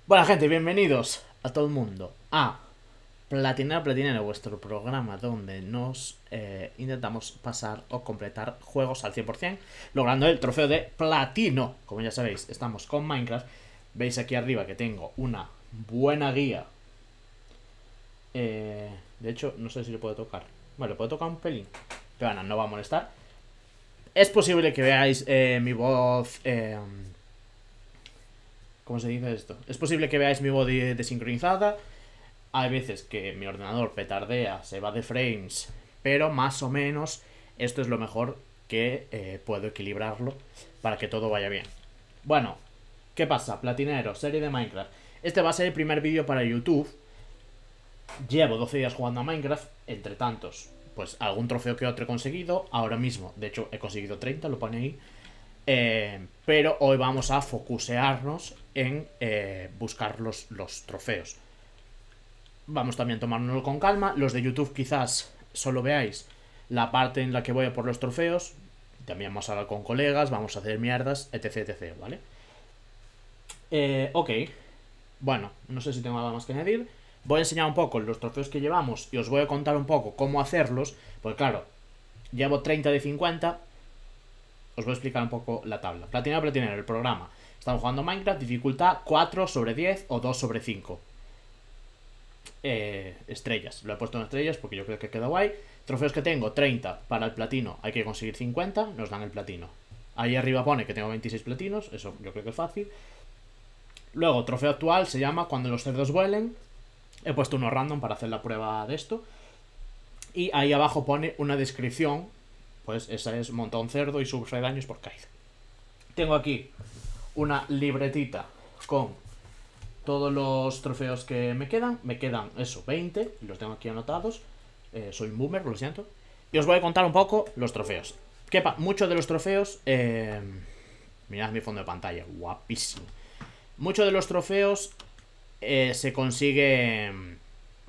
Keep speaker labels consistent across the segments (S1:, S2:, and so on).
S1: Bueno, gente, bienvenidos a todo el mundo a Platinero, vuestro programa donde nos intentamos pasar o completar juegos al 100%, logrando el trofeo de platino. Como ya sabéis, estamos con Minecraft. Veis aquí arriba que tengo una buena guía. De hecho, no sé si le puedo tocar. Bueno, le puedo tocar un pelín, pero bueno, no va a molestar. Es posible que veáis mi voz... ¿Cómo se dice esto? Es posible que veáis mi voz desincronizada. Hay veces que mi ordenador petardea, se va de frames, pero más o menos esto es lo mejor que puedo equilibrarlo para que todo vaya bien. Bueno, ¿qué pasa? Platinero, serie de Minecraft. Este va a ser el primer vídeo para YouTube. Llevo 12 días jugando a Minecraft, entre tantos, pues algún trofeo que otro he conseguido. Ahora mismo, de hecho, he conseguido 30, lo pone ahí. Pero hoy vamos a focusearnos en buscar los trofeos. Vamos también a tomárnoslo con calma. Los de YouTube quizás solo veáis la parte en la que voy a por los trofeos. También vamos a hablar con colegas, vamos a hacer mierdas, etc, etc, ¿vale? Ok. Bueno, no sé si tengo nada más que añadir. Voy a enseñar un poco los trofeos que llevamos y os voy a contar un poco cómo hacerlos. Pues claro, llevo 30 de 50. Os voy a explicar un poco la tabla. Platinero, el programa. Estamos jugando Minecraft, dificultad 4/10 o 2/5. Estrellas. Lo he puesto en estrellas porque yo creo que queda guay. Trofeos que tengo, 30 para el platino. Hay que conseguir 50, nos dan el platino. Ahí arriba pone que tengo 26 platinos, eso yo creo que es fácil. Luego, trofeo actual se llama Cuando los cerdos vuelen. He puesto uno random para hacer la prueba de esto. Y ahí abajo pone una descripción. Pues esa es monta un cerdo y sufre daños por caída. Tengo aquí una libretita con todos los trofeos que me quedan. Me quedan, eso, 20. Y los tengo aquí anotados. Soy un boomer, lo siento. Y os voy a contar un poco los trofeos. Muchos de los trofeos... mirad mi fondo de pantalla, guapísimo. Muchos de los trofeos se consiguen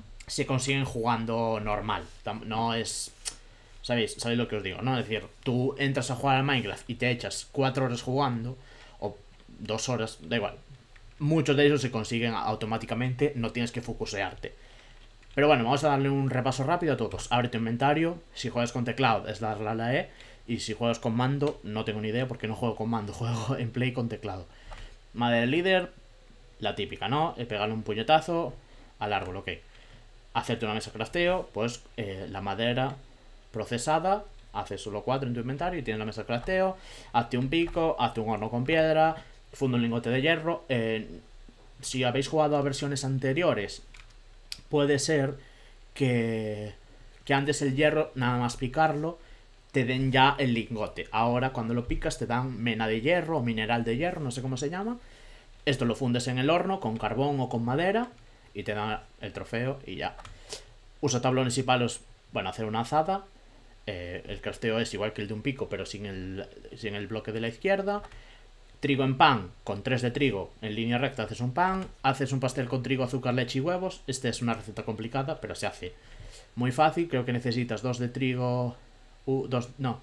S1: jugando normal. No es... ¿Sabéis lo que os digo? ¿No? Es decir, tú entras a jugar al Minecraft y te echas 4 horas jugando, o 2 horas, da igual. Muchos de ellos se consiguen automáticamente, no tienes que focusearte. Pero bueno, vamos a darle un repaso rápido a todos. Abre tu inventario, si juegas con teclado es darle a la E, y si juegas con mando, no tengo ni idea porque no juego con mando, juego en play con teclado. Madera líder, la típica, ¿no? Pegarle un puñetazo al árbol, ok. Hacerte una mesa crafteo, pues la madera procesada, haces solo 4 en tu inventario y tienes la mesa de crafteo. Hazte un pico, hazte un horno con piedra, funde un lingote de hierro. Si habéis jugado a versiones anteriores, puede ser que antes el hierro, nada más picarlo, te den ya el lingote. Ahora cuando lo picas te dan mena de hierro o mineral de hierro, no sé cómo se llama. Esto lo fundes en el horno con carbón o con madera y te dan el trofeo y ya. Usa tablones y palos, bueno, hacer una azada. El crafteo es igual que el de un pico, pero sin el bloque de la izquierda. Trigo en pan, con 3 de trigo en línea recta haces un pan. Haces un pastel con trigo, azúcar, leche y huevos. Esta es una receta complicada, pero se hace muy fácil. Creo que necesitas 2 de trigo. No.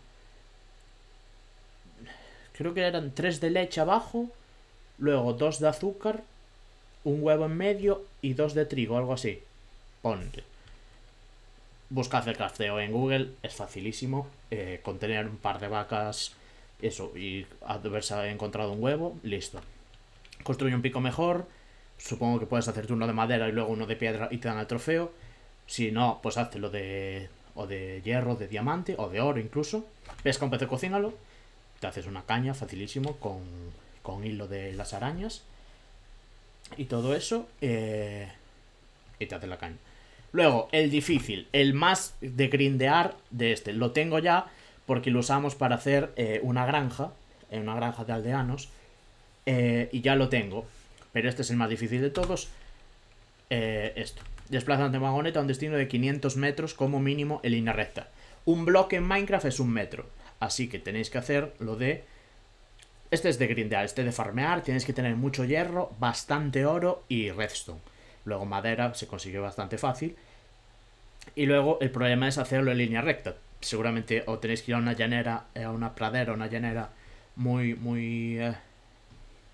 S1: Creo que eran 3 de leche abajo. Luego 2 de azúcar. Un huevo en medio y 2 de trigo, algo así. Ponte. Buscad el crafteo en Google, es facilísimo. Con tener un par de vacas, eso, y haberse encontrado un huevo, listo. Construye un pico mejor. Supongo que puedes hacerte uno de madera y luego uno de piedra y te dan el trofeo. Si no, pues hazlo o de hierro, de diamante o de oro incluso. Pesca un pez y cocínalo. Te haces una caña facilísimo con hilo de las arañas. Y todo eso. Y te haces la caña. Luego, el difícil, el más de grindear de este. Lo tengo ya porque lo usamos para hacer una granja de aldeanos. Y ya lo tengo. Pero este es el más difícil de todos. Esto. Desplazante vagoneta a un destino de 500 metros como mínimo en línea recta. Un bloque en Minecraft es 1 metro. Así que tenéis que hacer lo de... Este es de grindear, este de farmear. Tienes que tener mucho hierro, bastante oro y redstone. Luego madera se consigue bastante fácil. Y luego el problema es hacerlo en línea recta. Seguramente o tenéis que ir a una llanera, a una pradera, una llanera muy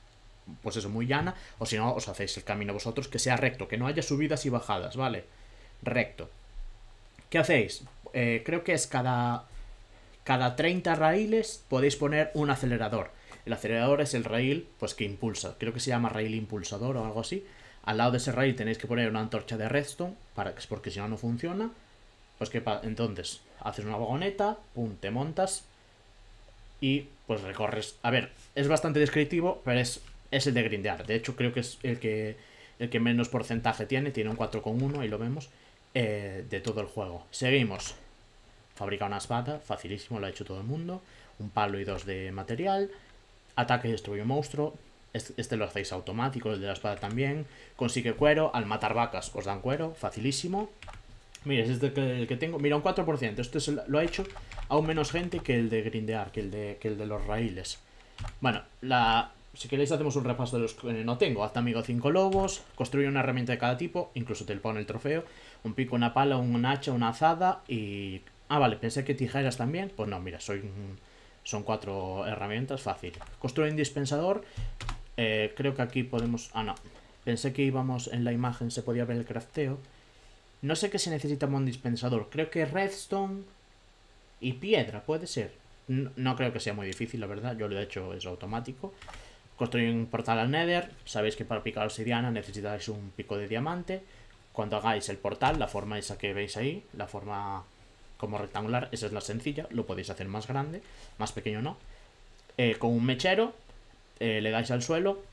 S1: pues eso, muy llana, o si no, os hacéis el camino vosotros, que sea recto, que no haya subidas y bajadas, ¿vale? Recto. ¿Qué hacéis? Creo que es cada 30 raíles podéis poner un acelerador. El acelerador es el raíl pues que impulsa. Creo que se llama raíl impulsador o algo así. Al lado de ese raíl tenéis que poner una antorcha de redstone porque si no, no funciona. Pues que entonces haces una vagoneta, pum, te montas y pues recorres. A ver, es bastante descriptivo, pero es el de grindear. De hecho, creo que es el que menos porcentaje tiene un 4,1, ahí lo vemos, de todo el juego. Seguimos. Fabrica una espada, facilísimo, lo ha hecho todo el mundo. Un palo y 2 de material. Ataque y destruye un monstruo. Este lo hacéis automático, el de la espada también. Consigue cuero, al matar vacas os dan cuero, facilísimo. Mira, es el que tengo. Mira, un 4%. Lo ha hecho aún menos gente que el de grindear, que el de los raíles. Bueno, si queréis hacemos un repaso de los que no tengo. Hazte amigo 5 lobos. Construye una herramienta de cada tipo. Incluso te pone el trofeo. Un pico, una pala, un hacha, una azada y... Ah, vale, pensé que tijeras también. Pues no, mira, son 4 herramientas, fácil. Construye un dispensador. Creo que aquí podemos... Ah, no. Pensé que íbamos en la imagen, se podía ver el crafteo. No sé qué se necesita para un dispensador. Creo que redstone y piedra, puede ser. No creo que sea muy difícil, la verdad. Yo lo he hecho, es automático. Construir un portal al Nether. Sabéis que para picar obsidiana necesitáis un pico de diamante. Cuando hagáis el portal, la forma esa que veis ahí, la forma como rectangular, esa es la sencilla. Lo podéis hacer más grande, más pequeño no. Con un mechero, le dais al suelo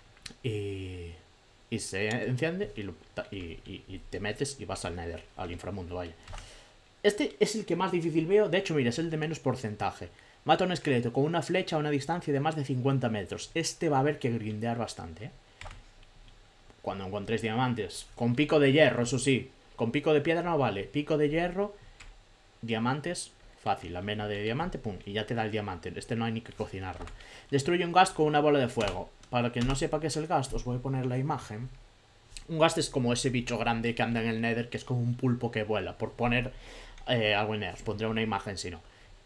S1: y se enciende y te metes y vas al Nether, al inframundo, vaya. Este es el que más difícil veo. De hecho, mira, es el de menos porcentaje. Mata a un esqueleto con una flecha a una distancia de más de 50 metros. Este va a haber que grindear bastante, ¿eh? Cuando encontréis diamantes. Con pico de hierro, eso sí. Con pico de piedra no vale. Pico de hierro, diamantes, fácil. La mena de diamante, pum, y ya te da el diamante. Este no hay ni que cocinarlo. Destruye un ghast con una bola de fuego. Para quien no sepa qué es el ghast, os voy a poner la imagen. Un ghast es como ese bicho grande que anda en el Nether, que es como un pulpo que vuela. Por poner algo en él. Os pondré una imagen si no.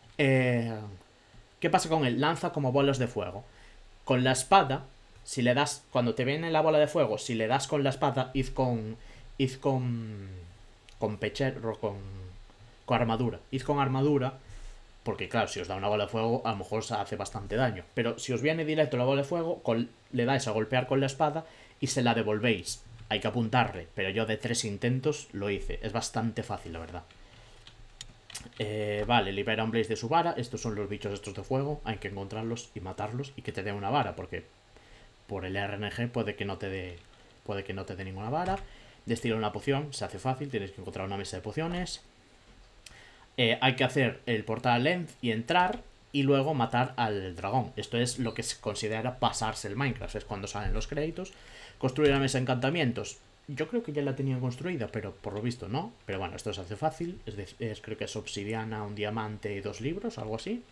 S1: ¿Qué pasa con él? Lanza como bolas de fuego. Con la espada, si le das, cuando te viene la bola de fuego, si le das con la espada, id con pechero, con armadura. Id con armadura, porque claro, si os da una bola de fuego, a lo mejor os hace bastante daño. Pero si os viene directo la bola de fuego, le dais a golpear con la espada y se la devolvéis. Hay que apuntarle, pero yo de 3 intentos lo hice. Es bastante fácil, la verdad. Vale, libera un blaze de su vara. Estos son los bichos estos de fuego. Hay que encontrarlos y matarlos y que te dé una vara, porque por el RNG puede que no te dé ninguna vara. Destila una poción, se hace fácil. Tienes que encontrar una mesa de pociones. Hay que hacer el portal length y entrar y luego matar al dragón. Esto es lo que se considera pasarse el Minecraft. Es cuando salen los créditos. Construir una mesa de encantamientos. Yo creo que ya la tenía construida, pero por lo visto no. Pero bueno, esto se hace fácil. Creo que es obsidiana, un diamante y 2 libros, algo así.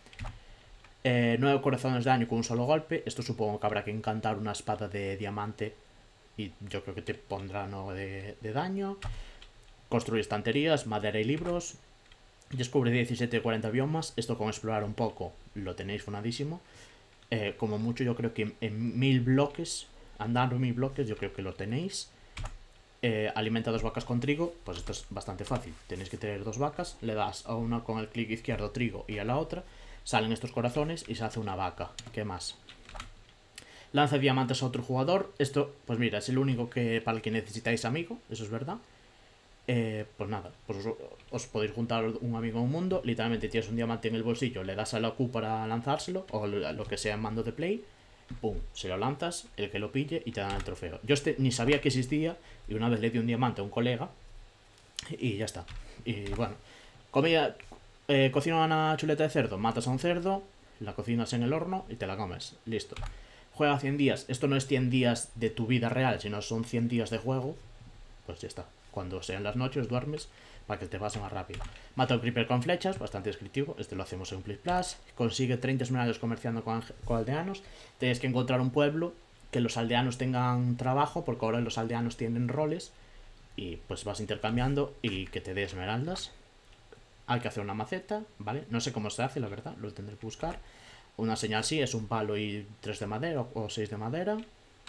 S1: 9 corazones de daño con un solo golpe. Esto supongo que habrá que encantar una espada de diamante. Y yo creo que te pondrá 9 de daño. Construir estanterías, madera y libros. Descubre 17 de 40 biomas. Esto con explorar un poco lo tenéis funadísimo. Como mucho yo creo que en 1000 bloques, andando 1000 bloques, yo creo que lo tenéis. Alimenta 2 vacas con trigo. Pues esto es bastante fácil. Tenéis que tener 2 vacas. Le das a una con el clic izquierdo trigo y a la otra. Salen estos corazones y se hace una vaca. ¿Qué más? Lanza diamantes a otro jugador. Esto, pues mira, es el único para el que necesitáis amigo. Eso es verdad. Pues nada, pues os podéis juntar un amigo en un mundo. Literalmente tienes un diamante en el bolsillo, le das a la Q para lanzárselo, o lo que sea en mando de play. Pum, se lo lanzas, el que lo pille y te dan el trofeo. Yo ni sabía que existía y una vez le di un diamante a un colega y ya está. Y bueno, comida. Cocina una chuleta de cerdo, matas a un cerdo, la cocinas en el horno y te la comes. Listo. Juega 100 días. Esto no es 100 días de tu vida real, sino son 100 días de juego. Pues ya está. Cuando sean las noches duermes para que te pase más rápido. Mata al creeper con flechas, bastante descriptivo. Este lo hacemos en un Plus. Consigue 30 esmeraldas comerciando con aldeanos. Tienes que encontrar un pueblo que los aldeanos tengan trabajo, porque ahora los aldeanos tienen roles. Y pues vas intercambiando y que te dé esmeraldas. Hay que hacer una maceta, ¿vale? No sé cómo se hace, la verdad, lo tendré que buscar. Una señal sí, es un palo y 3 de madera o 6 de madera.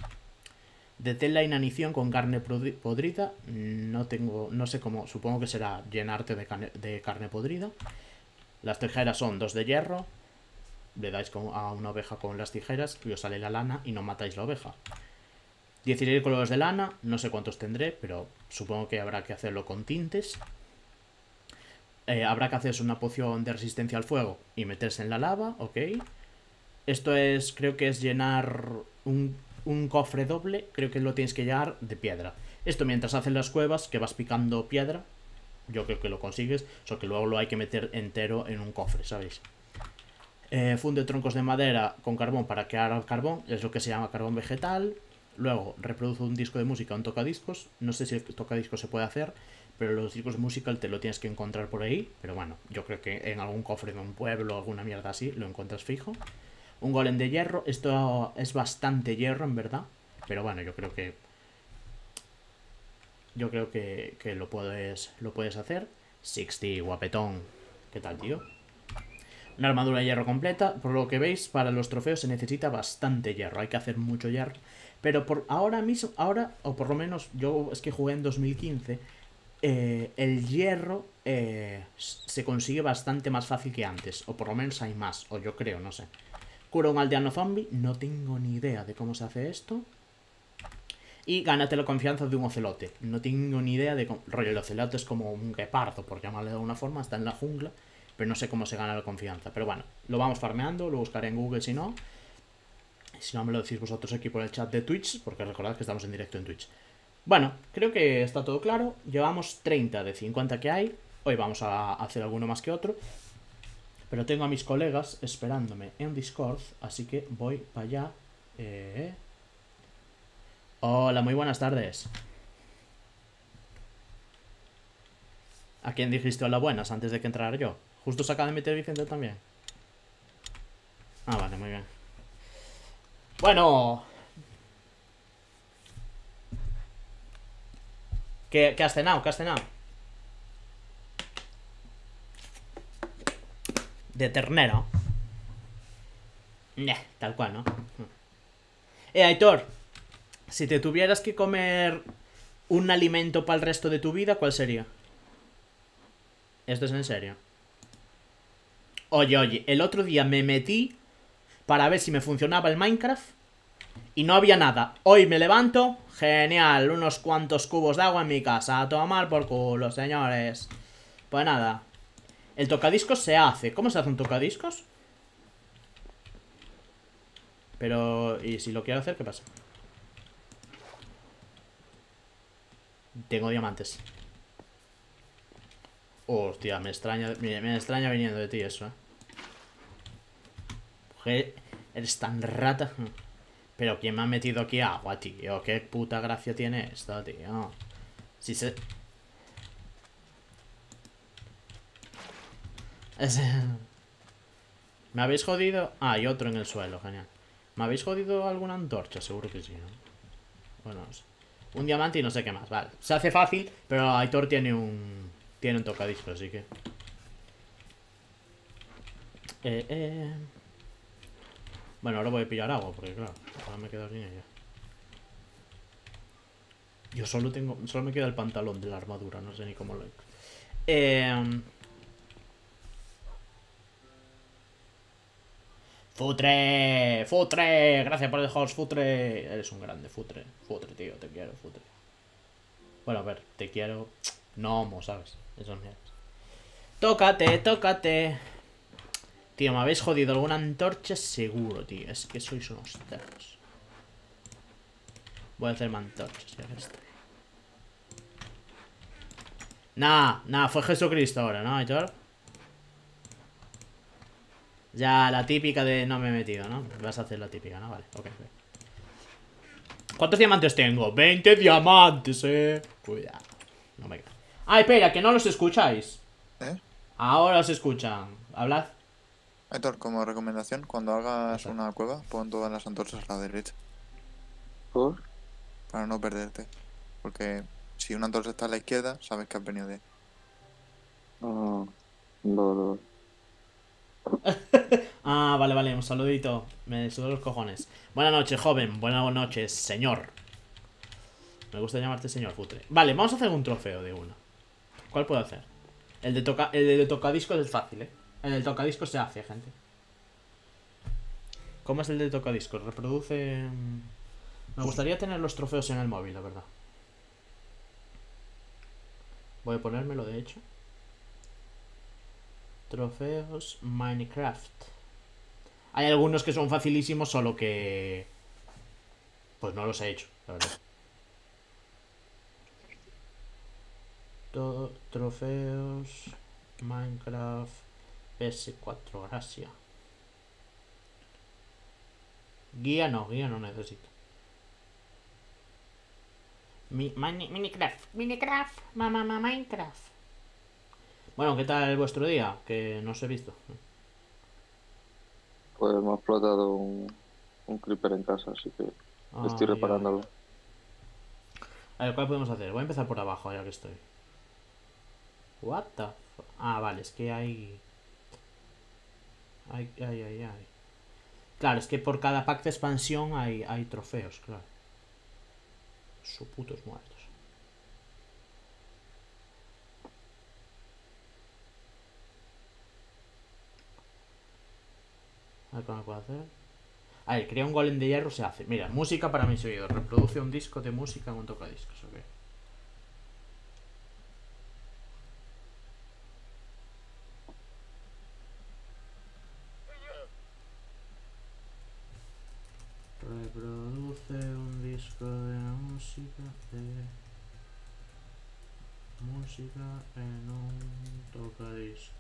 S1: De la inanición con carne podrida. No sé cómo. Supongo que será llenarte de carne podrida. Las tijeras son 2 de hierro. Le dais a una oveja con las tijeras y os sale la lana y no matáis la oveja. 16 colores de lana. No sé cuántos tendré, pero supongo que habrá que hacerlo con tintes. Habrá que hacerse una poción de resistencia al fuego y meterse en la lava, ok. Esto es, creo que es llenar un cofre doble, creo que lo tienes que llenar de piedra. Esto mientras haces las cuevas, que vas picando piedra, yo creo que lo consigues, solo que luego lo hay que meter entero en un cofre, ¿sabéis? Funde troncos de madera con carbón para crear carbón, es lo que se llama carbón vegetal. Luego reproduce un disco de música, un tocadiscos. No sé si el tocadiscos se puede hacer, pero los discos de música te lo tienes que encontrar por ahí. Pero bueno, yo creo que en algún cofre de un pueblo o alguna mierda así lo encuentras fijo. Un golem de hierro. Esto es bastante hierro, en verdad. Pero bueno, yo creo que lo puedes hacer. 60, guapetón. ¿Qué tal, tío? Una armadura de hierro completa. Por lo que veis, para los trofeos se necesita bastante hierro. Hay que hacer mucho hierro. Pero por ahora mismo, o por lo menos yo es que jugué en 2015, el hierro se consigue bastante más fácil que antes. O por lo menos hay más, o yo creo, no sé. Cura un aldeano zombie, no tengo ni idea de cómo se hace esto. Y gánate la confianza de un ocelote. No tengo ni idea de cómo... Rollo, el ocelote es como un guepardo, por llamarle de alguna forma, está en la jungla. Pero no sé cómo se gana la confianza. Pero bueno, lo vamos farmeando, lo buscaré en Google si no. Si no me lo decís vosotros aquí por el chat de Twitch, porque recordad que estamos en directo en Twitch. Bueno, creo que está todo claro. Llevamos 30 de 50 que hay. Hoy vamos a hacer alguno más que otro. Pero tengo a mis colegas esperándome en Discord, así que voy para allá. Hola, muy buenas tardes. ¿A quién dijiste hola buenas antes de que entrara yo? Justo se acaba de meter Vicente también. Ah, vale, muy bien. Bueno. ¿Qué has cenado? ¿Qué has cenado? De ternero. Tal cual, ¿no? Aitor, si te tuvieras que comer un alimento para el resto de tu vida, ¿cuál sería? Esto es en serio. Oye, el otro día me metí para ver si me funcionaba el Minecraft y no había nada. Hoy me levanto, genial, unos cuantos cubos de agua en mi casa. A tomar por culo, señores. Pues nada. El tocadiscos se hace. ¿Cómo se hace un tocadiscos? Pero, ¿y si lo quiero hacer, qué pasa? Tengo diamantes. Hostia, me extraña viniendo de ti eso, Eres tan rata. Pero ¿quién me ha metido aquí agua, tío? ¿Qué puta gracia tiene esto, tío? Si se... ¿Me habéis jodido? Ah, hay otro en el suelo, genial. ¿Me habéis jodido alguna antorcha? Seguro que sí, ¿no? Bueno, no sé. Un diamante y no sé qué más, vale. Se hace fácil, pero Aitor tiene un tocadiscos, así que... Bueno, ahora voy a pillar agua, porque claro, ahora me quedo sin ella. Yo solo me queda el pantalón de la armadura, no sé ni cómo lo he... ¡Futre! ¡Futre! Gracias por el host, Futre. Eres un grande, Futre. Futre, tío, te quiero, Futre. Bueno, a ver, te quiero... No, homo, ¿sabes? Esos mierdas. Tócate. Tío, me habéis jodido alguna antorcha seguro, tío. Es que sois unos cerdos. Voy a hacerme antorchas, ya está. Nah, fue Jesucristo ahora, ¿no, Aitor? Ya, la típica de no me he metido, ¿no? Vas a hacer la típica, ¿no? Vale, ok. ¿Cuántos diamantes tengo? 20 diamantes, Cuidado. No me queda. Ah, espera, que no los escucháis. Ahora os escuchan. Hablad.
S2: Héctor, como recomendación, cuando hagas una cueva, pon todas las antorchas a la derecha.
S3: ¿Por?
S2: Para no perderte. Porque si una antorcha está a la izquierda, sabes que has venido de ahí.
S3: Ah, vale.
S1: Ah, vale, un saludito. Me sudo los cojones. Buenas noches, joven. Buenas noches, señor. Me gusta llamarte señor Futre. Vale, vamos a hacer un trofeo de una. ¿Cuál puedo hacer? El de tocadiscos es fácil, El de tocadiscos se hace, gente. ¿Cómo es el de tocadiscos? Reproduce... Me gustaría tener los trofeos en el móvil, la verdad. Voy a ponérmelo, de hecho. Trofeos Minecraft. Hay algunos que son facilísimos, solo que... Pues no los he hecho, la verdad. Trofeos Minecraft PS4, gracias. Guía no necesito. Minecraft, Minecraft. Bueno, ¿qué tal vuestro día? Que no os he visto.
S3: Pues me ha explotado un creeper en casa, así que estoy reparándolo.
S1: A ver, ¿cuál podemos hacer? Voy a empezar por abajo, ya que estoy. What the vale, es que hay... Hay. Claro, es que por cada pack de expansión hay trofeos, claro. Su putos muertos. A ver cómo puedo hacer. A ver, crea un golem de hierro se hace. Mira, música para mis oídos. Reproduce un disco de música en un tocadiscos, ok. Reproduce un disco de música en un tocadiscos.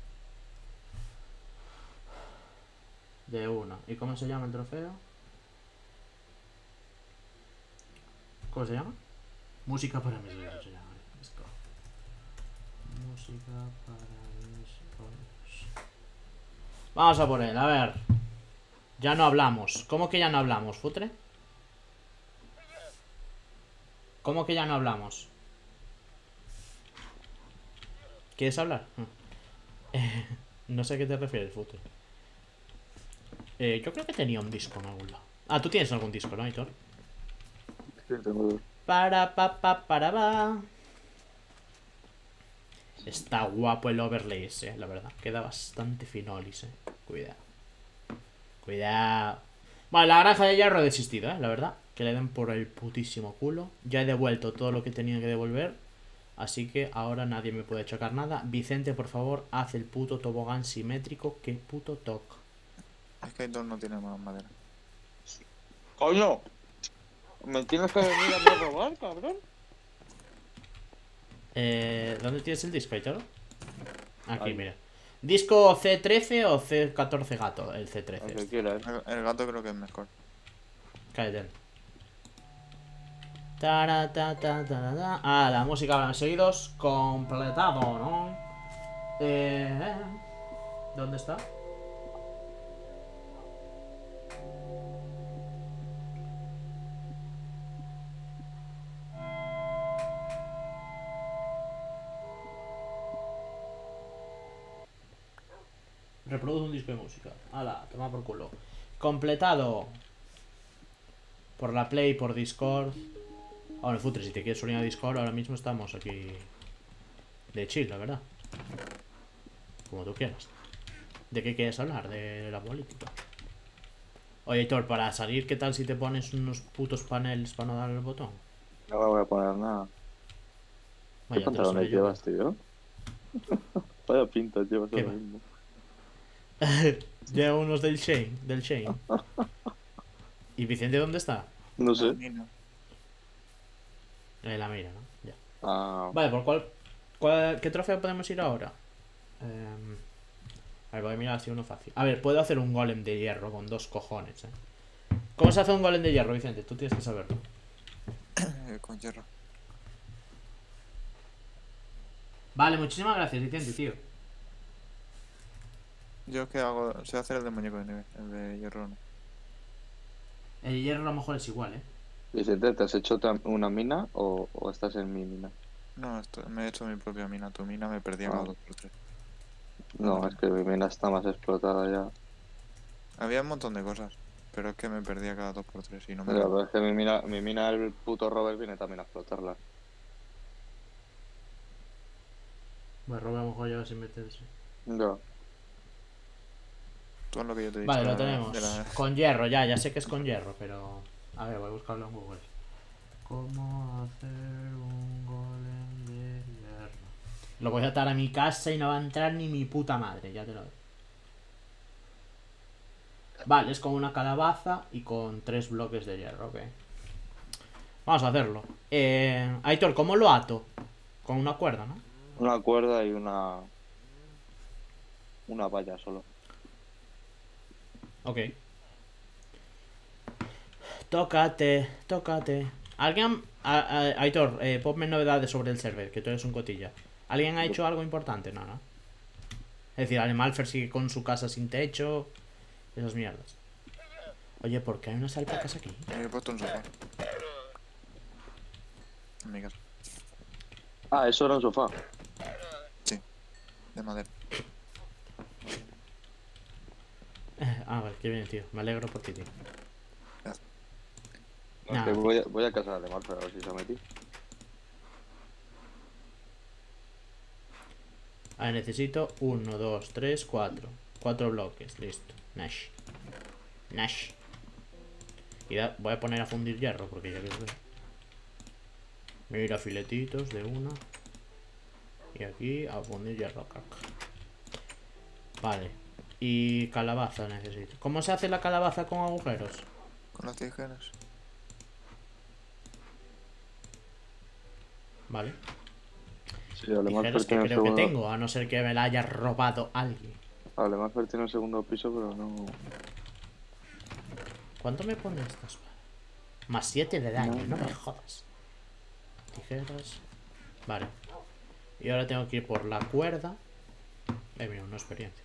S1: De una. ¿Y cómo se llama el trofeo? ¿Cómo se llama? Música para mis oídos se llama. Música para mis oídos. Vamos a por él, a ver. Ya no hablamos. ¿Cómo que ya no hablamos, Futre? ¿Cómo que ya no hablamos? ¿Quieres hablar? No sé a qué te refieres, Futre. Yo creo que tenía un disco en algún lado. Ah, tú tienes algún disco, ¿no, Hitor?
S3: Sí, tengo dos.
S1: Para. Está guapo el overlay ese, la verdad. Queda bastante finolis, Cuidado. Vale, la granja de hierro he desistido, la verdad. Que le den por el putísimo culo. Ya he devuelto todo lo que tenía que devolver. Así que ahora nadie me puede chocar nada. Vicente, por favor, haz el puto tobogán simétrico. Qué puto toc.
S2: Es que Aitor no tiene más madera.
S3: ¡Coño! ¿Me tienes que venir a mí a robar, cabrón?
S1: ¿Dónde tienes el disco, Aitor? Aquí,
S3: Ahí.
S1: mira. ¿Disco C13 o C14 gato? El C13.
S3: Lo que
S1: este.
S3: quieras.
S2: El gato creo que es mejor.
S1: Cállate. La música habrán seguidos. Completado, ¿no? ¿Dónde está? Reproduce un disco de música. Hala, toma por culo. Completado. Por la Play, por Discord. Ahora, Futre, si te quieres unir a Discord, ahora mismo estamos aquí de chill, la verdad. Como tú quieras. ¿De qué quieres hablar? De la política. Oye, Hitor, para salir, ¿qué tal si te pones unos putos paneles para no dar el botón?
S3: No me voy a poner nada. ¿Qué
S1: Vaya, te lo
S3: pantalones
S1: sabré yo.
S3: llevas, tío? Vaya pintas llevas
S1: ¿Qué
S3: ahora
S1: va?
S3: mismo.
S1: Lleva unos del Shane. ¿Y Vicente dónde está?
S3: No sé.
S2: Nina.
S1: En la mira, ¿no? Ya.
S3: Ah,
S1: Vale, ¿por qué trofeo podemos ir ahora? A ver, voy a mirar así uno fácil. A ver, puedo hacer un golem de hierro con 2 cojones, ¿Cómo se hace un golem de hierro, Vicente? Tú tienes que saberlo.
S2: Con hierro.
S1: Vale, muchísimas gracias, Vicente, tío.
S2: Yo es que hago. Sé hacer el de muñeco de nieve. El de hierro no.
S1: El hierro a lo mejor es igual,
S3: Vicente, ¿te has hecho una mina o estás en mi mina?
S2: No, me he hecho mi propia mina. Tu mina me perdía cada 2 por 3.
S3: No, es que mi mina está más explotada ya.
S2: Había un montón de cosas. Pero es que me perdía cada 2x3 y no me
S3: Mira,
S2: da.
S3: pero es que mi mina, el puto Robert viene también a explotarla.
S1: Bueno, Robert a lo mejor lleva sin meterse.
S3: Ya.
S2: Tú haz lo que yo te he dicho.
S1: Vale, lo
S2: de
S1: tenemos.
S2: la-
S1: Con hierro, ya sé que es con hierro, pero... A ver, voy a buscarlo en Google. ¿Cómo hacer un golem de hierro? Lo voy a atar a mi casa y no va a entrar ni mi puta madre, ya te lo digo. Vale, es con una calabaza y con 3 bloques de hierro, ok. Vamos a hacerlo. Aitor, ¿cómo lo ato? Con una cuerda, ¿no?
S3: Una cuerda y una valla solo.
S1: Ok. Tócate, tócate. ¿Alguien? Aitor, ponme novedades sobre el server, que tú eres un cotilla. ¿Alguien ha hecho algo importante? No, no. Es decir, Animalfer sigue con su casa sin techo. Esas mierdas. Oye, ¿por qué hay unas alpacas aquí?
S2: He puesto un sofá. En mi casa.
S3: Ah, eso era un sofá.
S2: Sí. De madera.
S1: Vale, qué bien, tío. Me alegro por ti, tío.
S3: No,
S1: Nada,
S3: es que voy a casa de Marfa a ver si se ha metido.
S1: A ver, necesito 1, 2, 3, 4. 4 bloques, listo. Nash. Nash. Y voy a poner a fundir hierro porque ya que es. Mira, filetitos de una. Y aquí a fundir hierro, caca. Vale. Y calabaza necesito. ¿Cómo se hace la calabaza con agujeros?
S2: Con las tijeras.
S1: Vale.
S3: Sí, Alemán
S1: Tijeras que
S3: tiene el
S1: creo que
S3: segundo.
S1: tengo, a no ser que me la haya robado alguien.
S3: Alemán tiene el segundo piso, pero no.
S1: ¿Cuánto me pone esta espada? Más 7 de daño,
S3: No.
S1: no me jodas. Tijeras. Vale. Y ahora tengo que ir por la cuerda. Mira, una experiencia.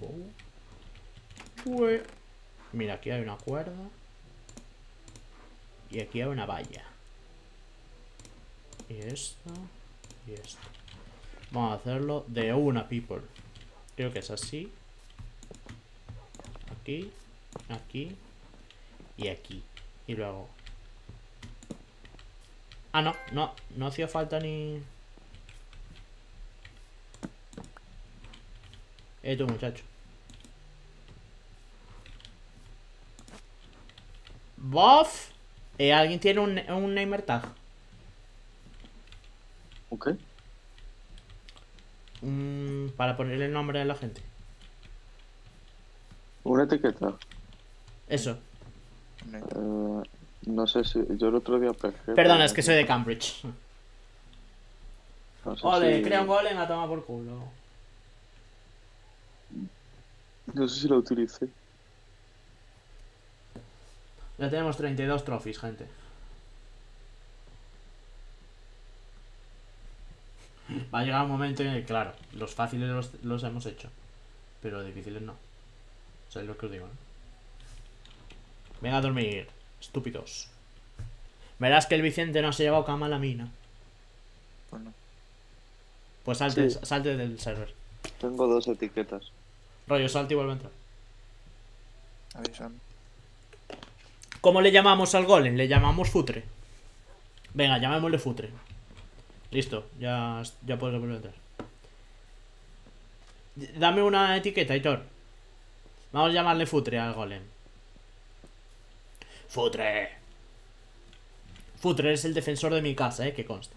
S1: Ué. Mira, aquí hay una cuerda. Y aquí hay una valla. Y esta. Y esta. Vamos a hacerlo de una, people. Creo que es así. Aquí. Aquí. Y aquí. Y luego. Ah, no hacía falta ni... Tú, muchacho. Buff. ¿Alguien tiene un namer tag?
S3: ¿Ok?
S1: Para ponerle el nombre a la gente.
S3: Una etiqueta.
S1: Eso.
S3: No sé si. Yo el otro día pesqué.
S1: Perdona, es que soy de Cambridge.
S3: No sé
S1: Ole,
S3: si...
S1: crea un golem a tomar por culo.
S3: No sé si lo utilicé.
S1: Ya tenemos 32 trophies, gente. Va a llegar un momento en el que, claro, los fáciles los hemos hecho. Pero los difíciles no. ¿Sabéis lo que os digo, no? Venga a dormir, estúpidos. Verás que el Vicente no se ha llevado cama a la mina.
S2: Pues no.
S1: Pues salte,
S3: Sí.
S1: salte del server.
S3: Tengo 2 etiquetas.
S1: Rollo, salte y vuelve a entrar.
S2: Avísame.
S1: ¿Cómo le llamamos al golem? Le llamamos futre. Venga, llamémosle futre. Listo, ya puedes volver a entrar. Dame una etiqueta, Hitor. Vamos a llamarle futre al golem. Futre. Futre es el defensor de mi casa, que consta.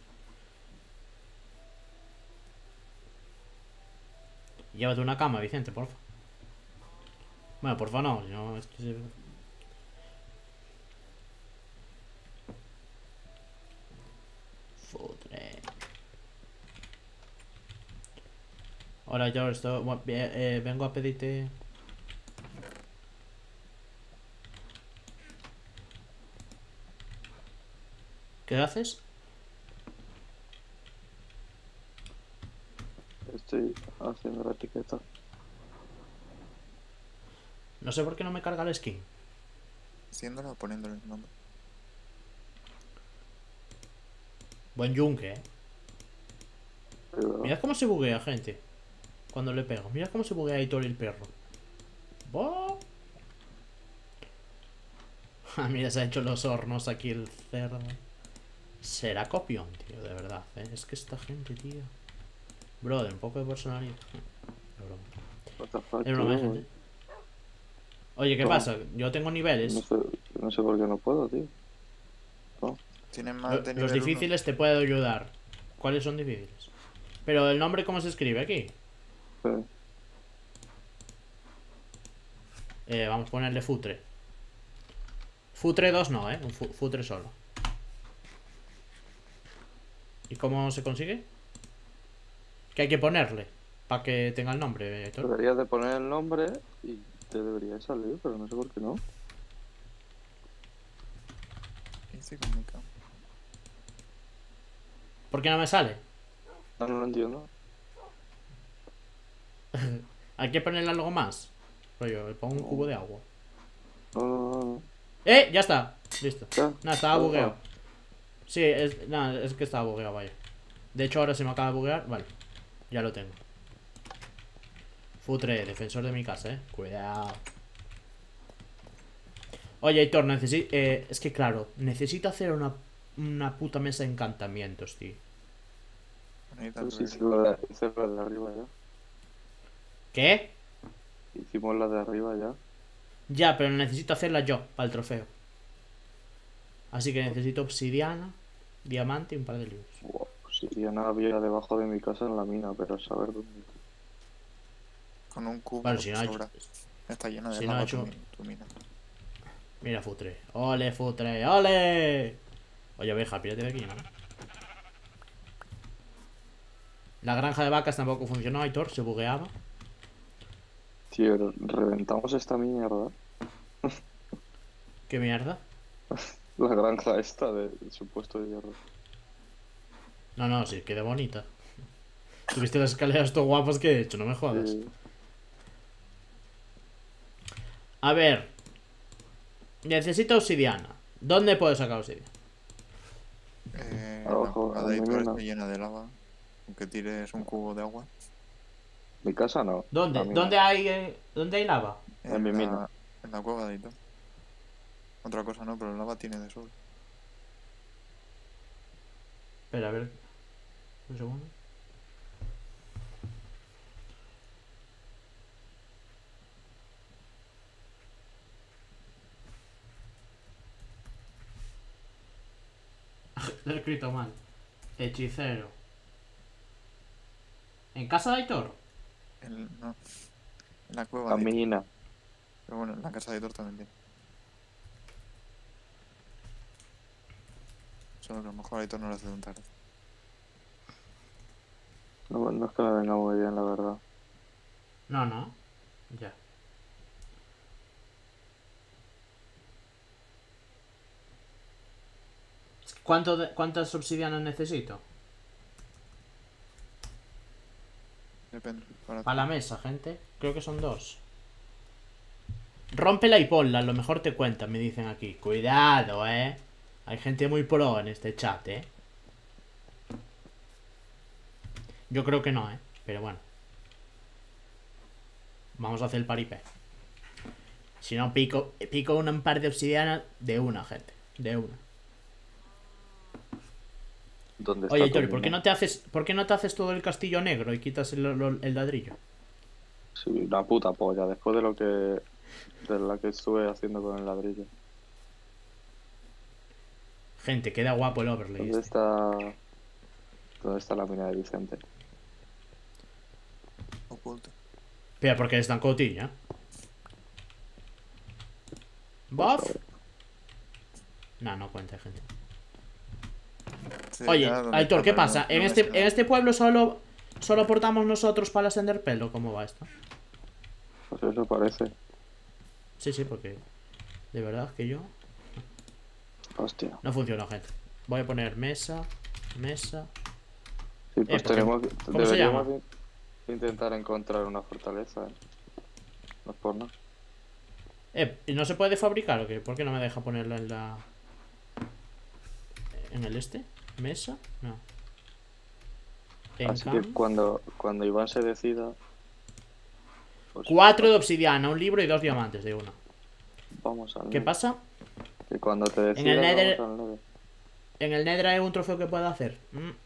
S1: Llévate una cama, Vicente, porfa. Bueno, porfa no, es que Futre. Ahora yo vengo a pedirte... ¿Qué haces?
S3: Estoy haciendo la etiqueta.
S1: No sé por qué no me carga el skin.
S2: Haciéndolo o poniéndole el nombre.
S1: Buen yunque,
S3: Pero...
S1: Mirad cómo se buguea, gente. Cuando le pego. Mirad cómo se buguea Hitor y el perro. ¡Bah! Ah, mira, se ha hecho los hornos aquí el cerdo. Será copión, tío, de verdad, Es que esta gente, tío. Brother, un poco de personalidad. Es broma.
S4: What the fuck,
S1: Es broma,
S4: tío,
S1: gente. Oye, ¿qué
S4: ¿Cómo?
S1: pasa? Yo tengo niveles.
S4: No sé por qué no puedo, tío.
S2: Tienen más de
S1: Los
S2: nivel
S1: difíciles te puedo ayudar. ¿Cuáles son difíciles? Pero el nombre, ¿cómo se escribe aquí?
S4: Sí.
S1: Vamos a ponerle Futre. Futre 2 no, Un Futre solo. ¿Y cómo se consigue? ¿Qué hay que ponerle? Para que tenga el nombre, Héctor.
S4: Deberías de poner el nombre y te debería salir, pero no sé por qué no.
S2: uno. ¿Qué hice con mi cama?
S1: ¿Por qué no me sale?
S4: No, no lo entiendo.
S1: Hay que ponerle algo más. Rollo, le pongo un cubo de agua.
S4: No.
S1: ¡Ya está! Listo.
S4: Ya.
S1: Nada, estaba
S4: Ah.
S1: bugueado. Sí, es que estaba bugueado, vaya. De hecho, ahora se me acaba de buguear. Vale, ya lo tengo. Futre, defensor de mi casa, Cuidado. Oye, Héctor, necesito... es que claro, necesito hacer una puta mesa de encantamientos, tío.
S2: Bonita,
S4: Pues
S2: pues.
S4: hice la de arriba ya.
S1: ¿Qué?
S4: Hicimos la de arriba ya.
S1: Ya, pero necesito hacerla yo, para el trofeo. Así que necesito obsidiana, diamante y un par de libros.
S4: Wow, sí, ya nada había debajo de mi casa en la mina, pero a saber dónde.
S2: Con un cubo
S1: Vale, si no ha
S2: sobra.
S1: hecho...
S2: Está lleno de
S1: si no ha
S2: lava
S1: hecho-
S2: tu mina.
S1: Mira, Futre. ¡Ole, Futre! ¡Ole! Oye, abeja, pírate de aquí, ¿no? La granja de vacas tampoco funcionó, Aitor, se bugueaba.
S4: Tío, reventamos esta mierda.
S1: ¿Qué mierda?
S4: La granja esta de supuesto de hierro.
S1: No, sí, queda bonita. ¿Tuviste las escaleras todo guapas que he hecho? No me jodas.
S4: Sí.
S1: A ver. Necesito obsidiana. ¿Dónde puedo sacar obsidiana?
S2: La
S4: Abajo,
S2: cueva de
S4: en la
S2: Aitor
S4: mina.
S2: está llena de lava. Aunque tires un cubo de agua.
S4: Mi casa no.
S1: ¿Dónde?
S4: La mina.
S1: ¿Dónde hay lava?
S4: En mi mina.
S2: En la cueva de Aitor. Otra cosa no, pero el lava tiene de sobra.
S1: Espera, a ver. Un segundo. Lo he escrito mal. Hechicero. ¿En casa de Aitor?
S2: No. En la cueva
S4: La
S2: de Aitor.
S4: mina.
S2: Pero bueno, en la casa de Aitor también tiene. Solo que a lo mejor a Aitor no le hace tanta gracia.
S4: No es que me venga muy bien, la verdad.
S1: No. Ya. ¿Cuántas obsidianas necesito?
S2: Depende.
S1: Para la mesa, gente. Creo que son 2. Rómpela y ponla, a lo mejor te cuentan, me dicen aquí. Cuidado, Hay gente muy pro en este chat, Yo creo que no, pero bueno. Vamos a hacer el paripé. Si no, pico un par de obsidiana de una, gente. De una.
S4: ¿Dónde
S1: Oye,
S4: está tu
S1: Tori, ¿por qué
S4: mina?
S1: no te haces todo el castillo negro y quitas el ladrillo?
S4: Sí, una puta polla, después de lo que... de la que estuve haciendo con el ladrillo.
S1: Gente, queda guapo el overlay.
S4: ¿Dónde está... ¿Dónde está la mina de Vicente?
S2: Oculto.
S1: Pero porque es tan cotilla.
S4: Pues,
S1: ¿Buff? No cuenta, gente.
S2: Sí,
S1: Oye,
S2: ya donde
S1: Aitor,
S2: está,
S1: ¿qué
S2: pero
S1: pasa?
S2: no
S1: ¿En
S2: me sé
S1: en
S2: nada.
S1: este pueblo solo aportamos nosotros para ascender pelo? ¿Cómo va esto?
S4: pues eso parece.
S1: Sí, porque de verdad que yo
S4: Hostia.
S1: no funcionó, gente. Voy a poner mesa.
S4: Sí, pues
S1: ¿por qué? ¿Cómo se
S4: deberíamos
S1: llama?
S4: intentar encontrar una fortaleza, No es por nada.
S1: ¿Y no se puede fabricar o qué? ¿Por qué no me deja ponerla en el este? ¿Mesa? No.
S4: Así que cuando Iván se decida... pues
S1: 4 de obsidiana, un libro y 2 diamantes de una.
S4: vamos al...
S1: ¿Qué pasa?
S4: Que Que cuando te decidas
S1: En el Nether-
S4: vamos al Nether.
S1: En el Nether hay un trofeo que pueda hacer.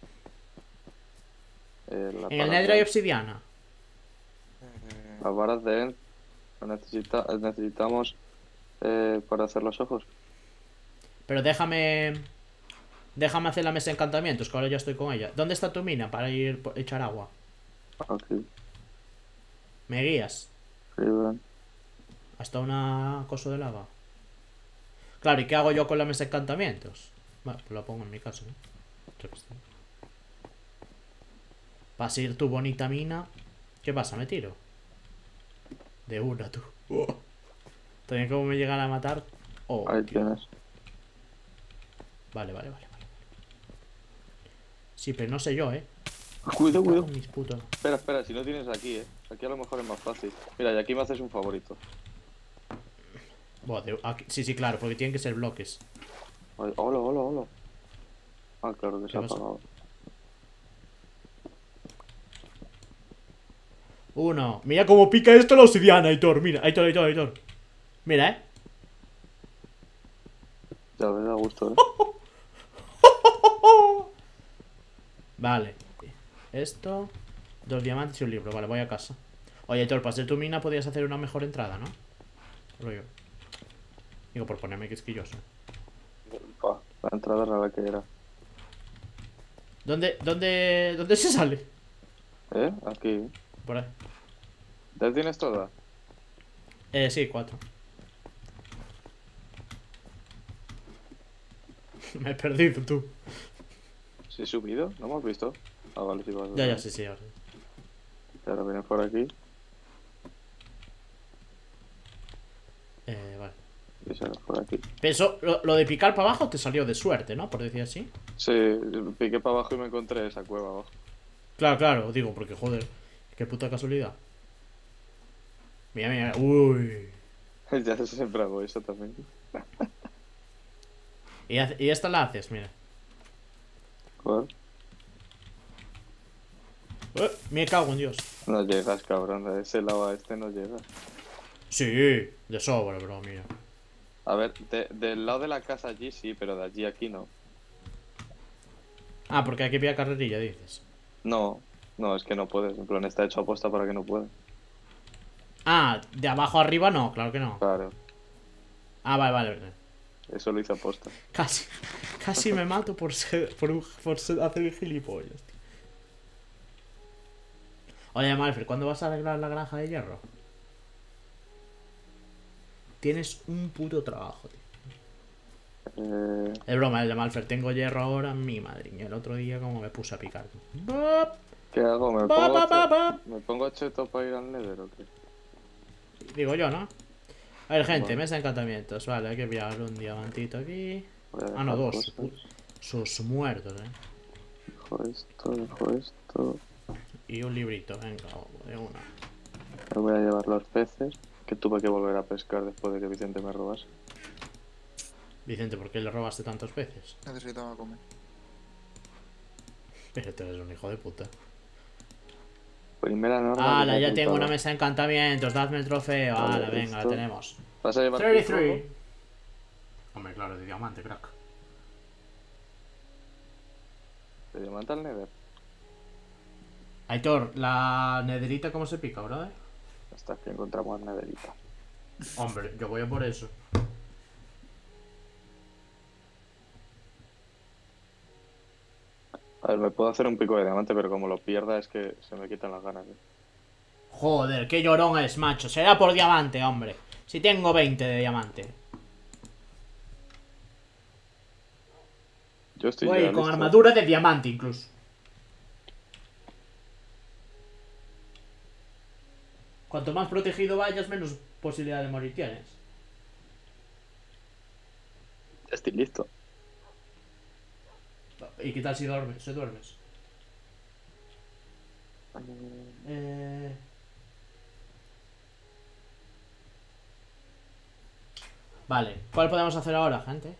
S4: Las
S1: En el
S4: varas
S1: Nether hay
S4: de-
S1: obsidiana.
S4: Las varas de End. Necesitamos para hacer los ojos.
S1: Pero déjame. Déjame hacer la mesa de encantamientos, que ahora ya estoy con ella. ¿Dónde está tu mina para ir echar agua?
S4: Aquí.
S1: ¿Me guías?
S4: Sí, ven.
S1: Hasta una cosa de lava. Claro, ¿y qué hago yo con la mesa de encantamientos? Bueno, pues la pongo en mi casa, ¿no? Vas a ir tu bonita mina. ¿Qué pasa? ¿Me tiro? De una, tú. También como me llegan a matar. Oh,
S4: Ahí
S1: tío.
S4: tienes.
S1: Vale. Sí, pero no sé yo,
S4: Cuidado,
S1: Cago
S4: cuidado.
S1: en mis putos.
S4: Espera, si no tienes aquí, Aquí a lo mejor es más fácil. Mira, y aquí me haces un favorito.
S1: Buah, sí, claro, porque tienen que ser bloques.
S4: Ay, hola. Ah, claro que se
S1: ¿Qué
S4: ha
S1: pasa?
S4: apagado.
S1: Uno. Mira cómo pica esto la obsidiana, Aitor. Mira, Aitor. Mira,
S4: Ya ves, da gusto,
S1: Vale. Esto. 2 diamantes y un libro. Vale, voy a casa. Oye, Aitor, para ser tu mina podías hacer una mejor entrada, ¿no? Rollo. Digo, por ponerme quisquilloso.
S4: La entrada era la que era.
S1: ¿Dónde se sale?
S4: Aquí.
S1: Por ahí.
S4: ¿Ya tienes toda?
S1: Sí, 4. Me he perdido, tú.
S4: ¿Sí he subido? ¿No me has visto? Ah, vale, sí, vale.
S1: Ya, sí, ahora.
S4: Y ahora vienes por aquí
S1: Vale.
S4: y sales por aquí.
S1: Pero eso, lo de picar para abajo te salió de suerte, ¿no? Por decir así.
S4: Sí, piqué para abajo y me encontré esa cueva abajo.
S1: Claro, digo, porque joder. Qué puta casualidad. Mira. Uy.
S4: Ya siempre hago eso también.
S1: Y esta la haces, mira.
S4: ¿Cuál?
S1: Me cago en Dios.
S4: No llegas, cabrón. De ese lado a este no llegas.
S1: Sí, de sobra, bro, mira.
S4: A ver, del lado de la casa allí sí, pero de allí a aquí no.
S1: Ah, porque hay que pillar carrerilla, dices.
S4: No, es que no puedes. En plan, está hecho aposta para que no puedas.
S1: Ah, de abajo arriba no, claro que no.
S4: Claro,
S1: Ah, vale.
S4: eso lo hice aposta.
S1: Casi me mato por hacer gilipollas, tío. Oye, Malfer, ¿cuándo vas a arreglar la granja de hierro? Tienes un puto trabajo, tío. Es broma, el de Malfer. Tengo hierro ahora, mi madriña. El otro día como me puse a picar.
S4: ¿Qué hago? ¿Me pongo cheto para ir al Nether o qué?
S1: Digo yo, ¿no? A ver, gente,
S4: Bueno.
S1: mesa de encantamientos. Vale, hay que pillar un diamantito aquí.
S4: Voy a
S1: Ah, no,
S4: dejar
S1: 2.
S4: cosas.
S1: Sus muertos,
S4: Dejo esto.
S1: Y un librito, venga, de una.
S4: Me voy a llevar los peces, que tuve que volver a pescar después de que Vicente me robase.
S1: Vicente, ¿por qué le robaste tantos peces?
S2: Necesitaba comer.
S1: Pero tú eres un hijo de puta.
S4: Primera norma.
S1: ¡Hala! Ya tengo una mesa de encantamientos. Dadme el trofeo.
S4: Vale,
S1: ¡Hala! Venga, la
S4: listo.
S1: tenemos.
S4: ¿Vas a llevar
S1: 33. Hombre, claro, de diamante, crack.
S4: ¿Te diamante al Nether?
S1: Aitor, ¿la nederita cómo se pica, brother?
S4: Hasta que encontramos nederita.
S1: Hombre, yo voy a por eso.
S4: A ver, me puedo hacer un pico de diamante, pero como lo pierda es que se me quitan las ganas.
S1: Joder, qué llorón es, macho. Será por diamante, hombre. Si tengo 20 de diamante.
S4: Yo estoy
S1: Voy
S4: ya
S1: con
S4: listo.
S1: armadura de diamante, incluso. Cuanto más protegido vayas, menos posibilidad de morir tienes.
S4: Ya estoy listo.
S1: ¿Y qué tal si duermes? ¿Se duermes? Vale, ¿cuál podemos hacer ahora, gente?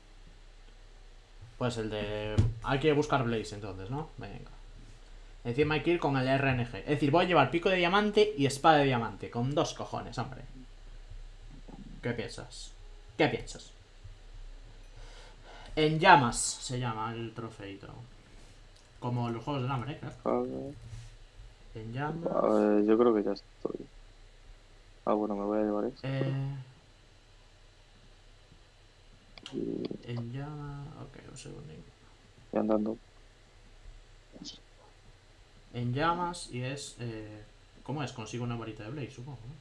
S1: Pues el de... Hay que buscar Blaze entonces, ¿no? Venga. Encima hay que ir con el RNG. Es decir, voy a llevar pico de diamante y espada de diamante. Con 2 cojones, hombre. ¿Qué piensas? ¿Qué piensas? En llamas se llama el trofeito. Como los juegos del hambre, claro.
S4: A ver,
S1: En llamas.
S4: yo creo que ya estoy. Ah, bueno, me voy a llevar esto. Y
S1: En llamas. Ok, un segundo.
S4: y andando.
S1: En llamas y es. ¿Cómo es? Consigo una varita de Blaze, supongo, ¿no?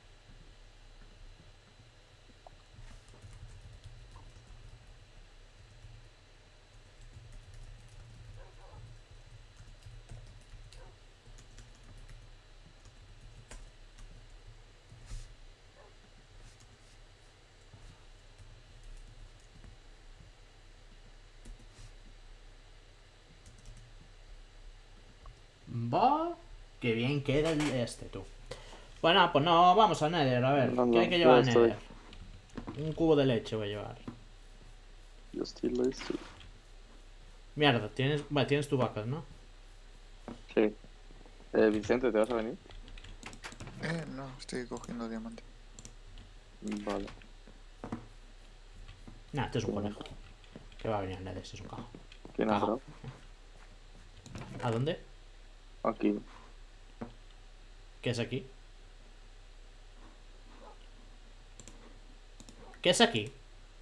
S1: Va. Qué bien queda el este, tú. Bueno, pues no, vamos al Nether, a ver.
S4: No,
S1: ¿Qué hay
S4: no,
S1: que
S4: ya
S1: llevar al
S4: estoy.
S1: Nether? Un cubo de leche voy a llevar.
S4: Yo estoy listo.
S1: Mierda, tienes. Vale, tienes tu vacas, ¿no?
S4: Sí. Vicente, ¿te vas a venir?
S2: No, estoy cogiendo diamante.
S4: Vale.
S1: Nah, este es un conejo. ¿Qué va a venir al Nether? Este es un cajo.
S4: ¿Quién ha entrado?
S1: ¿A dónde?
S4: Aquí.
S1: ¿Qué es aquí? ¿Qué es aquí?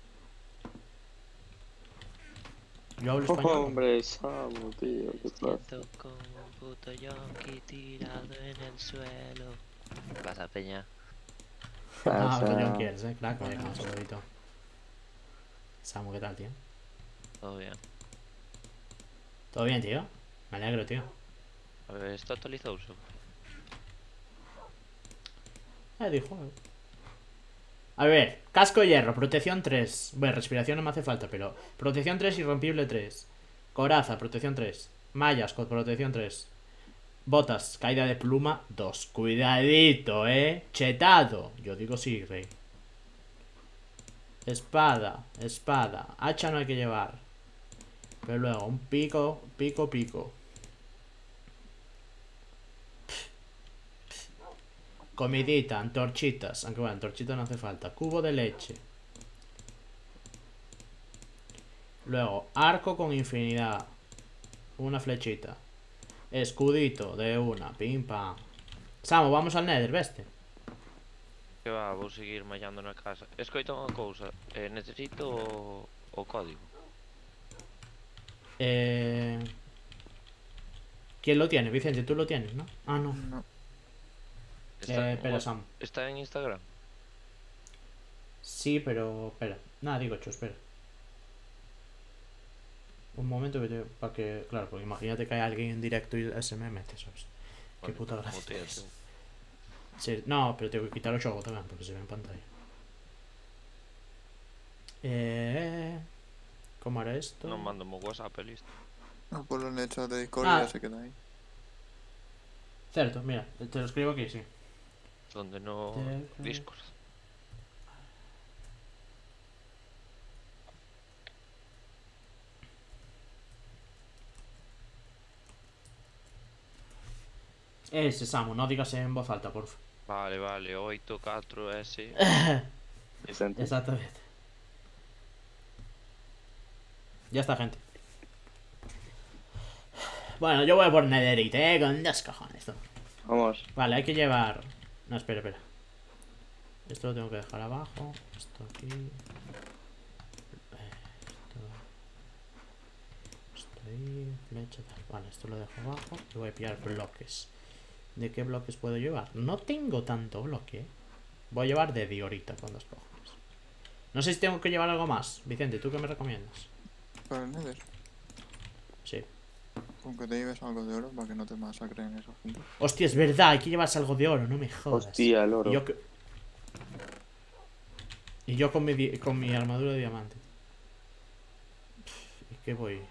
S1: Yo hablo español.
S4: Hombre, Samu, tío, qué placer.
S5: Siento como un puto yonki tirado en el suelo. ¿Qué pasa, peña?
S1: Ah,
S4: Pasa.
S1: coño, quieres, crack, vaya, con saludito. Samu, ¿qué tal, tío?
S5: Todo bien.
S1: ¿Todo bien, tío? Me alegro, tío.
S5: A ver, ¿esto actualizó uso?
S1: Dijo. A ver, casco de hierro, protección 3. Bueno, respiración no me hace falta, pero. Protección 3, irrompible 3. Coraza, protección 3. Mallas, con protección 3. Botas, caída de pluma 2. Cuidadito, chetado. Yo digo sí, rey. Espada, espada. Hacha no hay que llevar. Pero luego, un pico, pico. Comidita, antorchitas. Aunque bueno, antorchitas no hace falta. Cubo de leche. Luego, arco con infinidad. Una flechita. Escudito de una. Pim pam. Samu, vamos al Nether, veste.
S5: Que va, vou seguir mallando na casa. Escoita unha cousa, necesito o código.
S1: ¿Quién lo tiene? Vicente, tú lo tienes, ¿no? Ah, no.
S2: No.
S1: Espera, Samu.
S5: Está en Instagram.
S1: Sí, pero. Espera. Nada, digo, espera. Un momento que te. Para que. Claro, porque imagínate que hay alguien en directo y se me mete, ¿sabes? Qué
S5: Vale,
S1: puta
S5: como
S1: gracia.
S5: te
S1: es. Sí, no, pero tengo que quitar el juego también porque se ve en pantalla. ¿Cómo era esto?
S5: Non mando mo WhatsApp e listo.
S2: No, por el hecho de Discord
S1: Ah.
S2: ya se queda ahí.
S1: Cierto, mira, te lo escribo aquí, sí.
S5: Donde no... Discord.
S1: Ese, Samu, no digas en voz alta, porfa.
S5: Vale, vale, 8, 4, S.
S4: Vicente.
S1: Exactamente. Ya está, gente. Bueno, yo voy por Netherite, con 2 cojones. Tú.
S4: Vamos.
S1: Vale, hay que llevar... No, espera. Esto lo tengo que dejar abajo. Esto aquí. Esto ahí. Flecha, tal. Vale, esto lo dejo abajo. Y voy a pillar bloques. ¿De qué bloques puedo llevar? No tengo tanto bloque. Voy a llevar de diorita con 2 cojones. No sé si tengo que llevar algo más. Vicente, ¿tú qué me recomiendas?
S2: Para el Nether.
S1: Sí.
S2: Con que te lleves algo de oro para que no te masacren esa gente.
S1: Hostia, es verdad, hay que llevarse algo de oro, no me jodas.
S4: Hostia, el oro.
S1: Y yo con mi armadura de diamante. ¿Y qué voy?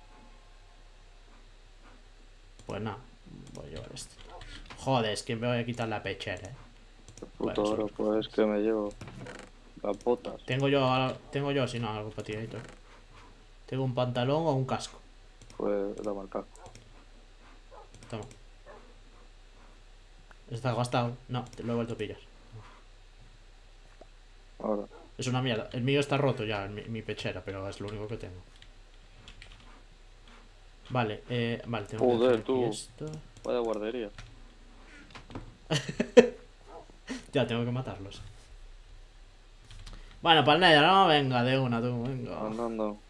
S1: Pues nada, voy a llevar esto. Joder, es que me voy a quitar la pechera,
S4: Puto
S1: Bueno,
S4: oro, pues que me llevo. Las botas.
S1: Tengo yo, si no, algo para ti, Aitor. Tengo un pantalón o un casco.
S4: Pues dame el casco.
S1: Toma. Está gastado. No, te lo he vuelto a pillar.
S4: Ahora.
S1: Es una mierda. El mío está roto ya, mi pechera, pero es lo único que tengo. Vale, vale, tengo que
S4: Joder,
S1: hacer aquí
S4: tú.
S1: esto.
S4: Vaya guardería.
S1: Ya, tengo que matarlos. Bueno, para el Nether, no, venga, de una, tú, venga.
S4: Andando.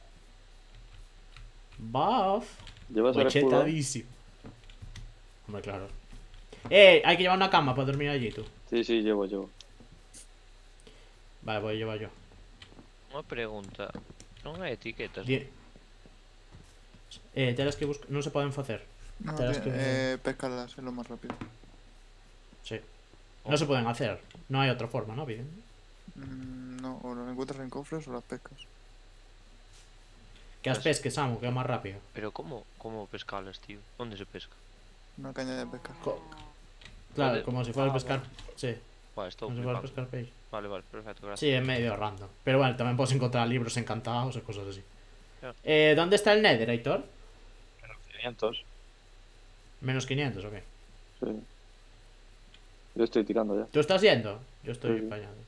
S1: Buff.
S4: ¿Llevas el escudo?
S1: Chetadísimo. Hombre, claro. Hay que llevar una cama para dormir allí, tú.
S4: Sí, sí, llevo.
S1: Vale, voy a llevar yo.
S5: Una pregunta. Non hai etiquetas?
S1: Die- telas que busco non se poden facer.
S2: No,
S1: Tienes que-
S2: pescarlas es lo más rápido.
S1: Sí. No se pueden hacer. No hay otra forma, ¿no? Bien.
S2: No, o las encuentras en cofres o las pescas.
S1: Que as pesques, Samu, que é máis rápido.
S5: Pero como pescalas, tío? Onde se pesca?
S2: Una caña de pescar.
S1: Claro,
S5: Joder.
S1: como si fuera a pescar. Sí,
S5: Vale, estou
S1: como si fuera a
S5: flipando.
S1: pescar peixe.
S5: Vale, perfecto, gracias.
S1: Sí, é medio random. Pero bueno, tamén podes encontrar libros encantados e cosas así.
S5: Claro.
S1: ¿Dónde está el Nether, Aitor?
S4: 500.
S1: Menos 500, ok.
S4: Sí. Yo estoy tirando ya.
S1: ¿Tú estás yendo? Yo estoy
S4: Sí.
S1: fallando.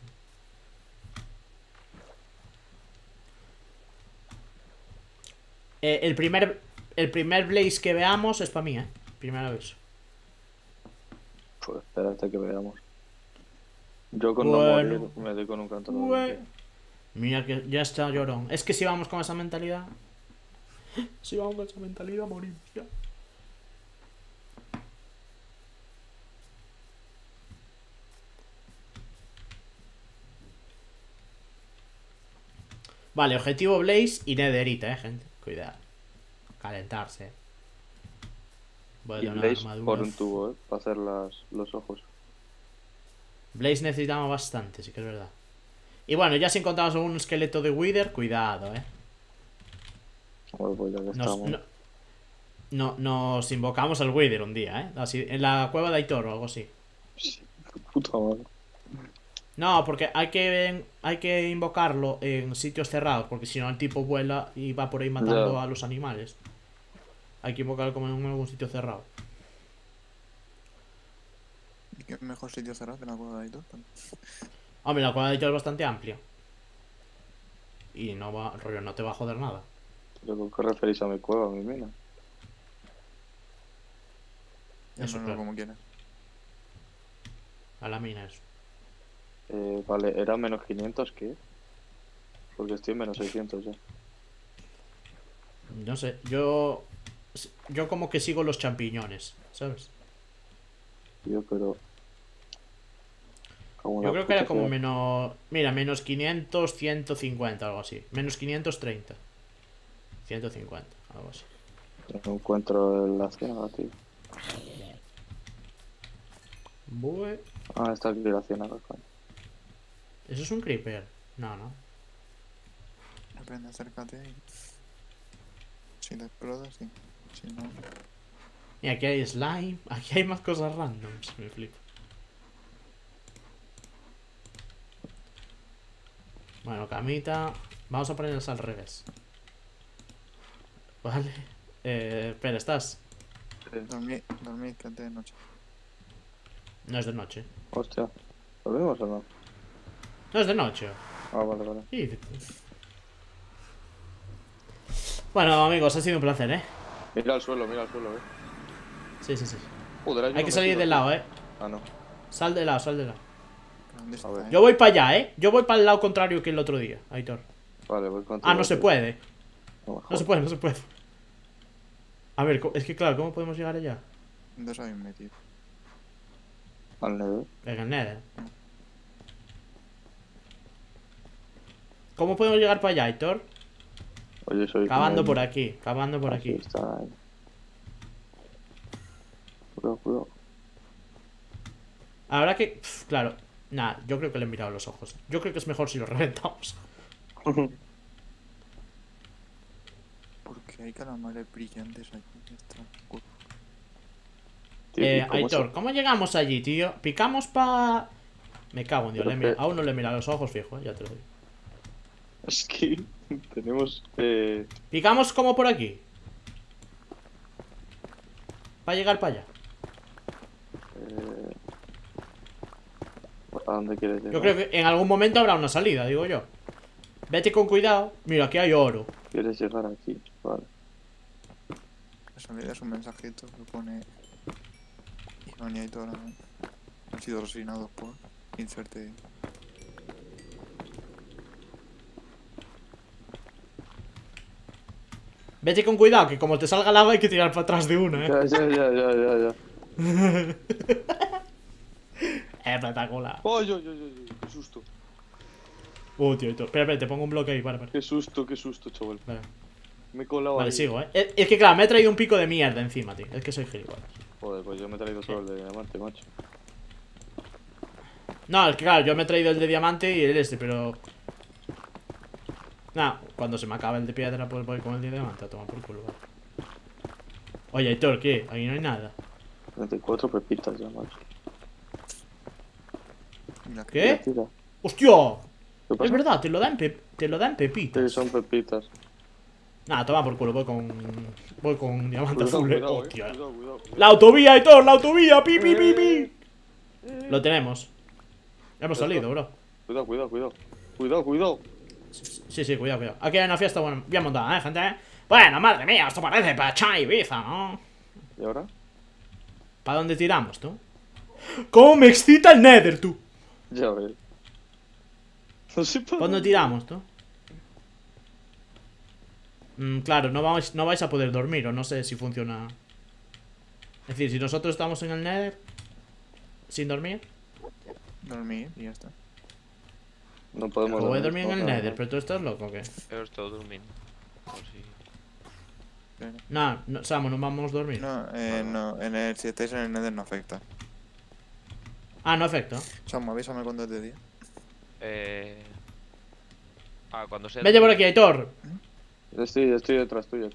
S1: El primer Blaze que veamos es para mí, Primera vez.
S4: Pues espérate que veamos. Yo con
S1: Bueno.
S4: no morir me doy con un canto.
S1: Mira que ya está llorón. Es que si vamos con esa mentalidad. Si vamos con esa mentalidad, morimos ya. Vale, objetivo Blaze y Netherita, gente. Cuidado. Calentarse. Voy a
S4: Y
S1: dar una
S4: Blaze
S1: armadura.
S4: por un tubo, para hacer los ojos.
S1: Blaze necesitamos bastante, sí que es verdad. Y bueno, ya si encontramos algún esqueleto de Wither, cuidado,
S4: Bueno, pues ya que
S1: Nos,
S4: estamos.
S1: nos invocamos al Wither un día, Así, en la cueva de Aitor o algo así.
S4: Sí, puta madre.
S1: No, porque hay que invocarlo en sitios cerrados, porque si no el tipo vuela y va por ahí matando
S4: Ya.
S1: a los animales. Hay que invocarlo como en algún sitio cerrado.
S2: Y qué mejor sitio cerrado que una cueva de Aitor.
S1: Hombre, la cueva de Aitor es bastante amplia. Y no va, rollo, no te va a joder nada.
S4: ¿Pero con qué referís a mi cueva, a mi mina?
S1: Eso,
S2: Llámalo
S1: claro.
S2: como quieras.
S1: A la mina eso.
S4: Vale, ¿era menos 500 qué? Porque estoy en menos 600 ya.
S1: No sé, yo como que sigo los champiñones, ¿sabes?
S4: Yo, pero... Como
S1: Yo
S4: la
S1: creo que era
S4: puta
S1: como
S4: sea.
S1: menos... Mira, menos 500, 150, algo así. Menos 530. 150, algo así.
S4: No encuentro la ciénaga, tío.
S1: Bue...
S4: Ah, está aquí la ciénaga, coño.
S1: ¿Eso es un creeper? No, no.
S2: Depende, acércate y... Si te explotas, sí. Si no...
S1: Y aquí hay slime. Aquí hay más cosas randoms. Me flipo. Bueno, camita. Vamos a ponerlas al revés. Vale. Espera, ¿estás?
S2: Dormid, que antes de noche.
S1: No es de noche.
S4: Hostia. ¿Volvemos o no?
S1: No es de noche.
S4: Ah, vale.
S1: ¿Qué dices? Bueno, amigos, ha sido un placer,
S4: Mira al suelo,
S1: Sí.
S4: Joder,
S1: Hay que salir del lado,
S4: Ah, no.
S1: Sal del lado,
S2: ¿Dónde está,
S4: ver.
S1: Yo voy para allá, Yo voy para el lado contrario que el otro día, Aitor.
S4: Vale, voy contigo.
S1: Ah, no se puede.
S4: No,
S1: No se puede. A ver, es que claro, ¿cómo podemos llegar allá?
S2: ¿Dónde os habéis metido?
S4: Al Nether.
S1: En el Nether. ¿Cómo podemos llegar para allá, Aitor?
S4: Oye, soy...
S1: Cavando
S4: como-
S1: por aquí, cavando por
S4: Aquí
S1: aquí.
S4: está. Cuidado.
S1: Habrá que... claro. Nah, yo creo que le he mirado los ojos. Yo creo que es mejor si lo reventamos.
S2: Porque hay calamares brillantes aquí en esta cueva.
S4: Tío, ¿y cómo
S1: Aitor,
S4: se-
S1: ¿cómo llegamos allí, tío? Picamos pa... Me cago en Dios,
S4: Pero que-
S1: aún no le he mirado los ojos, fijo, ya te lo digo.
S4: Es que tenemos...
S1: Picamos como por aquí. Para llegar para allá.
S4: ¿A dónde quieres llegar?
S1: Yo creo que en algún momento habrá una salida, digo yo. Vete con cuidado. Mira, aquí hay oro.
S4: ¿Quieres llegar aquí? Vale.
S2: salida es un mensajito que pone Iván y Aitor han sido resignados por inserte.
S1: Vete con cuidado, que como te salga lava hay que tirar para atrás de una,
S4: Ya.
S1: Espectacular.
S4: Ay, qué susto.
S1: Tío, espera, te pongo un bloque ahí, para.
S4: Qué susto, chaval.
S1: Vale,
S4: Me he colado
S1: vale,
S4: ahí.
S1: sigo, Es que claro, me he traído un pico de mierda encima, tío. Es que soy gilipollas.
S4: Joder, pues yo me he traído solo el de diamante, macho.
S1: No, es que claro, yo me he traído el de diamante y el este, pero... Nah, cuando se me acabe el de piedra, pues voy con el de diamante a tomar por culo, vale. Oye, Aitor, ¿qué? Ahí no hay nada.
S4: 34 pepitas ya, macho.
S2: Mira,
S1: ¿Qué?
S4: Tira.
S1: ¡Hostia!
S4: ¿Qué pasa?
S1: Es verdad, te lo dan
S4: Sí,
S1: pepitas.
S4: son pepitas.
S1: Nah, toma por culo, voy con diamante azul,
S4: Cuidado,
S1: Hostia.
S4: cuidado.
S1: ¡La autovía, Aitor! ¡La autovía! ¡Pi, pi, pi, pi! Lo tenemos. Hemos salido, bro.
S4: Cuidado.
S1: Sí, cuidado. Aquí hay una fiesta bien montada, gente. Bueno, madre mía, esto parece para Chai Ibiza, ¿no?
S4: ¿Y ahora?
S1: ¿Para dónde tiramos, tú? ¿Cómo me excita el Nether, tú?
S4: Ya ves. No sé
S1: ¿Para dónde tiramos, tú? Claro, no vais a poder dormir, o no sé si funciona. Es decir, si nosotros estamos en el Nether sin dormir,
S2: dormir y ya está.
S4: No podemos
S1: voy a dormir en el
S4: no,
S1: Nether, pero tú estás loco, ¿o qué?
S5: Eu estou dormindo. Por si...
S1: No, Samu, no vamos a dormir.
S2: No, si estáis en el Nether no afecta.
S1: Ah, no afecta.
S2: Samu, avísame cuando es de día.
S5: Cuando sea...
S1: Vete por aquí, Aitor.
S4: Estoy detrás tuyo,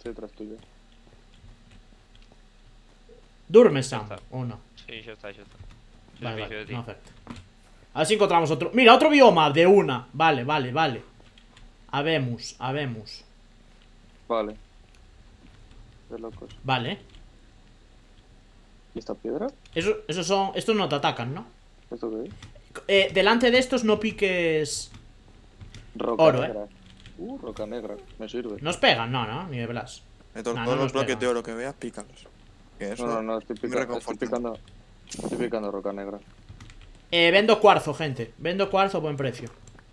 S1: ¿Duermes, Sam?
S5: está.
S1: ¿O no?
S5: Sí, xa está.
S1: Vale, no afecta. A ver si encontramos otro. Mira, otro bioma de una. Vale. Habemos.
S4: Vale. De locos.
S1: Vale.
S4: ¿Y esta piedra?
S1: Esos son. Estos no te atacan, ¿no?
S4: ¿Esto qué es?
S1: Delante de estos no piques.
S4: Roca
S1: Oro,
S4: negra. Roca negra. Me sirve.
S1: Nos pegan, no, ni de Blas.
S2: Todos
S1: no
S2: los
S1: nos
S2: bloques
S1: pega.
S2: de oro que veas, pícalos. Que eso
S4: No, estoy
S2: me reconforta.
S4: picando roca negra.
S1: Vendo cuarzo, gente. Vendo cuarzo a buen precio.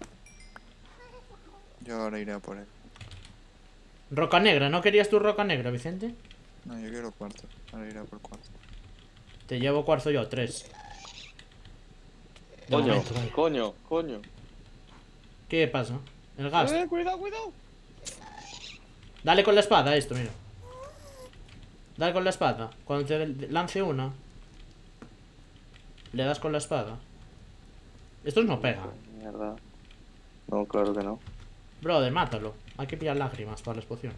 S2: Yo ahora iré a por él.
S1: Roca negra, ¿no querías tu roca negra, Vicente?
S2: No, yo quiero cuarto. Ahora iré a por cuarto.
S1: Te llevo cuarzo yo, 3. De momento, vale.
S4: Coño.
S1: ¿Qué pasa? El gas.
S4: Cuidado.
S1: Dale con la espada a esto, mira. Dale con la espada. Cuando te lance una, le das con la espada. Estos no pegan.
S4: Mierda. No, claro que no.
S1: Brother, mátalo. Hay que pillar lágrimas para las pociones.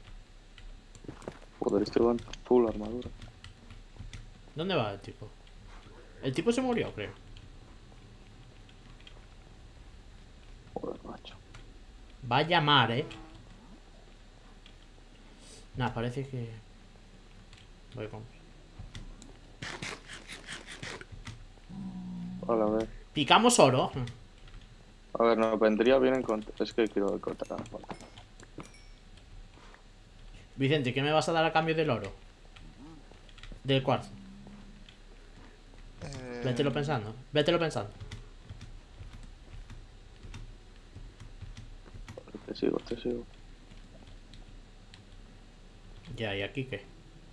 S4: Joder, este va en full armadura.
S1: ¿Dónde va el tipo? El tipo se murió, creo.
S4: Joder, macho.
S1: Vaya mar, Nah, parece que... Voy con...
S4: Vale, a ver.
S1: Picamos oro.
S4: A ver, nos vendría bien encontrar. Es que quiero encontrar. Vale.
S1: Vicente, ¿qué me vas a dar a cambio del oro? Del cuarzo. Vételo pensando.
S4: Te sigo.
S1: Ya, ¿y aquí qué?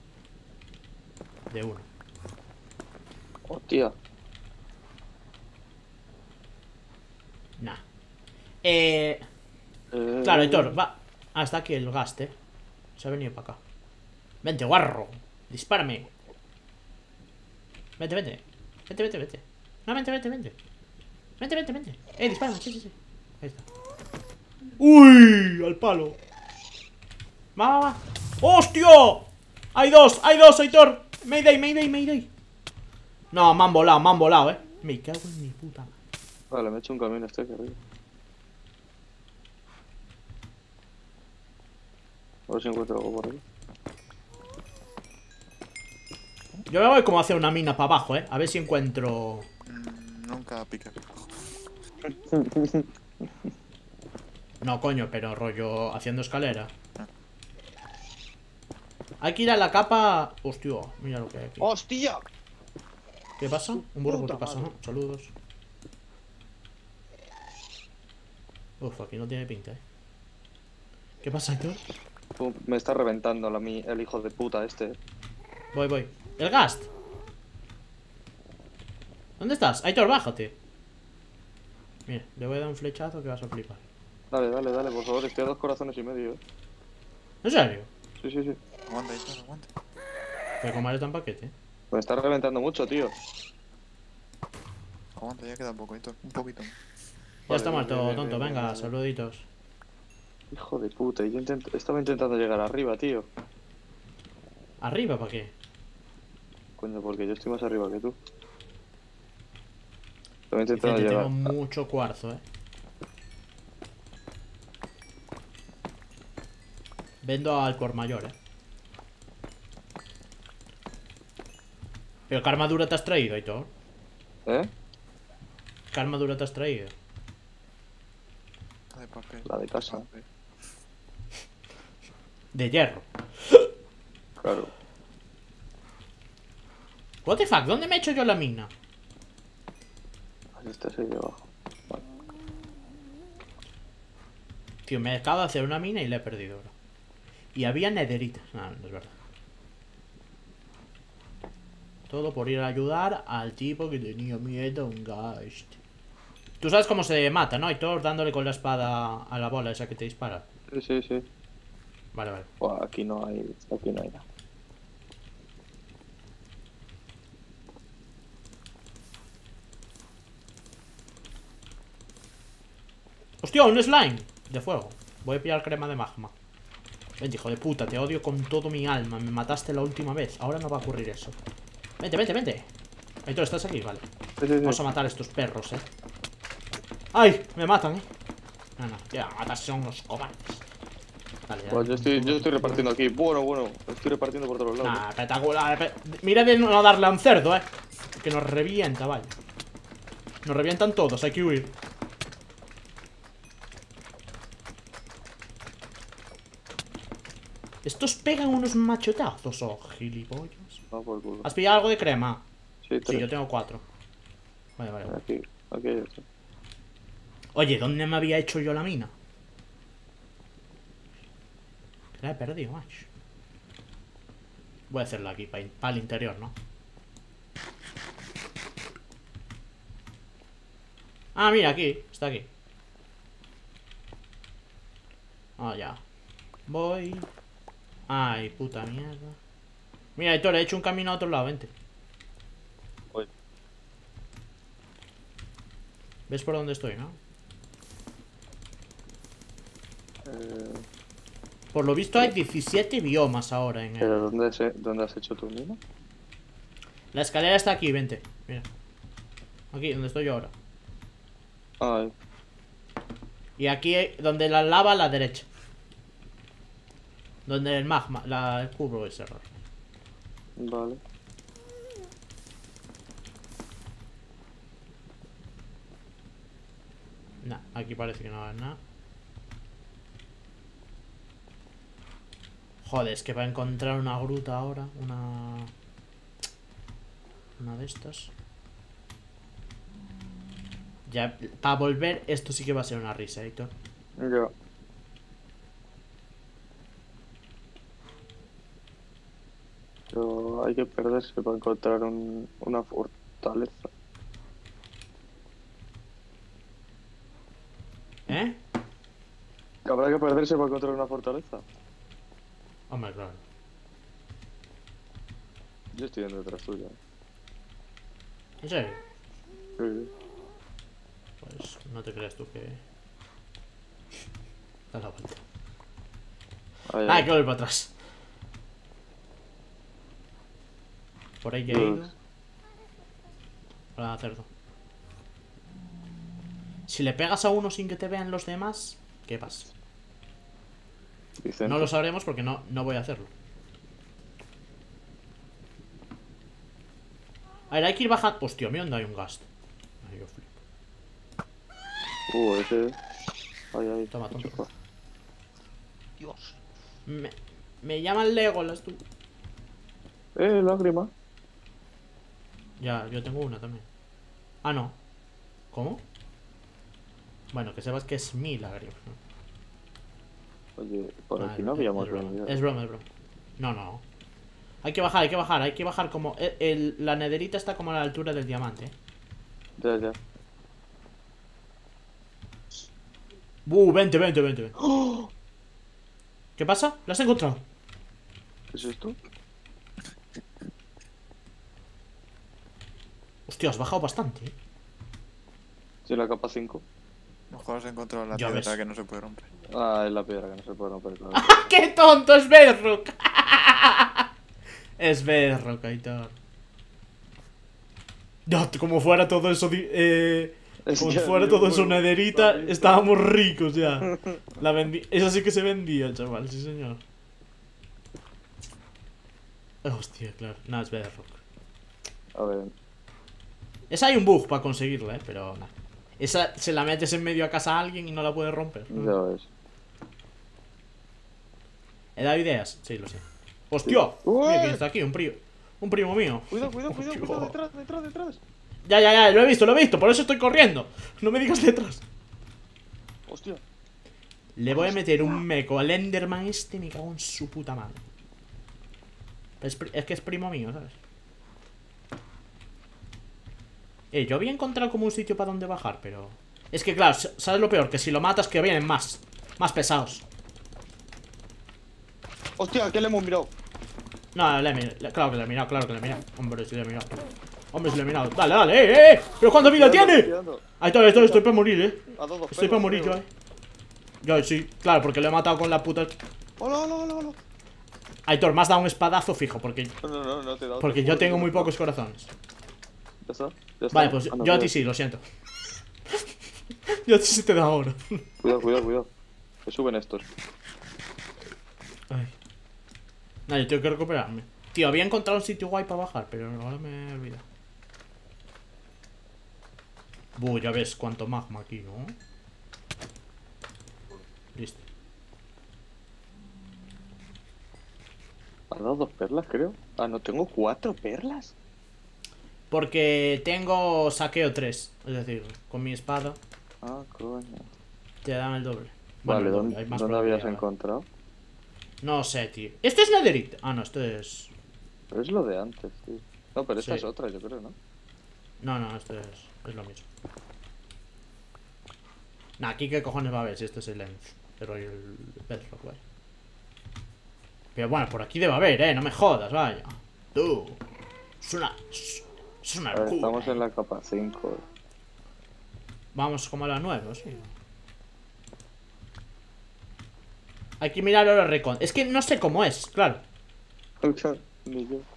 S1: De uno.
S4: Hostia.
S1: Nah. Claro, Héctor, va. Ah, está aquí el gaste. Se ha venido para acá. Vente, guarro. Dispárame. Vente. No, vente. Vente. Dispárame, sí. Ahí está. ¡Uy! Al palo. Va. ¡Hostia! Hay dos, Aitor. Mayday. No, me han volado, Me cago en mi puta madre.
S4: Vale, me he hecho un camino aquí arriba. A ver si encuentro algo por ahí.
S1: Yo me voy como hacia una mina para abajo, A ver si encuentro...
S2: Nunca piques.
S1: No, coño, pero rollo haciendo escalera. Hay que ir a la capa... Hostia, mira lo que hay aquí.
S3: ¡Hostia!
S1: ¿Qué pasa? Un burro por tu
S3: puta
S1: casa, ¿no?
S3: madre.
S1: Saludos. Uf, aquí no tiene pinta, ¿Qué pasa, Héctor?
S4: Me está reventando el hijo de puta este.
S1: Voy. ¡El Gast! ¿Dónde estás? Aitor, bájate. Mira, le voy a dar un flechazo que vas a flipar.
S4: Dale, por favor, estoy a 2 corazones y medio,
S1: ¿En serio?
S4: Sí.
S2: Aguanta, Aitor, aguanta.
S1: Pero como eres tan paquete.
S4: Me está reventando mucho, tío.
S2: Aguanta, ya queda poco, Aitor. Un poquito más.
S1: Ya
S4: Vale,
S1: está muerto,
S4: bien,
S1: tonto.
S4: bien,
S1: Venga,
S4: bien.
S1: saluditos.
S4: Hijo de puta, y yo estaba intentando llegar arriba, tío.
S1: ¿Arriba para qué?
S4: Coño, porque yo estoy más arriba que tú. Estaba
S1: Vicente,
S4: intentando llegar.
S1: tengo mucho cuarzo, Vendo al por mayor, Pero ¿qué armadura te has traído, Aitor?
S4: ¿Eh?
S1: ¿Qué armadura te has traído?
S2: La de papel.
S4: La de casa.
S2: Papel.
S1: De hierro.
S4: Claro.
S1: What the fuck, ¿dónde me he hecho yo la mina?
S4: Así estás ahí debajo. Vale.
S1: Tío, me acabo de hacer una mina y la he perdido, bro. Y había nederitas. No, no es verdad. Todo por ir a ayudar al tipo que tenía miedo a un Gast. Tú sabes cómo se mata, ¿no? Y todos dándole con la espada a la bola esa que te dispara.
S4: Sí.
S1: Vale.
S4: Buah, aquí no hay nada.
S1: ¡Hostia, un slime! De fuego. Voy a pillar crema de magma. Vente, hijo de puta, te odio con todo mi alma. Me mataste la última vez. Ahora no va a ocurrir eso. Vente. Aitor, ¿estás aquí? Vale.
S4: Sí.
S1: Vamos a matar a estos perros, ¡Ay! Me matan, No, ya, matas son los cobardes. Vale, ya.
S4: Pues yo estoy repartiendo aquí. Bueno, estoy repartiendo por todos lados.
S1: Nah, espectacular. Mira de no darle a un cerdo, Que nos revienta, vaya. Nos revientan todos, hay que huir. Estos pegan unos machotazos, gilipollas.
S4: Va por culo.
S1: ¿Has pillado algo de crema?
S4: Sí,
S1: Sí, yo tengo 4. Vale.
S4: Aquí hay otro.
S1: Oye, ¿dónde me había hecho yo la mina? La he perdido, macho. Voy a hacerla aquí, para el interior, ¿no? Ah, mira, aquí. Está aquí. Ah, ya. Voy. Ay, puta mierda. Mira, Aitor, he hecho un camino a otro lado, vente.
S4: Voy.
S1: ¿Ves por dónde estoy, no? Por lo visto hay 17 biomas ahora en
S4: ¿Pero dónde has hecho tu mina?
S1: La escalera está aquí, vente. Mira. Aquí, donde estoy yo ahora.
S4: Ay,
S1: Y aquí, donde la lava, a la derecha. Donde el magma, el cubo ese error.
S4: vale.
S1: Nah, aquí parece que no va a haber nada. Joder, es que va a encontrar una gruta ahora. Una de estas. Ya, para volver, esto sí que va a ser una risa, Héctor.
S4: Ya. Pero hay que perderse para encontrar una fortaleza.
S1: ¿Eh?
S4: Habrá que perderse para encontrar una fortaleza.
S1: Hombre, claro.
S4: Yo estoy yendo detrás tuya.
S1: ¿En serio?
S4: Sí.
S1: Pues no te creas tú que... Da la vuelta.
S4: Ahí,
S1: Ah, hay
S4: ahí.
S1: que volver para atrás. Por ahí ya he ido. Hola, cerdo. Si le pegas a uno sin que te vean los demás, ¿qué pasa?
S4: Vicente.
S1: No lo sabremos porque no voy a hacerlo. A ver, hay que ir bajando. Hostia, mira dónde hay un Gast. Ay, yo flipo.
S4: Ese. Ahí.
S1: Toma, tonto.
S4: Chupa.
S3: Dios.
S1: Me Me llaman Legolas, tú.
S4: Lágrima.
S1: Ya, yo tengo una también. Ah, no. ¿Cómo? Bueno, que sepas que es mi lágrima.
S4: Oye, por
S1: Ah,
S4: aquí no habíamos
S1: es broma,
S4: venido.
S1: es broma, es broma. No, no. Hay que bajar, hay que bajar, hay que bajar como... la nederita está como a la altura del diamante, ¿eh?
S4: Ya, ya.
S1: Vente, vente, vente.
S4: ¡Oh!
S1: ¿Qué pasa? ¿La has encontrado?
S4: ¿Qué es esto?
S1: Hostia, has bajado bastante, ¿eh?
S4: Sí, la capa 5.
S2: Mejor has encontrado la
S1: Ya
S2: piedra
S1: ves.
S2: que no se puede romper.
S4: Ah, es la piedra que no se puede romper, claro.
S1: ¡Qué tonto! ¡Es Bedrock! Es Bedrock, Aitor. Ya, como fuera todo eso...
S4: Es
S1: como
S4: que
S1: fuera
S4: había
S1: todo
S4: un
S1: eso
S4: huevo.
S1: nederita,
S4: ¿Lo has visto?
S1: estábamos ricos ya. La vendí... Esa sí que se vendía, chaval, sí señor. Hostia, claro. No, es Bedrock.
S4: A ver.
S1: Esa hay un bug para conseguirla, pero nada. Esa se la metes en medio a casa a alguien y no la puedes romper.
S4: Ya ves.
S1: ¿He dado ideas? Sí, lo sé. ¡Hostia!
S4: Ué.
S1: Mira quién está aquí, un primo mío.
S4: Cuidado, cuidado,
S1: Hostia.
S4: cuidado, cuidado, detrás, detrás, detrás.
S1: Ya, lo he visto, por eso estoy corriendo. No me digas detrás.
S4: Hostia.
S1: Le voy a meter un meco al Enderman este, me cago en su puta madre. Es que es primo mío, ¿sabes? Yo había encontrado como un sitio para donde bajar, pero... Es que claro, ¿sabes lo peor? Que si lo matas que vienen más pesados.
S4: Hostia, ¿qué le hemos mirado?
S1: No, claro que le he mirado, claro que le he mirado. Hombre, sí le he mirado. Hombre, sí le he mirado. Dale, dale, ¡eh! ¿Pero cuánta vida tiene?
S4: Cuidado.
S1: Ahí estoy para morir,
S4: A dos
S1: Estoy para morir yo, Yo, sí, claro, porque lo he matado con la puta...
S4: Hola, hola, hola, hola.
S1: Aitor, me has dado un espadazo fijo, porque
S4: No te he dado.
S1: porque yo tengo muy pocos corazones.
S4: Ya está, ya está.
S1: Vale, pues
S4: Anda,
S1: yo a ti
S4: cuidado.
S1: sí, lo siento. Yo a ti sí te da ahora.
S4: Cuidado, cuidado, cuidado. Que suben estos.
S1: Ay. Nah, yo tengo que recuperarme. Tío, había encontrado un sitio guay para bajar, pero ahora me he olvidado. Ya ves cuánto magma aquí, ¿no? Listo.
S4: ¿Has dado 2 perlas, creo? Ah, no, tengo 4 perlas.
S1: Porque tengo saqueo 3. Es decir, con mi espada
S4: Ah, coño.
S1: te dan el doble.
S4: Vale,
S1: el doble,
S4: ¿dónde,
S1: hay más
S4: ¿dónde habías
S1: probabilidad.
S4: encontrado?
S1: No sé, tío. ¿Esto es netherite? Ah, no, esto es...
S4: Es lo de antes, tío. No, pero esta
S1: Sí.
S4: es otra, yo creo, ¿no?
S1: No, esto es lo mismo. Nah, aquí qué cojones va a haber si este es el End. Pero el Bedrock, vaya. Pero bueno, por aquí debe haber, no me jodas, vaya. Tú. Es una
S4: A ver,
S1: locura.
S4: estamos en la capa 5.
S1: Vamos como a la 9, sí. Hay que mirar ahora recon. Es que no sé cómo es, claro.
S4: Ni yo.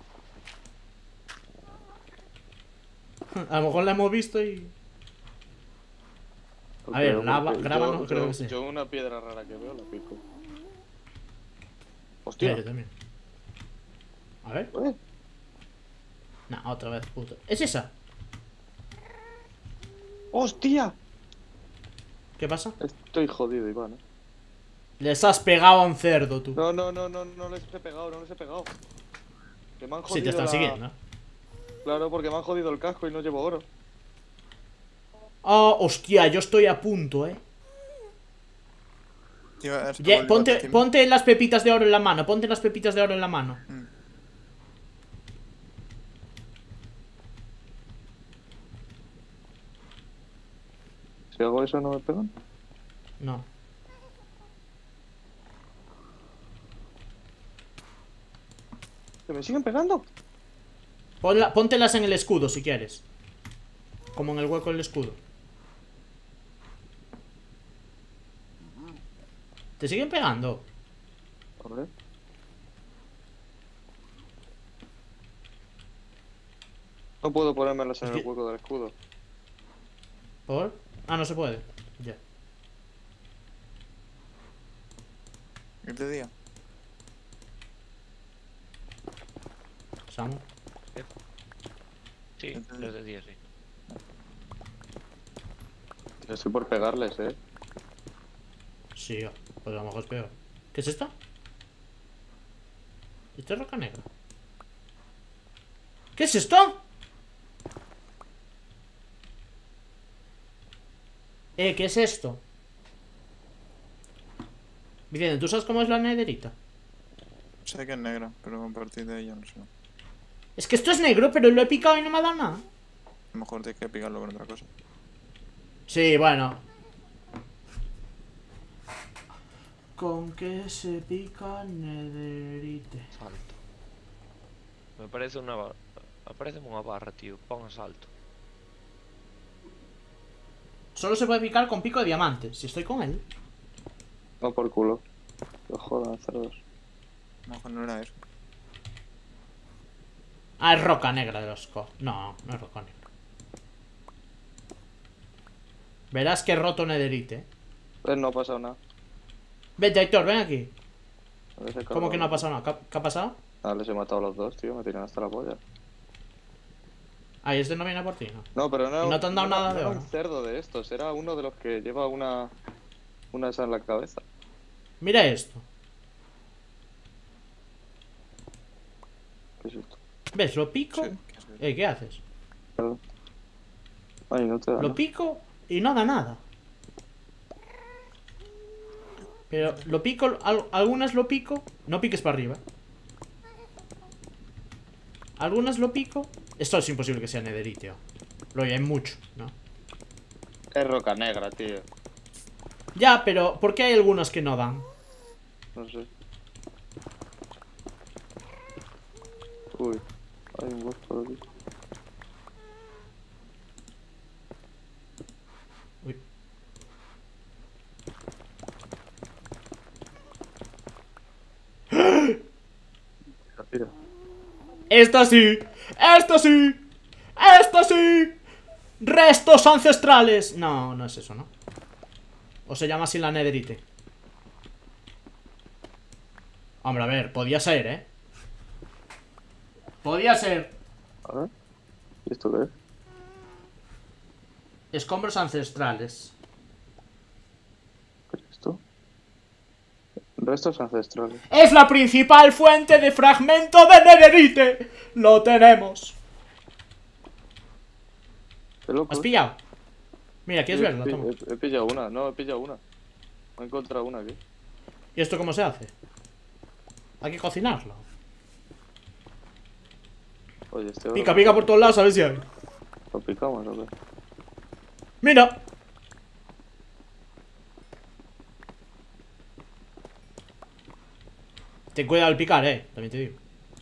S1: A lo mejor la hemos visto y... A ver, graba no creo que sea.
S4: Yo una piedra rara que veo la pico.
S1: Ya,
S4: Hostia.
S1: yo también. A ver.
S4: Eh,
S1: Nah, otra vez, puto. ¿Es esa?
S4: ¡Hostia!
S1: ¿Qué pasa?
S4: Estoy jodido, Iván,
S1: Les has pegado a un cerdo, tú.
S4: No les he pegado, no les he pegado. Que me han jodido
S1: Sí, te están siguiendo.
S4: Claro, porque me han jodido el casco y no llevo oro.
S1: Oh, hostia, yo estoy a punto,
S2: Tío, a ver si puedo
S1: Ponte,
S2: liberarte,
S1: ponte las pepitas de oro en la mano, ponte las pepitas de oro en la mano.
S4: Si hago eso no me pegan.
S1: No.
S4: ¿Que me siguen pegando?
S1: Póntelas en el escudo si quieres. Como en el hueco del escudo. ¿Te siguen pegando?
S4: A ver. No puedo ponérmelas en
S1: Es
S4: el
S1: que-
S4: hueco del escudo.
S1: ¿Por? Ah, no se puede. Ya.
S2: ¿Qué te diga?
S1: Samu.
S5: Sí, desde 10, sí.
S4: Estoy por pegarles,
S1: Sí, pues a lo mejor es peor. ¿Qué es esto? Esto es roca negra. ¿Qué es esto? ¿Qué es esto? Vicente, ¿tú sabes cómo es la nederita?
S2: Sé que es negra, pero a partir de ahí ya no sé.
S1: Es que esto es negro, pero lo he picado y no me ha dado nada.
S2: A lo mejor tienes que picarlo con otra cosa.
S1: Sí, bueno. ¿Con qué se pica nederite?
S5: Salto. Me parece una barra. Aparece una barra, tío. Pon a salto.
S1: Solo se puede picar con pico de diamante. Si estoy con él.
S4: No por culo. Lo jodan, cerdos.
S2: A lo mejor no era eso.
S1: Ah, es roca negra de los co. No, no es roca negra. Verás que he roto nederite.
S4: No ha pasado nada.
S1: Vete, Héctor, ven aquí.
S4: A ver si
S1: ¿Cómo que no ha pasado nada? ¿Qué ha pasado?
S4: Ah, les he matado a los dos, tío. Me tiran hasta la polla.
S1: Ah, y este no viene por ti, ¿no?
S4: No, pero no.
S1: ¿Y no te han dado nada de
S4: era
S1: oro?
S4: un cerdo de estos. Era uno de los que lleva una. Una esa en la cabeza.
S1: Mira esto.
S4: ¿Qué es esto?
S1: ¿Ves? Lo pico.
S2: Sí, ¿qué es eso?
S1: ¿Qué haces?
S4: Perdón. Ay, no te da.
S1: Lo
S4: ¿no?
S1: pico y no da nada. Pero lo pico, algunas lo pico. No piques para arriba. Algunas lo pico. Esto es imposible que sea nederite. Lo hay mucho, ¿no?
S4: Es roca negra, tío.
S1: Ya, pero ¿por qué hay algunas que no dan?
S4: No sé. Uy. Hay un boss por aquí.
S1: Uy.
S4: Tira.
S1: ¡Esta sí! ¡Esta sí! ¡Esta sí! ¡Restos ancestrales! No, no es eso, ¿no? O se llama así la nederite. Hombre, a ver, podía ser, ¿eh? Podía ser.
S4: A ver. ¿Y esto qué es?
S1: Escombros ancestrales.
S4: ¿Qué es esto? Restos ancestrales.
S1: ¡Es la principal fuente de fragmento de nederite! ¡Lo tenemos!
S4: ¿Qué loco?
S1: ¿Has pillado? Mira, ¿quieres verla? Toma.
S4: He pillado una, no, he pillado una. Me he encontrado una aquí.
S1: ¿Y esto cómo se hace? Hay que cocinarlo.
S4: Oye, este oro.
S1: Pica, pica por todos lados, a ver si hay.
S4: ¿Lo picamos o qué?
S1: ¡Mira! Ten cuidado al picar, también te digo.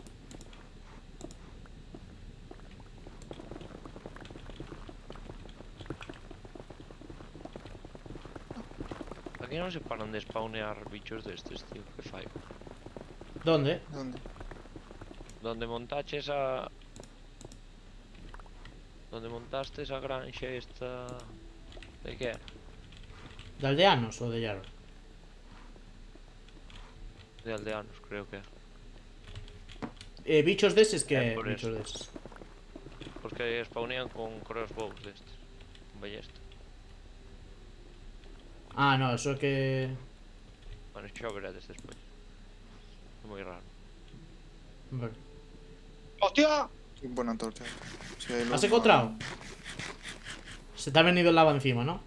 S5: Aquí no se paran de spawnear bichos de estos, tío. Qué fallo.
S1: ¿Dónde?
S2: ¿Dónde?
S5: Donde montaste esa. Donde montaste esa granja esta. ¿De qué?
S1: ¿De aldeanos o de Yarrow?
S5: De aldeanos, creo que.
S1: Bichos de esos que...
S5: Por
S1: bichos
S5: eso.
S1: de esos.
S5: Porque spawnean con crossbows de estos. Con ballesta.
S1: Ah, no, eso que...
S5: Bueno, yo verás después. Es muy raro.
S1: Vale.
S3: ¡Hostia!
S2: Qué buena antorcha. Sí, hay
S1: ¿Has
S2: luz,
S1: encontrado?
S2: no-
S1: Se te ha venido el lava encima, ¿no?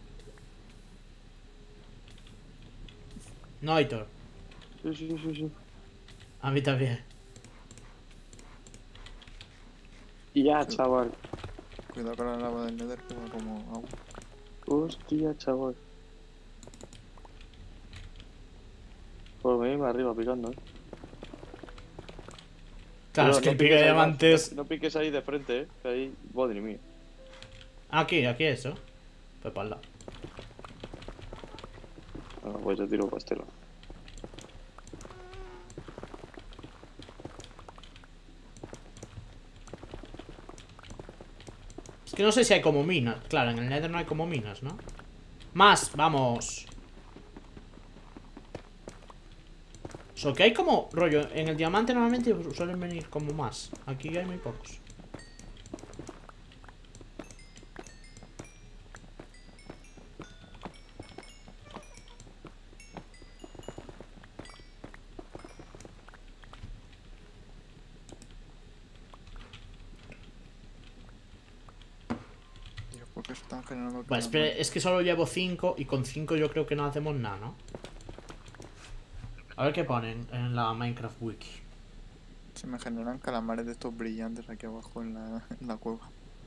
S1: No, Aitor.
S4: Sí, sí, sí, sí.
S1: A mí también.
S4: Y ya, chaval.
S2: Cuidado con la lava del Nether que va como agua.
S4: Hostia, chaval. Por venirme arriba picando,
S1: Claro,
S4: Pero
S1: es que
S4: no
S1: el pique
S4: piques
S1: de
S4: ahí,
S1: diamantes...
S4: No piques ahí de frente, que ahí. Madre mía.
S1: Aquí eso. Pues para el lado.
S4: Bueno, pues yo tiro pastelo.
S1: Es que no sé si hay como minas. Claro, en el Nether no hay como minas, ¿no? Más, vamos. So que hay como rollo. En el diamante normalmente suelen venir como más. Aquí hay muy pocos.
S2: Que están generando
S1: Vale, espera, es que solo llevo 5 y con 5 yo creo que no hacemos nada, ¿no? A ver qué ponen en la Minecraft Wiki.
S2: Se me generan calamares de estos brillantes aquí abajo en la cueva.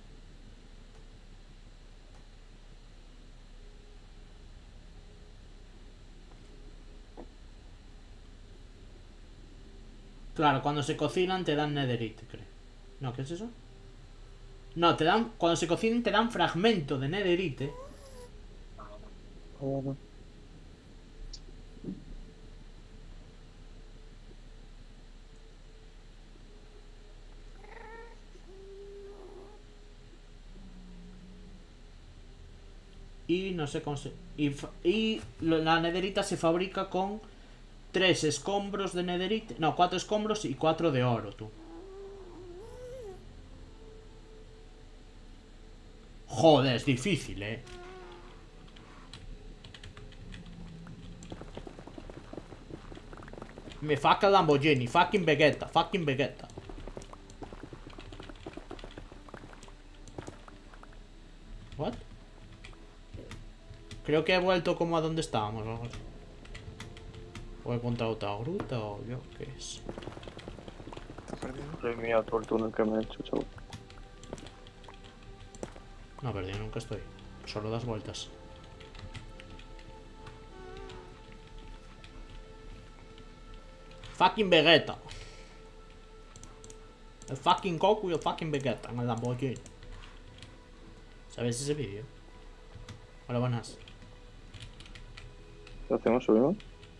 S1: Claro, cuando se cocinan te dan netherite, creo. No, ¿qué es eso? No, te dan. Cuando se cocinan te dan fragmento de netherite. Y no sé cómo se. La nederita se fabrica con 3 escombros de netherite. No, 4 escombros y 4 de oro, tú. Joder, es difícil, Me fuck el Lamborghini, fucking Vegeta, fucking Vegeta. What? Creo que he vuelto como a donde estábamos, ¿no? O he encontrado otra gruta o yo qué es.
S2: ¿Estás perdido?
S4: Madre mía, todo el túnel que me he hecho, chaval.
S1: No, perdido nunca estoy. Solo das vueltas. Fucking Vegeta. El fucking Goku y el fucking Vegeta en el Lamborghini. ¿Sabes ese vídeo? Hola, buenas.
S4: ¿Qué hacemos? ¿Subimos?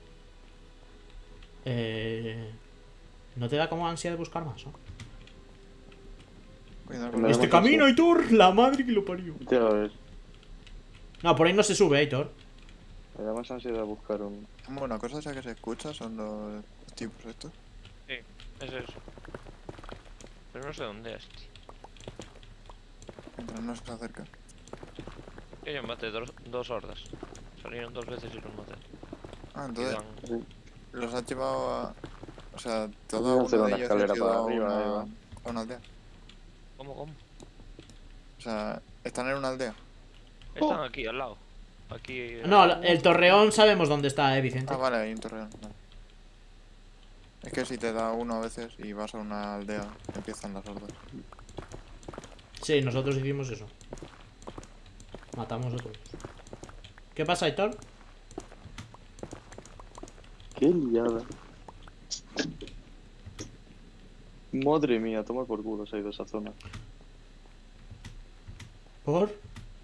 S1: ¿No te da como ansia de buscar más, no?
S2: Cuidado
S4: Me
S2: con
S1: Este
S4: así.
S1: camino, Aitor, la madre que lo parió.
S4: Ya ves.
S1: No, por ahí no se sube, Aitor.
S4: Me da más ansiedad buscar un...
S2: Bueno, una cosa esa que se escucha son los tipos estos.
S5: Sí, es eso. Pero no sé dónde es, tío.
S2: Mientras no se acerca.
S5: Yo maté dos hordas. Salieron 2 veces y los maté.
S2: Ah,
S5: Y
S2: entonces
S5: dan-
S4: Sí.
S2: los has llevado a... O sea,
S4: Podemos
S2: todo
S4: hacer
S2: uno
S4: una
S2: de ellos
S4: escalera
S2: ha ido
S4: para
S2: a
S4: arriba,
S2: una,
S4: Eva.
S2: a una aldea.
S5: ¿Cómo?
S2: O sea, están en una aldea.
S5: Están aquí, al lado. Aquí...
S1: No, el Torreón sabemos dónde está, Vicente.
S2: Ah, vale, hay un torreón. Vale. Es que si te da uno a veces y vas a una aldea, empiezan las hordas.
S1: Sí, nosotros hicimos eso. Matamos a todos. ¿Qué pasa, Aitor?
S4: ¡Qué liada! Madre mía, toma por culo, se ha ido esa zona.
S1: ¿Por?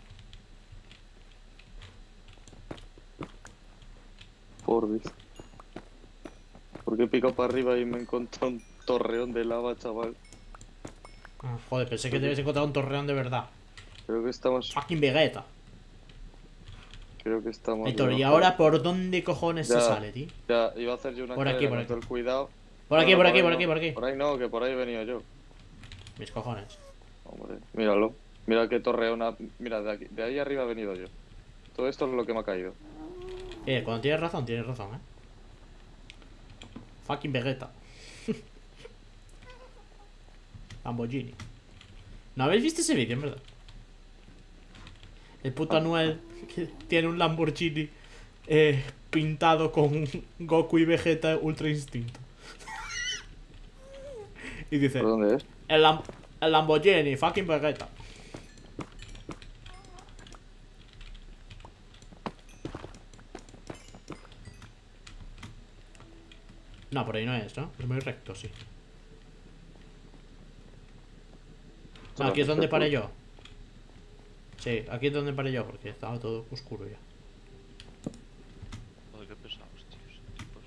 S4: Por porque he picado para arriba y me he encontrado un torreón de lava, chaval.
S1: Ah, joder, pensé que te habías encontrado un Torreón de verdad.
S4: Creo que estamos...
S1: Fucking Vegeta. Aitor, ¿y
S4: debajo.
S1: ahora por dónde cojones se
S4: Ya.
S1: sale, tío?
S4: Ya, iba a hacer yo una
S1: Por aquí,
S4: escalera
S1: por
S4: con
S1: aquí.
S4: todo el cuidado.
S1: Por aquí,
S4: Bueno,
S1: por aquí,
S4: ahí
S1: por
S4: no.
S1: aquí, por aquí.
S4: Por ahí no, que por ahí he venido yo.
S1: Mis cojones.
S4: Hombre, míralo. Mira qué torreón. Mira, de ahí arriba he venido yo. Todo esto es lo que me ha caído.
S1: Cuando tienes razón, Fucking Vegeta. Lamborghini. ¿No habéis visto ese vídeo, en verdad? El puto Anuel que tiene un Lamborghini pintado con Goku y Vegeta Ultra Instinto. Y dice,
S4: ¿Por dónde es?
S1: el Lamborghini, fucking Vegeta. No, por ahí no es, ¿no? Es muy recto, sí. No, aquí es donde paré yo. Sí, aquí es donde paré yo, porque estaba todo oscuro ya.
S5: Joder, qué pesados, tíos. Tipos.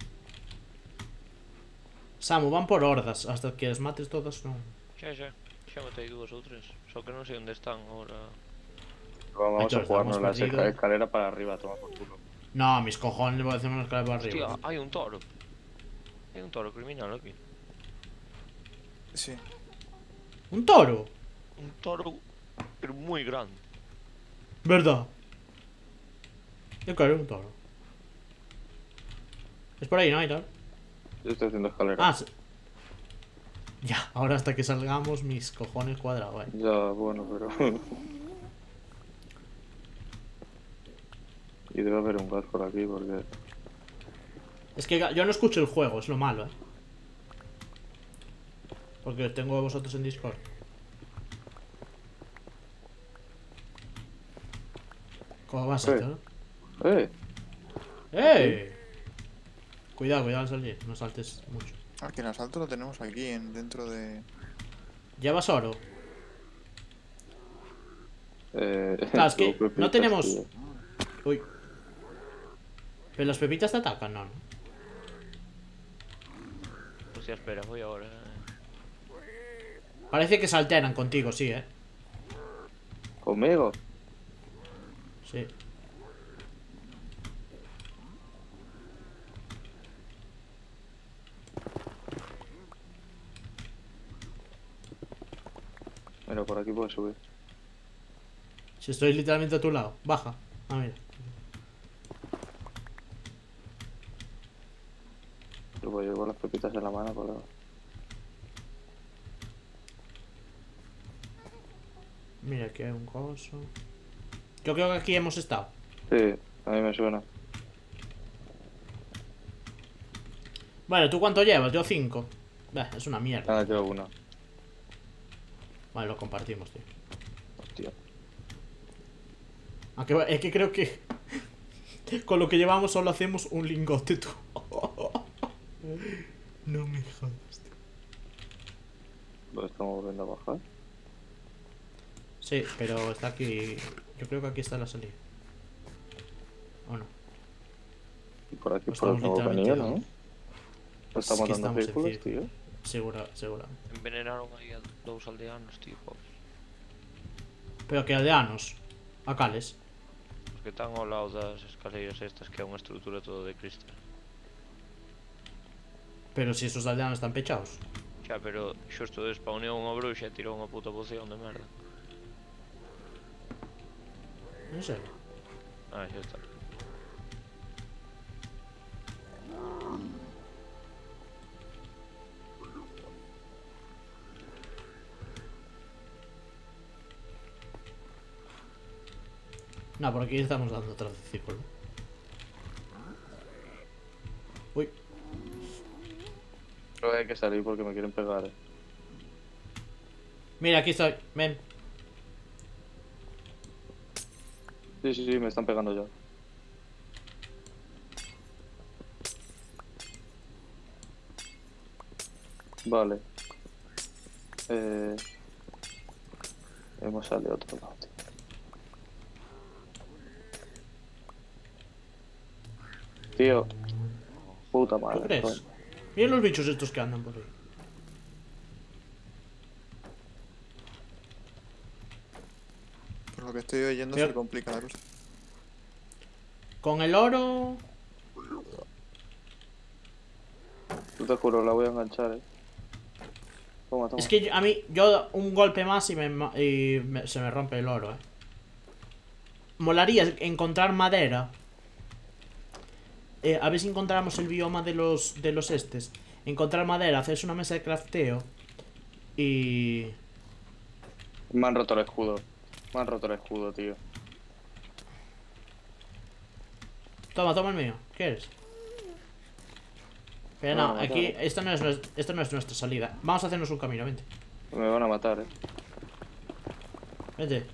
S1: Samu, van por hordas, hasta que las mates todas, no.
S5: Xa matei 2 ou 3. Só que non sei onde están ahora.
S4: Vamos
S1: Aitor,
S4: a jugarnos la
S1: estamos perdidos.
S4: escalera para arriba, toma por culo.
S1: No, mis cojones, voy a hacer una escalera para
S5: Hostia,
S1: arriba.
S5: hai un toro. Hai un toro criminal aquí.
S2: Sí.
S1: ¿Un toro?
S5: Un toro, pero moi grande.
S1: ¿Verdad? Yo creo un toro. Es por ahí, ¿no? Aitor?
S4: Yo estoy haciendo escalera.
S1: Ah, ya, ahora hasta que salgamos mis cojones cuadrados,
S4: Ya, bueno, pero... Y debe haber un gas por aquí porque...
S1: Es que yo no escucho el juego, es lo malo, porque tengo a vosotros en Discord. ¿Cómo vas, Héctor? ¡Ey! Cuidado al salir, no saltes mucho.
S2: Ah, que el asalto lo tenemos aquí, dentro de...
S1: ¿Llevas oro? Claro, es que
S4: tengo pepitas,
S1: no tenemos...
S4: tío.
S1: Uy. ¿Pero las pepitas te atacan? No, no.
S5: Hostia, espera, voy ahora.
S1: Parece que se alteran contigo, sí,
S4: ¿Conmigo?
S1: Sí.
S4: Mira, por aquí puedes subir.
S1: Si estoy literalmente a tu lado. Baja. Ah, mira.
S4: Yo voy a llevar las pepitas en la mano, colega.
S1: Mira, aquí hay un coso. Yo creo que aquí hemos estado.
S4: Sí, a mí me suena.
S1: Vale, ¿tú cuánto llevas? Yo 5. Es una mierda.
S4: Ah, yo una.
S1: Vale, lo compartimos, tío.
S4: Hostia.
S1: Aunque es que creo que con lo que llevamos solo hacemos un lingote, tú. No me jodas, tío.
S4: Lo estamos volviendo a bajar.
S1: Sí, pero está aquí. Yo creo que aquí está la salida. ¿O no?
S4: Y por aquí
S1: Pues
S4: por el
S1: estamos
S4: nuevo
S1: literalmente
S4: canillo, ¿no?
S1: Pues
S4: Estamos
S1: que
S4: dando
S1: estamos en
S4: círculos,
S1: círculo.
S4: tío.
S1: Segura.
S5: Envenenaron aí a 2 aldeanos, tío.
S1: Pero que aldeanos. A cales.
S5: Os que están ao lado das escaleiras estas, que é unha estrutura todo de cristal.
S1: Pero si esos aldeanos están pechados.
S5: Xa, pero xusto despawneou unha bruxa e tirou unha puta poción de merda.
S1: En serio.
S5: Ah, xa está.
S1: No, por aquí estamos dando otra vez círculo. Uy.
S4: Creo que hay que salir porque me quieren pegar,
S1: Mira, aquí estoy. Ven.
S4: Sí, me están pegando ya. Vale. Hemos salido a otro lado, tío. Tío. Puta madre.
S1: ¿Tú crees?
S4: coño.
S1: Mira los bichos estos que andan por ahí.
S2: Por lo que estoy oyendo
S1: Pero-
S2: se complica la cosa.
S1: Con el oro.
S4: Yo te juro, la voy a enganchar, Toma.
S1: Es que a mí, yo un golpe más y, se me rompe el oro, Molaría encontrar madera. A ver si encontramos el bioma de los estes. Encontrar madera, hacerse una mesa de crafteo. Y...
S4: Me han roto el escudo. Tío.
S1: Toma el mío. ¿Quieres? Pero no,
S4: No,
S1: aquí...
S4: no.
S1: Esto no es nuestra salida. Vamos a hacernos un camino, vente.
S4: Me van a matar,
S1: Vente.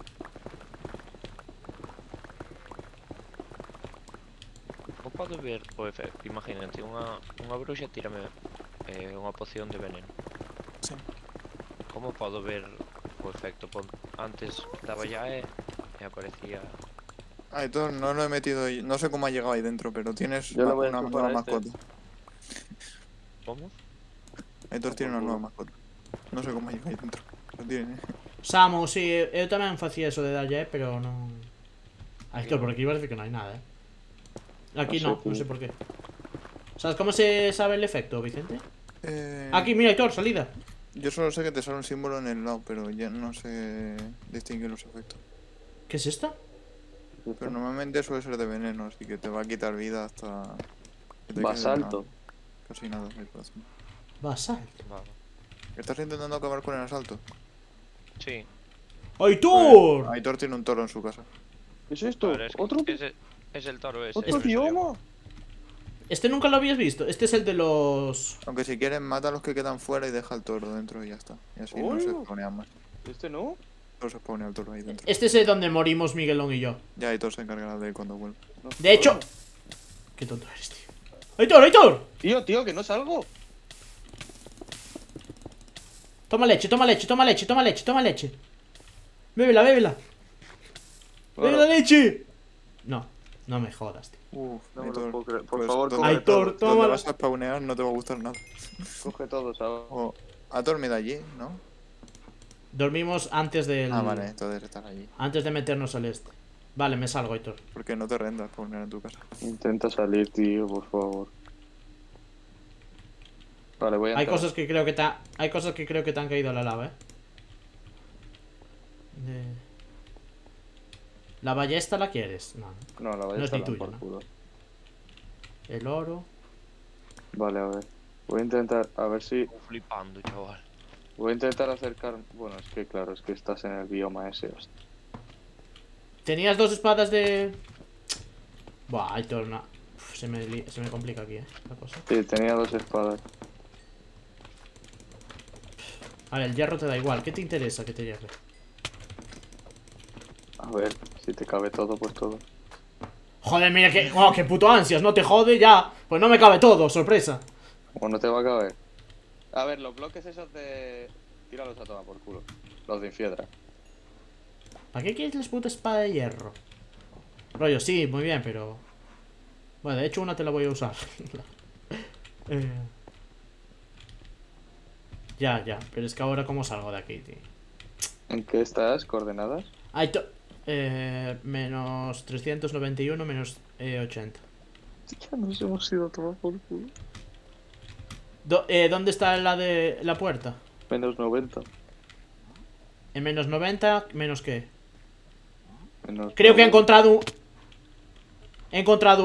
S5: Como podo ver o efecto? Imagínate, unha bruxa tírame unha poción de veneno.
S2: Sí.
S5: Como podo ver o efecto? Antes daba ya e aparecía...
S2: Ah, esto no lo he metido ahí. No sé cómo ha llegado ahí dentro, pero tienes
S4: Yo le voy a
S2: una
S4: enchufar
S2: nueva
S4: a este.
S2: mascota.
S5: Como?
S2: Aitor tiene una nueva mascota. No sé cómo ha llegado ahí dentro. Lo tiene.
S1: Samu, sí, yo también hacía eso de darle, pero no... Ah, Héctor, por aquí parece que no hay nada, Aquí
S4: No sé,
S1: no
S4: tío.
S1: sé por qué. ¿Sabes cómo se sabe el efecto, Vicente?
S2: Eh,
S1: Aquí, mira, Héctor, salida.
S2: Yo solo sé que te sale un símbolo en el lado, pero ya no sé distinguir los efectos.
S1: ¿Qué es esto?
S2: Pero normalmente suele ser de veneno, así que te va a quitar vida hasta... que te quede
S4: Basalto.
S2: nada. Casi nada en el corazón.
S1: Basalto.
S5: Vale.
S2: ¿Estás intentando acabar con el asalto?
S5: Sí.
S1: ¡Aitor!
S2: Aitor tiene un toro en su casa.
S4: ¿Qué es esto?
S5: Ahora es que
S4: ¿Otro?
S5: Es el toro ese.
S4: ¡Otro
S5: el río.
S4: idioma!
S1: Este nunca lo habías visto. Este es el de los...
S2: Aunque si quieren, mata a los que quedan fuera y deja el toro dentro y ya está. Y así no se
S4: Oh.
S2: spawnean más.
S4: ¿Este no?
S2: Solo se spawnea el toro ahí dentro.
S1: Este es el donde morimos Miguelón y yo.
S2: Ya Aitor se encargará de él cuando vuelva.
S4: No
S1: De hecho...
S4: jodas.
S1: Qué tonto eres, tío. ¡Aitor, Aitor!
S4: Tío, que no salgo.
S1: Toma leche, toma leche, toma leche, toma leche, toma leche. Bébela, bébela.
S4: Bueno,
S1: ¡Bebe la leche! No, no me jodas, tío.
S2: Uf,
S4: no me lo
S2: Aitor.
S4: puedo creer. Por
S2: Pues,
S4: favor,
S2: ¿dónde-
S4: coge
S1: Aitor,
S4: todo.
S1: toma.
S2: Donde vas a spawnear no te va a gustar nada.
S4: Coge todo, ¿sabes?
S2: O Aitor me da allí, ¿no?
S1: Dormimos antes del...
S2: Ah, vale, entonces estar allí.
S1: Antes de meternos al este. Vale, me salgo, Aitor.
S2: Porque no te rendas spawnear en tu casa.
S4: Intenta salir, tío, por favor. Vale, voy a
S1: Hay
S4: entrar.
S1: cosas que creo que te hay cosas que creo que te han caído a la lava, ¿La ballesta la quieres? No, no.
S4: No, la voy
S1: No
S4: a
S1: es ni
S4: estar
S1: tuya,
S4: por
S1: ¿no?
S4: culo.
S1: El oro.
S4: Vale, a ver. Voy a intentar, a ver si...
S5: Flipando, chaval.
S4: Voy a intentar acercar... Bueno, es que claro, es que estás en el bioma ese, hostia.
S1: ¿Tenías dos espadas de...? Buah, Aitor, no. Uf, se me complica aquí, la cosa.
S4: Sí, tenía 2 espadas.
S1: A ver, el hierro te da igual. ¿Qué te interesa que te hierre?
S4: A ver, si te cabe todo, pues todo.
S1: Joder, mira que... ¡Oh, qué puto ansias! No te jode ya. Pues no me cabe todo, sorpresa.
S4: O no te va a caber. A ver, los bloques esos de... Tíralos a tomar por culo. Los de Infiedra.
S1: ¿Para qué quieres la puta espada de hierro? Rollo, sí, muy bien, pero... Bueno, de hecho una te la voy a usar. Eh, Ya, pero es que ahora cómo salgo de aquí, tío.
S4: ¿En qué estás? ¿Coordenadas?
S1: Menos 391, menos 80.
S4: Ya nos hemos ido a tomar por culo.
S1: ¿Dónde está la de la puerta?
S4: Menos 90.
S1: En menos 90, ¿menos qué?
S4: Menos
S1: Creo que he
S4: 90.
S1: encontrado... He encontrado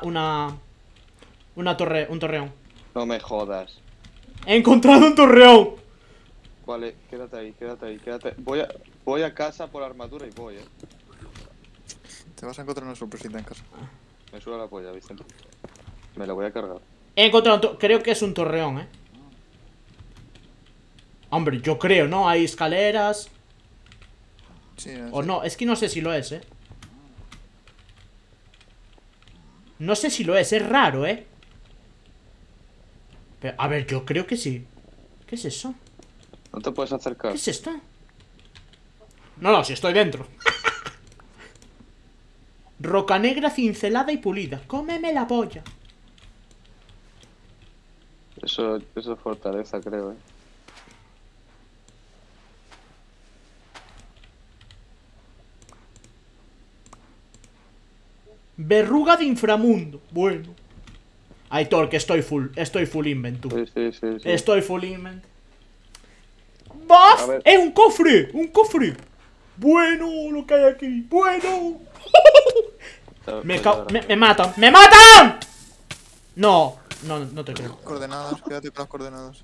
S1: un torreón.
S4: No me jodas.
S1: ¡He encontrado un torreón!
S4: Vale, quédate ahí, quédate ahí, quédate. Voy a casa por armadura y voy,
S2: Te vas a encontrar una sorpresita en casa.
S4: Me suda la polla, Vicente. Me la voy a cargar.
S1: He encontrado creo que es un torreón, Hombre, yo creo, ¿no? Hay escaleras.
S2: Sí,
S1: O no, es que no sé si lo es, No sé si lo es raro, Pero, a ver, yo creo que sí. ¿Qué es eso?
S4: No te puedes acercar.
S1: ¿Qué es esto? No, si estoy dentro. Roca negra cincelada y pulida. Cómeme la polla.
S4: Eso es fortaleza, creo,
S1: Verruga de inframundo. Bueno. Aitor, que estoy full invent, tú.
S4: Sí.
S1: Estoy full invent.
S4: A
S1: ¡Buff!
S4: ver.
S1: ¡Un cofre! ¡Un cofre! Bueno, lo que hay aquí. Bueno. Me matan. ¡Me matan! No te creo.
S2: Coordenadas, quédate con las coordenadas.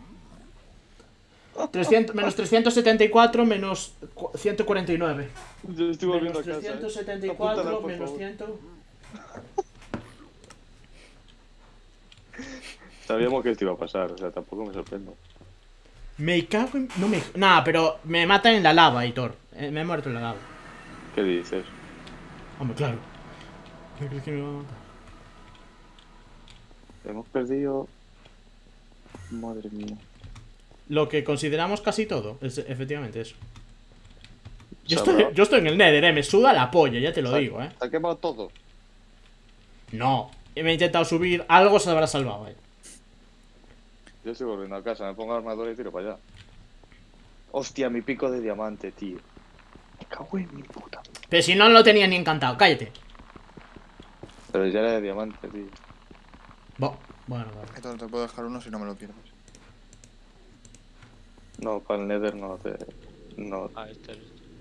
S1: 300, menos 374, menos 149.
S4: Yo estoy volviendo
S1: Menos
S4: a casa.
S1: 374,
S4: Apúntala, por
S1: menos
S4: favor.
S1: 100.
S4: Sabíamos que esto iba a pasar, o sea, tampoco me sorprendo.
S1: Me cago en... No me... Nah, pero me matan en la lava, Aitor. Me he muerto en la lava.
S4: ¿Qué dices?
S1: Hombre, claro. ¿Qué crees que me va a matar?
S4: Hemos perdido... Madre mía.
S1: Lo que consideramos casi todo. Es efectivamente eso.
S4: Sabrá.
S1: Yo estoy en el Nether, me suda la polla, ya te lo digo,
S4: ¿Te ha quemado todo?
S1: No. Me he intentado subir, algo se habrá salvado,
S4: Yo estoy volviendo a casa, me pongo armadura y tiro para allá. Hostia, mi pico de diamante, tío. Me cago en mi puta.
S1: Pero si no lo tenía ni encantado, cállate.
S4: Pero ya era de diamante, tío.
S1: Bueno, vale.
S2: Entonces te puedo dejar uno si no me lo pierdes.
S4: No, para el Nether no te... No.
S5: Ah, este es.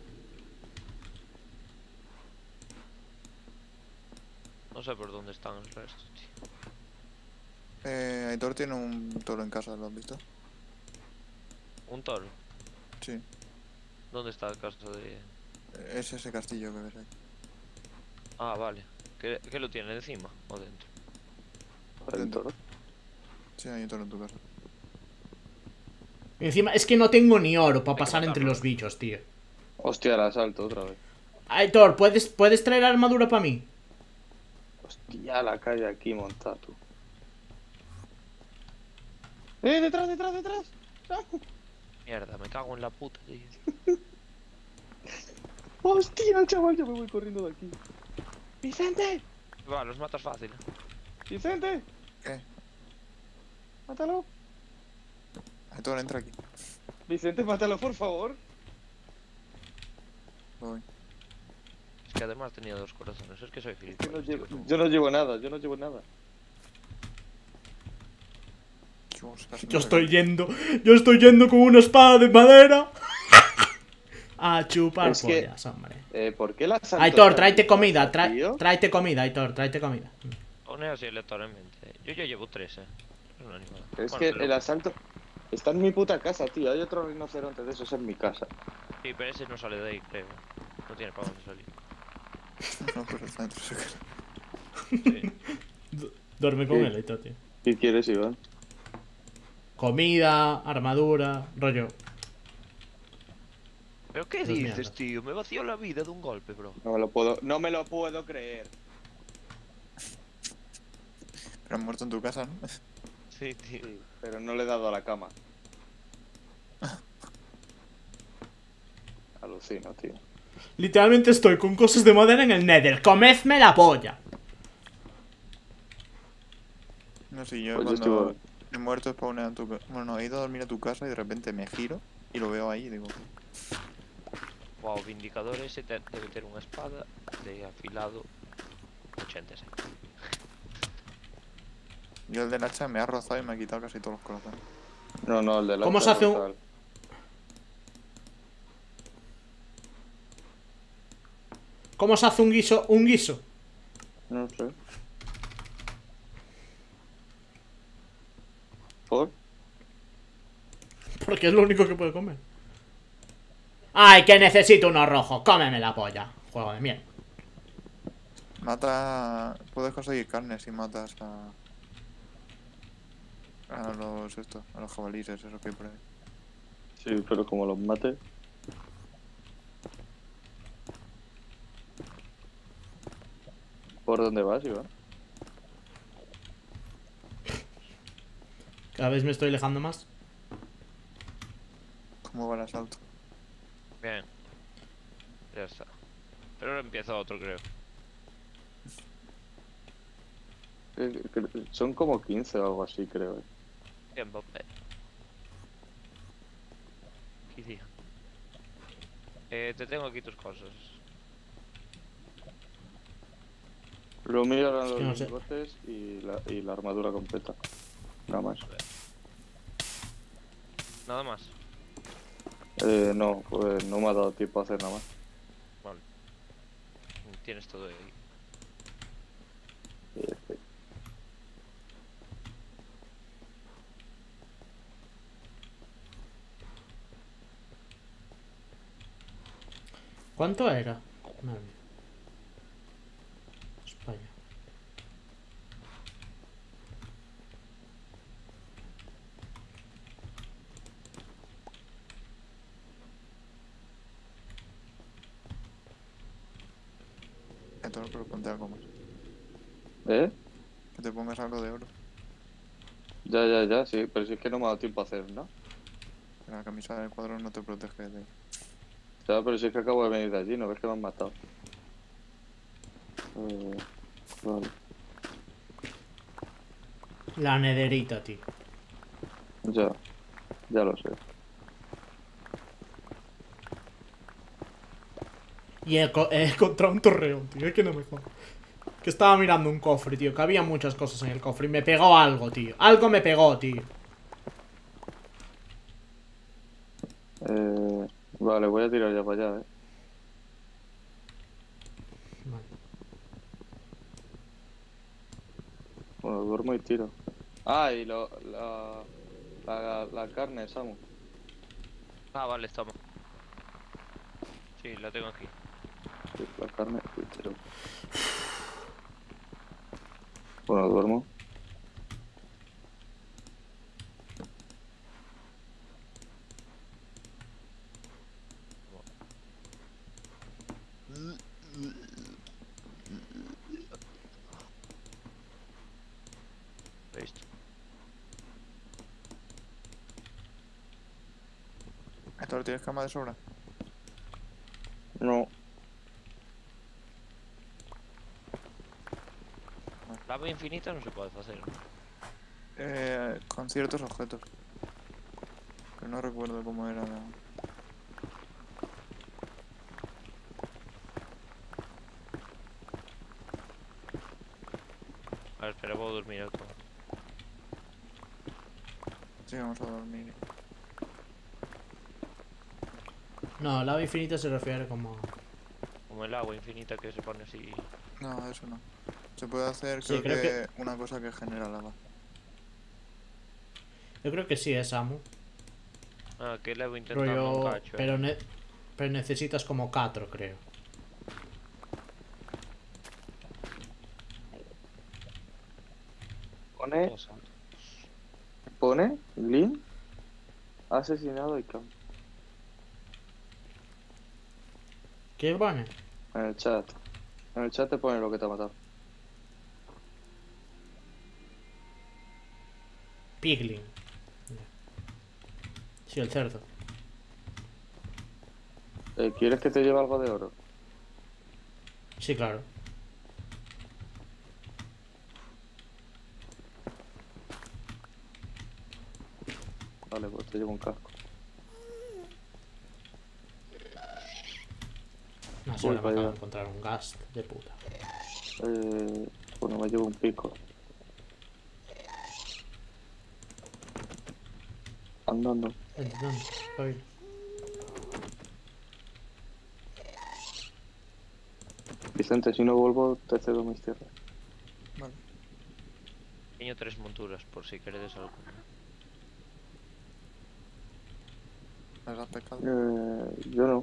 S5: No sé por dónde están los restos, tío.
S2: Aitor tiene un toro en casa, ¿lo has visto?
S5: Un toro.
S2: Sí.
S5: ¿Dónde está el caso de...?
S2: Es ese castillo que ves ahí.
S5: Ah, vale. ¿Qué lo tiene encima o dentro?
S4: Adentro, ¿no?
S2: Sí, hay todo en tu casa.
S1: Y encima, es que no tengo ni oro para
S5: Hay que
S1: pasar entre
S5: matarlo,
S1: los bichos, tío.
S4: Hostia, el asalto otra vez.
S1: Aitor, ¿puedes traer armadura para mí?
S4: Hostia, la calle aquí montada, tú. Detrás, detrás, detrás.
S5: Mierda, me cago en la puta, tío.
S4: Hostia, chaval, yo me voy corriendo de aquí. ¡Vicente!
S5: Va, los matas fácil.
S4: ¡Vicente!
S2: ¿Qué?
S4: ¡Mátalo!
S2: Aitor, entra aquí.
S4: Vicente, mátalo, por favor.
S2: Voy.
S5: Es que además tenía 2 corazones. Es que soy
S4: Yo
S5: gilipollas.
S4: no llevo,
S5: tío, es un-
S4: yo no llevo nada, yo no llevo nada.
S2: Dios, casi me
S1: Yo
S2: saca.
S1: estoy yendo con una espada de madera. A chupar
S4: Es que-
S1: pollas, hombre.
S4: ¿Por qué el asalto?
S1: Aitor,
S4: está
S1: tráete
S4: en
S1: comida,
S4: casa, tío?
S1: tráete comida, Aitor, tráete comida.
S5: Pone así aleatoriamente. Yo ya llevo 3, Es una animada.
S4: Es
S5: Bueno,
S4: que
S5: pero-
S4: el asalto está en mi puta casa, tío. Hay otro rinoceronte de esos en mi casa.
S5: Sí, pero ese no sale de ahí, creo. No tiene para dónde salir.
S2: No, pero está dentro de su casa.
S5: Sí.
S1: Duerme con
S4: Sí.
S1: él, Aitor, tío.
S4: ¿Qué quieres, Iván?
S1: Comida, armadura, rollo.
S5: ¿Pero qué
S1: Esas
S5: dices,
S1: mierdas.
S5: tío? Me vació la vida de un golpe, bro.
S4: No me lo puedo creer.
S2: Pero han muerto en tu casa, ¿no?
S5: Sí, tío.
S4: Sí, pero no le he dado a la cama. Alucino, tío.
S1: Literalmente estoy con cosas de madera en el Nether. ¡Comedme la polla!
S2: No sé, yo
S4: Pues yo
S2: cuando
S4: estuve-
S2: he muerto spawneo en tu casa. Bueno, no, he ido a dormir a tu casa y de repente me giro y lo veo ahí y digo,
S5: Wow, Vindicador ese debe tener una espada de afilado 86.
S2: yo el del hacha me ha rozado y me ha quitado casi todos los corazones.
S4: No, el de la
S1: ¿Cómo
S4: otra
S1: se hace un-
S4: brutal.
S1: ¿Cómo se hace un guiso? Un guiso.
S4: No sé. ¿Por?
S1: Porque es lo único que puedo comer. ¡Ay, que necesito uno rojo! ¡Cómeme la polla! Juego de mierda.
S2: Mata... Puedes conseguir carne si matas a... A los estos, a los jabalíes, esos que hay por ahí.
S4: Sí, pero como los mate. ¿Por dónde vas, Iván?
S1: Cada vez me estoy alejando más.
S2: ¿Cómo va el asalto?
S5: Bien. Ya está. Pero ahora empieza otro, creo.
S4: Son como 15 o algo así, creo.
S5: Bien, Bob. ¿Qué día? Te tengo aquí tus cosas.
S4: Lo mío eran
S1: Es que
S4: los
S1: no sé.
S4: lingotes y la armadura completa. Nada más.
S5: Nada más.
S4: No, pues no me ha dado tiempo a hacer nada más.
S5: Vale. Tienes todo ahí.
S1: ¿Cuánto era? Madre mía. España.
S2: Entonces, pero ponte algo más.
S4: ¿Eh?
S2: Que te pongas algo de oro.
S4: Ya, sí, pero si es que no me ha dado tiempo a hacer nada.
S2: La camisa del cuadro no te protege de...
S4: Ya, pero si es que acabo de venir de allí, ¿no ves que me han matado? Vale.
S1: La nederita, tío.
S4: Ya lo sé.
S1: Y he encontrado un torreón, tío. Es que no me jodas. Que estaba mirando un cofre, tío. Que había muchas cosas en el cofre. Y me pegó algo, tío. Algo me pegó, tío.
S4: Vale, voy a tirar ya para allá,
S1: Vale.
S4: Bueno, duermo y tiro. Ah, y la carne, Samu.
S5: Ah, vale, toma. Sí, la tengo aquí.
S4: Sí, la carne y tiro. Bueno, duermo.
S5: ¿Listo?
S2: ¿Esto tienes cama de sobra?
S4: No.
S5: Lava infinita no se puede hacer.
S2: Con ciertos objetos. Que no recuerdo cómo era la...
S5: A ver, espera, voy a dormir algo.
S2: Sí, vamos a dormir.
S1: No, lava infinita se refiere como...
S5: Como el agua infinita que se pone así.
S2: No, eso no. Se puede hacer,
S1: Sí,
S2: creo,
S1: creo
S2: que una cosa que genera lava.
S1: Yo creo que sí es Samu.
S5: Ah, que levo intentando un
S1: Rollo...
S5: cacho.
S1: Pero necesitas como 4, creo.
S4: Pone,
S5: Cosa.
S4: pone, Glyn, ha asesinado a Icam.
S1: ¿Qué pone?
S4: En el chat. En el chat te pone lo que te ha matado.
S1: Piglin. Sí, el cerdo.
S4: ¿Quieres que te lleve algo de oro?
S1: Sí, claro.
S4: Vale, pues te llevo un casco.
S1: No sé,
S4: Voy
S1: ahora me
S4: para
S1: acabo
S4: allá.
S1: de encontrar un ghast de puta.
S4: Bueno, me llevo un pico. Andando.
S1: Vente, vente, espabila.
S4: Vicente, si no vuelvo, te cedo mis tierras.
S2: Vale.
S5: Tengo 3 monturas por si queréis alguna.
S2: ¿Las has pescado?
S4: Yo no.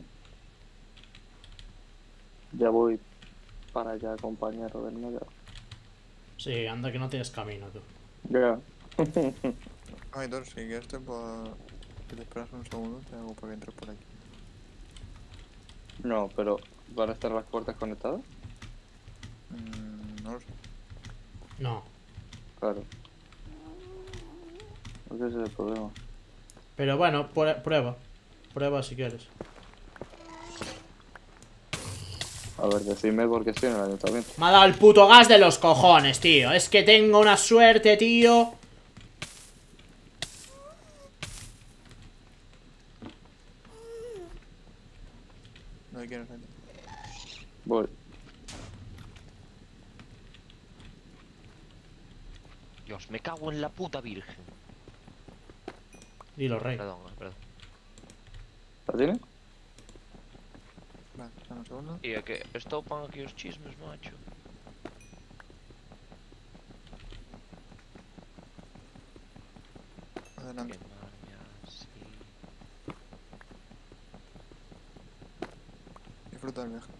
S4: Ya voy para allá, compañero del Mega.
S1: Sí, anda que no tienes camino, tú.
S4: Ya.
S2: Aitor, si quieres te puedo... Si te esperas un segundo, te hago para que entres por aquí.
S4: No, pero ¿van a estar las puertas conectadas?
S2: No lo sé.
S1: No.
S4: Claro. Ese es el problema.
S1: Pero bueno, prueba. Prueba si quieres.
S4: A ver, decidme por qué estoy en el ayuntamiento.
S1: Me ha dado el puto gas de los cojones, tío. Es que tengo una suerte, tío.
S2: No hay quieres gente.
S4: Voy.
S5: Dios, me cago en la puta virgen.
S1: Dilo, rey.
S5: Perdón, perdón.
S4: ¿La tienes?
S2: Vale, dame un segundo.
S5: Tío, que estopan aquí os chismes, macho. Que
S2: Adelante.
S5: maña, sí.
S2: Disfruta del viaje.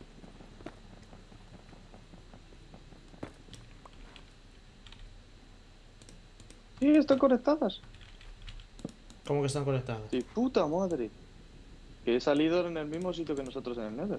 S4: Sí, están conectadas.
S1: ¿Cómo que están conectados?
S4: ¡De puta madre! Que he salido en el mismo sitio que nosotros en el Nether.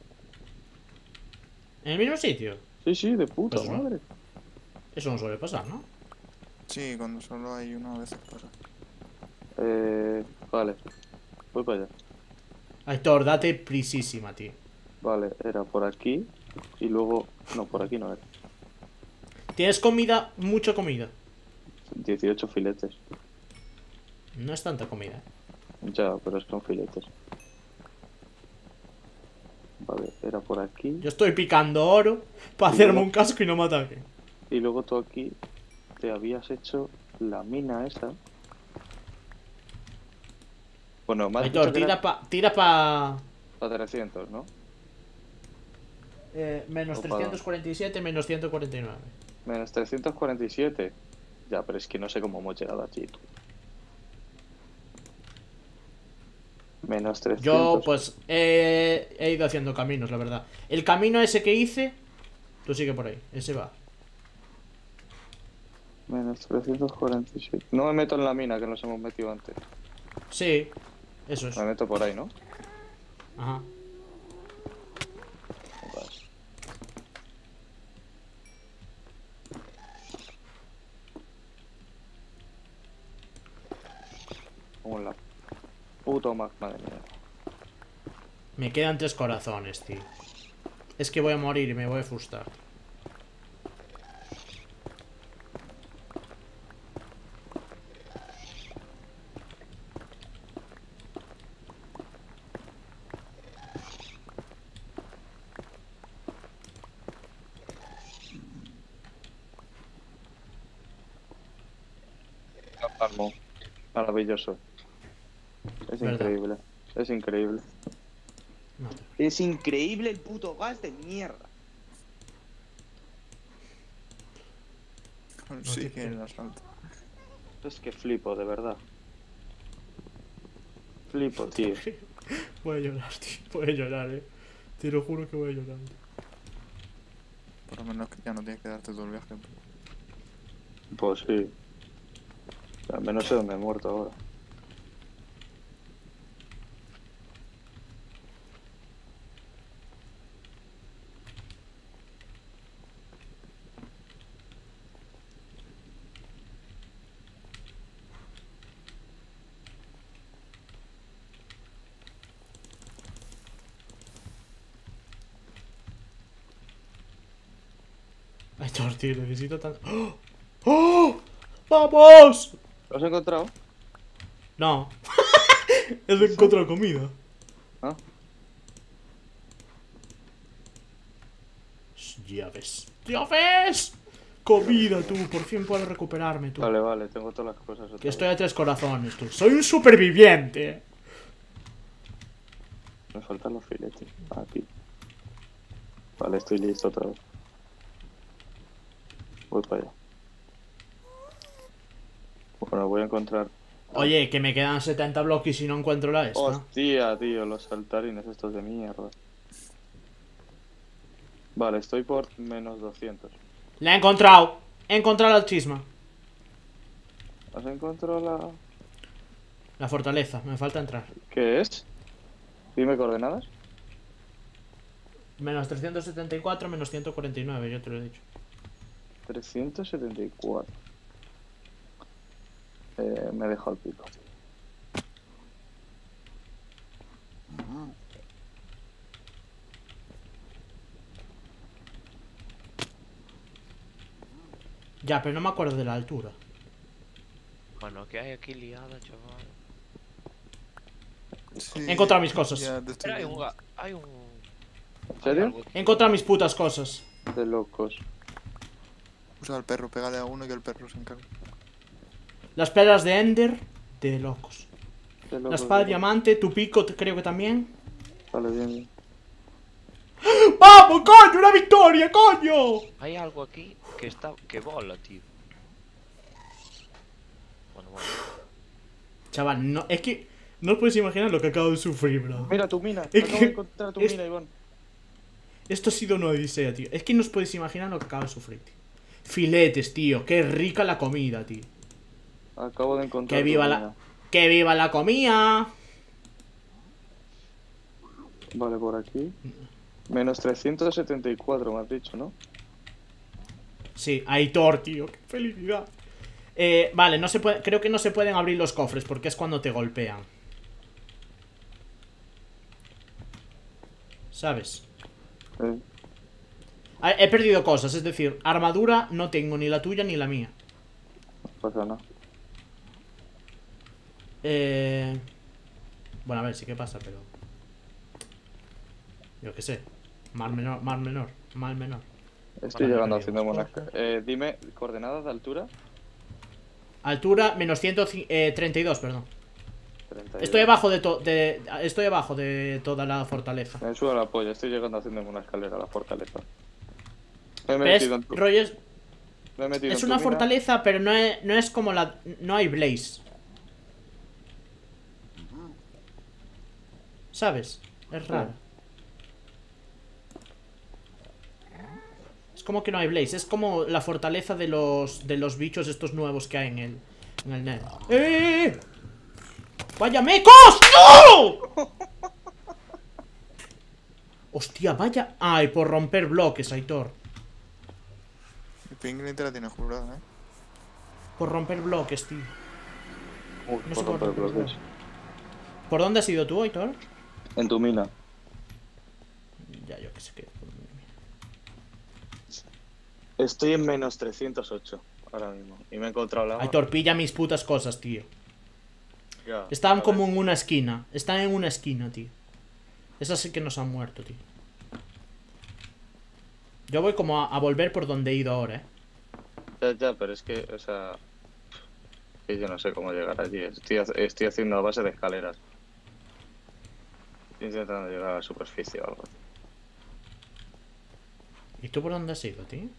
S1: ¿En el mismo sitio?
S4: Sí, sí, de puta
S1: Pues no.
S4: madre.
S1: Eso no suele pasar, ¿no?
S2: Sí, cuando solo hay uno a veces pasa.
S4: Vale. Voy para allá.
S1: Aitor, date prisísima, tío.
S4: Vale, era por aquí. Y luego... No, por aquí no era.
S1: ¿Tienes comida? Mucha comida.
S4: 18 filetes.
S1: No es tanta comida, ¿eh?
S4: Ya, pero son filetes. Vale, era por aquí.
S1: Yo estoy picando oro para
S4: Y
S1: hacerme
S4: luego-
S1: un casco y no me ataquen.
S4: Y luego tú aquí te habías hecho la mina esa. Bueno, más
S1: Aitor, tira pa...
S4: para 300, ¿no?
S1: menos
S4: Opa.
S1: 347, menos 149.
S4: Menos 347. Ya, pero es que no sé cómo hemos llegado aquí. Tú. Menos 300.
S1: Yo, pues, he ido haciendo caminos, la verdad. El camino ese que hice, tú sigue por ahí, ese va.
S4: Menos 347. No me meto en la mina que nos hemos metido antes.
S1: Sí, eso es.
S4: Me meto por ahí, ¿no?
S1: Ajá.
S4: Vale. Como la puta magma de mierda.
S1: Me quedan 3 corazones, tío. Es que voy a morir y me voy a frustrar.
S4: Palmo. Maravilloso. Es
S1: ¿Verdad?
S4: increíble. Es increíble.
S1: No.
S4: Es increíble el puto gas de mierda.
S2: Sí
S1: te
S2: que en
S1: creo.
S2: el asfalto.
S4: Es que flipo, de verdad. Flipo, tío.
S1: Voy a llorar, tío. Voy a llorar, Te lo juro que voy a llorar.
S2: Por lo menos que ya no tienes que darte todo el viaje.
S4: Pues sí. Al menos sé dónde he muerto ahora.
S1: Ay, tío, necesito tanto. ¡Oh! ¡Oh! ¡Vamos!
S4: ¿Lo has encontrado?
S1: No. Es de encontrar comida.
S4: ¿Ah?
S1: Ya ves. ¡Ya ves! Comida, tú. Por fin puedo recuperarme, tú.
S4: Vale, vale, tengo todas las cosas otra
S1: Que
S4: vez.
S1: estoy a 3 corazones, tú. Soy un superviviente.
S4: Me faltan los filetes. Aquí. Vale, estoy listo otra vez. Voy para allá. Bueno, voy a encontrar...
S1: Oye, que me quedan 70 bloques y no encuentro la esta.
S4: Hostia, tío, los saltarines estos de mierda. Vale, estoy por menos 200.
S1: La he encontrado. He encontrado la chisma.
S4: ¿Has encontrado la...?
S1: La fortaleza. Me falta entrar.
S4: ¿Qué es? Dime coordenadas.
S1: Menos 374, menos 149, yo te lo he dicho.
S4: 374. Me he dejado el pico.
S1: Ya, pero no me acuerdo de la altura.
S5: Bueno, ¿qué hay aquí liada, chaval?
S2: Sí,
S1: He encontrado mis cosas.
S2: ya te estoy
S5: Pero hay un...
S2: viendo.
S5: Hay un...
S4: ¿En serio?
S5: hay algo aquí.
S1: He encontrado mis putas cosas.
S4: De locos.
S2: Usa al perro, pégale a uno y el perro se encarga.
S1: Las pedras de Ender. De locos.
S4: De
S1: La
S4: locos,
S1: espada
S4: de locos.
S1: diamante, tu pico creo que también.
S4: Vale, bien, bien.
S1: ¡Vamos, coño! ¡Una victoria, coño!
S5: Hay algo aquí que está... que bola, tío. Bueno, bueno.
S1: Chaval, no, es que no os podéis imaginar lo que acabo de sufrir, bro.
S4: Mira tu mina.
S1: Es
S4: Acabo
S1: que-
S4: de encontrar tu
S1: es-
S4: mina, Iván.
S1: Esto ha sido una odisea, tío. Es que no os podéis imaginar lo que acabo de sufrir, tío. Filetes, tío. Qué rica la comida, tío.
S4: Acabo de encontrar
S1: Que
S4: tu
S1: viva
S4: mina.
S1: la... ¡Que viva la comida!
S4: Vale, por aquí. Menos 374, me has dicho, ¿no?
S1: Sí, Aitor, tío. ¡Qué felicidad! Vale, no se puede... creo que no se pueden abrir los cofres porque es cuando te golpean. ¿Sabes? He perdido cosas, es decir, armadura no tengo ni la tuya ni la mía.
S4: No pasa nada.
S1: Bueno, a ver, sí que pasa, pero... yo qué sé. Mal menor, mal menor, mal menor.
S4: Estoy
S1: Vale,
S4: llegando
S1: me
S4: haciendo
S1: perdimos.
S4: buenas... dime, coordenadas de altura.
S1: Altura, menos 132, perdón.
S4: 32.
S1: Estoy abajo estoy abajo de toda la fortaleza.
S4: Me subo la polla, estoy llegando haciendo una escalera a la fortaleza. Me he
S1: Pero es,
S4: metido en tu...
S1: rollo,
S4: me he metido
S1: es
S4: en tu
S1: una
S4: mina.
S1: fortaleza, pero no es como la... no hay blaze. ¿Sabes? Es raro. como que no hay Blaze. Es como la fortaleza de los bichos estos nuevos que hay en el net. ¡Eh! ¡Vaya mecos! ¡No! Hostia, vaya. Ay, por romper bloques, Aitor.
S2: El Penguin te la tiene jurada,
S1: Por romper bloques, tío.
S4: Uy,
S1: No sé
S4: por romper bloques.
S1: ¿Por dónde has ido tú, Aitor?
S4: En tu mina.
S1: Ya, yo que sé qué.
S4: Estoy en menos 308 ahora mismo. Y me he encontrado lava.
S1: Aitor, pilla mis putas cosas, tío.
S4: Ya,
S1: Estaban
S4: a
S1: como
S4: ver.
S1: en una esquina. Están en una esquina, tío. Esas sí que nos han muerto, tío. Yo voy como a volver por donde he ido ahora,
S4: Ya, pero es que, o sea... Que yo no sé cómo llegar allí. Estoy haciendo a base de escaleras. Estoy intentando llegar a la superficie o algo así.
S1: ¿Y tú por dónde has ido, tío?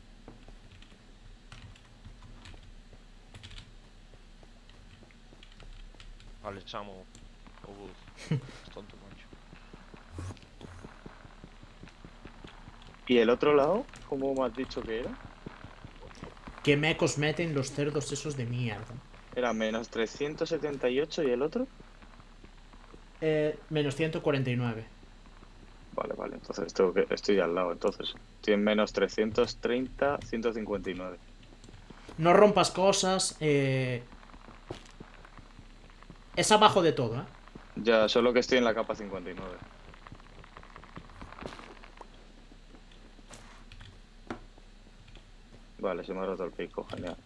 S5: Vale, Samu. Es tonto, macho.
S4: ¿Y el otro lado? ¿Cómo me has dicho que era?
S1: ¿Qué mecos meten los cerdos esos de mierda?
S4: Era menos 378 y el otro.
S1: Menos 149.
S4: Vale, entonces estoy al lado, entonces. Estoy en menos 330, 159.
S1: No rompas cosas. Es abajo de todo, ¿eh?
S4: Ya, solo que estoy en la capa 59. Vale, se me ha roto el pico, genial.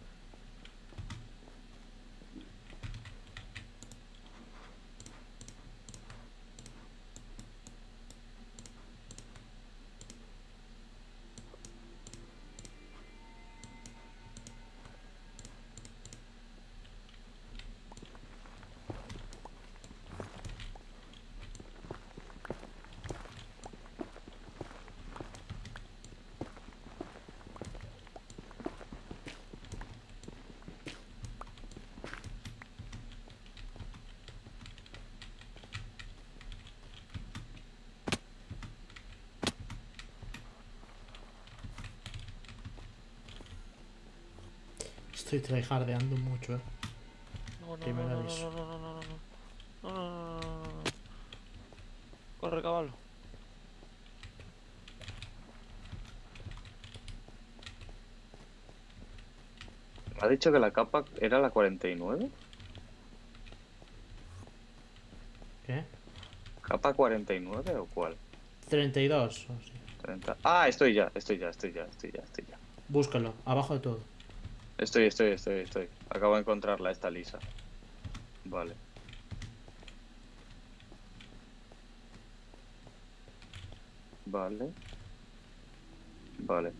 S1: Estoy tryhardeando mucho, ¿eh?
S5: No, no,
S1: Primer
S5: no, no,
S1: aviso.
S5: no, no, no, no, no, no. No, no, no, no, no, no. Corre, caballo.
S4: ¿Me ha dicho que la capa era la 49?
S1: ¿Qué?
S4: ¿Capa 49 o cuál?
S1: 32. O sí.
S4: 30. Ah, estoy ya.
S1: Búscalo, abajo de todo.
S4: Estoy. Acabo de encontrarla, esta lisa. Vale. Vale.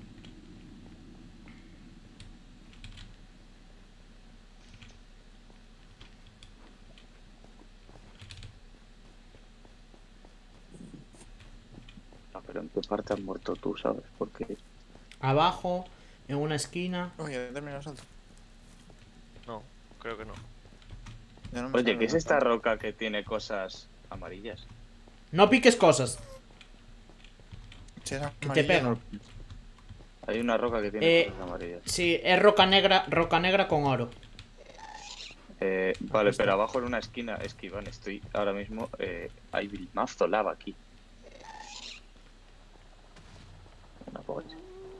S4: Ah, pero ¿en qué parte has muerto tú, sabes? Porque...
S1: Abajo, en una esquina.
S2: Oye, ya terminó el salto.
S5: No, creo que no.
S2: Ya no me
S4: Oye,
S2: sale
S4: ¿qué es
S2: la
S4: esta
S2: tabla.
S4: roca que tiene cosas amarillas?
S1: No piques cosas.
S2: Si es
S1: Que te
S2: amarilla,
S1: pega.
S2: no.
S4: Hay una roca que tiene
S1: Eh,
S4: cosas amarillas.
S1: Sí, es roca negra con oro.
S4: Vale,
S1: está.
S4: pero abajo en una esquina, es que Iván, estoy ahora mismo... hay mazo lava aquí. Una polla.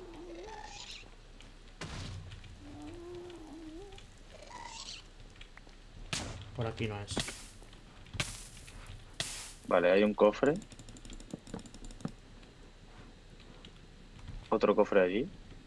S1: Por aquí no es.
S4: Vale, hay un cofre. Otro cofre allí.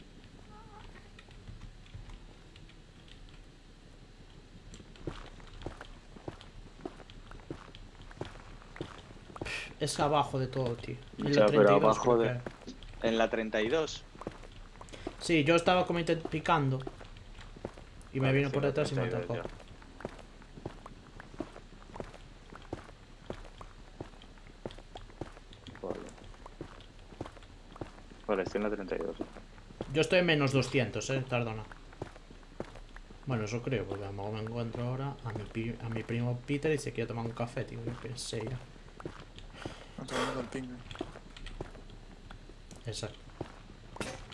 S1: Es abajo de todo, tío. En
S4: Ya,
S1: la
S4: pero
S1: 32
S4: abajo
S1: creo
S4: de-
S1: que era.
S4: En la 32.
S1: Sí, yo estaba como picando. Y me
S4: Vale,
S1: vino
S4: sí,
S1: por
S4: la
S1: detrás y me
S4: 32
S1: atacó.
S4: ya. Vale. Vale, estoy en la 32.
S1: Yo estoy en menos 200, tardona. Bueno, eso creo, porque a lo mejor me encuentro ahora a mi primo Peter y se quiere tomar un café, tío. Yo pensé ya.
S2: No te el Penguin.
S1: Exacto.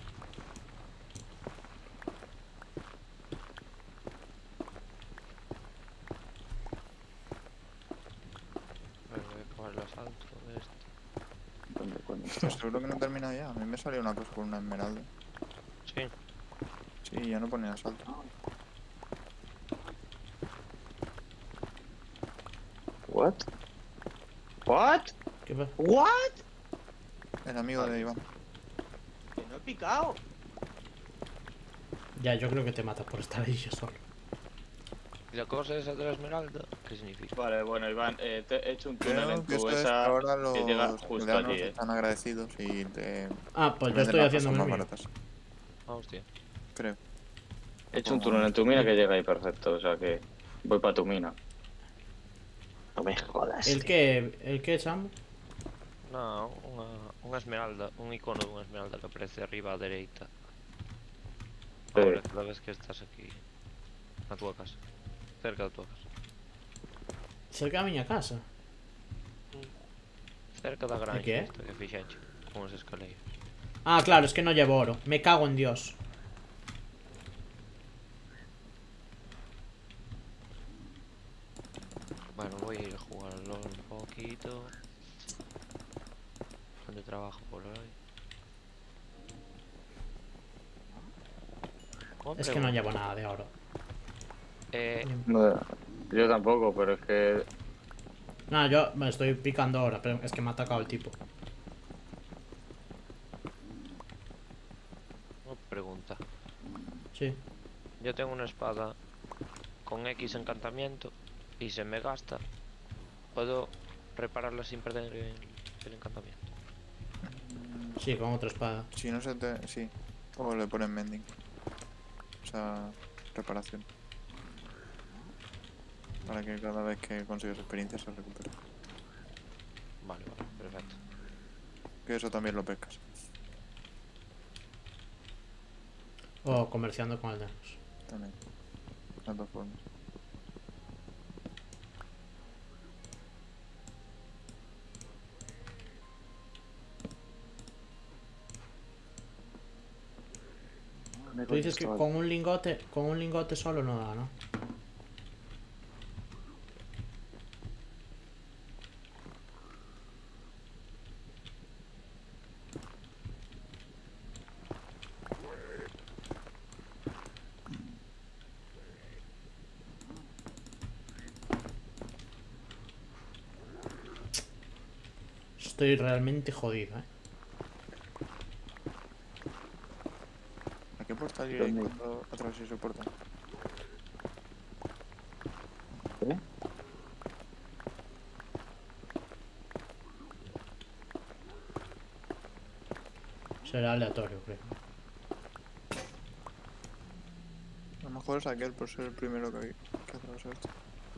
S5: jugar el asalto de este.
S4: ¿Dónde coño está?
S2: Pues seguro que no termina ya. A mí me salió una cosa con una esmeralda.
S5: Sí.
S2: Sí, ya no pone asalto.
S4: What? What?
S1: ¿Qué pasa?
S3: ¿What?
S2: El amigo de Iván.
S3: Que no he picado.
S1: Ya, yo creo que te mata por estar ahí yo solo.
S5: ¿Y la cosa esa de la esmeralda? ¿Qué significa?
S3: Vale, bueno, Iván, te he hecho un túnel
S2: Creo
S3: en
S2: que
S3: tu
S2: esto es que
S3: esa
S2: ahora
S3: que llega
S2: los
S3: justo
S2: aldeanos
S3: allí,
S2: están agradecidos y te
S1: Ah, pues yo
S2: venden
S1: estoy
S2: las
S1: haciendo
S2: cosas más
S1: el mío.
S2: baratas.
S5: Ah, hostia.
S2: Creo.
S3: He hecho un túnel en tu mina que llega ahí perfecto, o sea que voy para tu mina. No me jodas.
S1: ¿El qué? ¿El qué, Sam?
S5: No, una esmeralda, un icono de una esmeralda que aparece arriba a dereita.
S4: Sí.
S5: Ahora, cada vez que estás aquí, na tua casa, cerca da tua casa.
S1: Cerca da miña casa.
S5: Cerca da granja
S1: qué?
S5: esta que fixeche, con as escaleiras.
S1: Ah, claro, es que no llevo oro. Me cago en Dios.
S5: Bueno, voy a ir a jugar al LOL un poquito. Donde trabajo por hoy.
S1: Es que no llevo nada de oro.
S4: No, yo tampoco, pero es que
S1: Nada, yo me estoy picando ahora, pero es que me ha atacado el tipo.
S5: Una pregunta.
S1: Sí.
S5: Yo tengo una espada con X encantamiento y se me gasta. ¿Puedo repararla sin perder el encantamiento?
S1: Sí, con otra espada.
S2: Si no se te... Sí. O le ponen mending. O sea, reparación. Para que cada vez que consigues experiencia se recupere.
S5: Vale, vale, perfecto.
S2: Que eso también lo pescas.
S1: O comerciando con aldeanos.
S2: También. Las dos formas.
S1: Tú dices que con un lingote solo no da, ¿no? Estoy realmente jodido, ¿eh?
S2: ¿A qué portal iré
S4: ¿Dónde?
S2: cuando atravesé ese portal?
S4: ¿Eh?
S1: Será aleatorio, creo.
S2: A lo mejor es aquel por ser el primero que atravesó esto.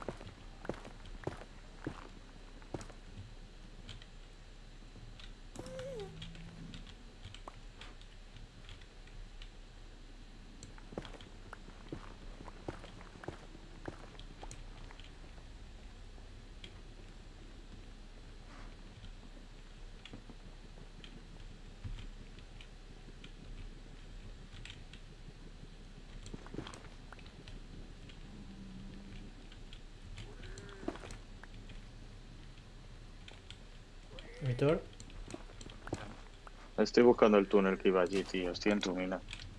S1: ¿Víctor?
S4: Estoy buscando el túnel que iba allí, tío. Estoy en tu mina.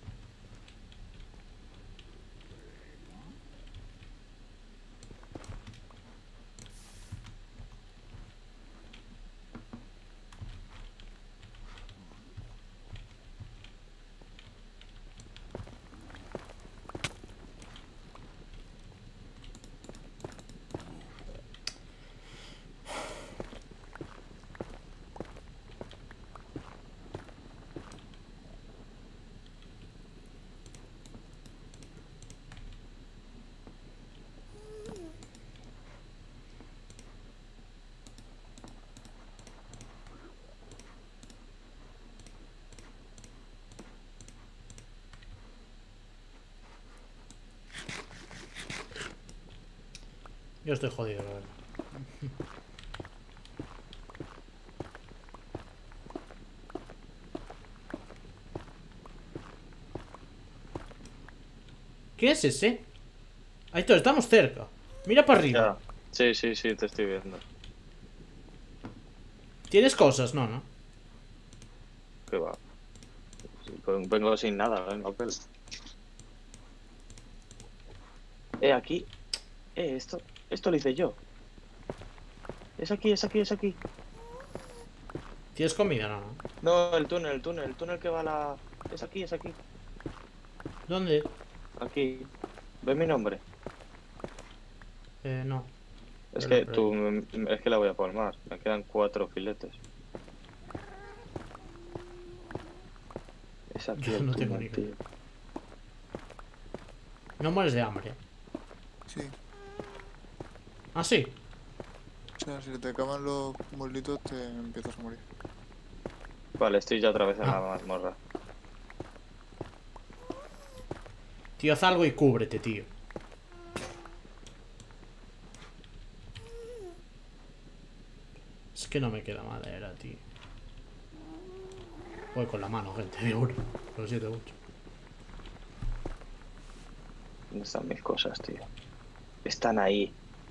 S1: Yo estoy jodido, la verdad. ¿Qué es ese? Ahí todos estamos cerca. Mira para arriba.
S4: Ya. Sí, sí, sí, te estoy viendo.
S1: ¿Tienes cosas? No, ¿no?
S3: ¿Qué va? Vengo sin nada, vengo a pelo. Aquí. Esto lo hice yo. Es aquí, es aquí, es aquí.
S1: ¿Tienes comida? No, no.
S3: No, el túnel que va a la... Es aquí, es aquí.
S1: ¿Dónde?
S3: Aquí. ¿Ves mi nombre?
S1: No.
S3: Es
S1: Pero
S3: que es que la voy a palmar. Me quedan 4 filetes. Es aquí
S1: Yo
S3: el
S1: no tengo
S3: túnel,
S1: ni idea.
S3: tío.
S1: No mueres de hambre.
S2: Sí.
S1: ¿Ah, sí?
S2: O sea, si te acaban los muslitos te empiezas a morir.
S3: Vale, estoy ya otra vez en la mazmorra.
S1: Tío, haz algo y cúbrete, tío. Es que no me queda madera, tío. Voy con la mano, gente, de uno. Lo siento mucho.
S3: ¿Dónde están mis cosas, tío? Están ahí.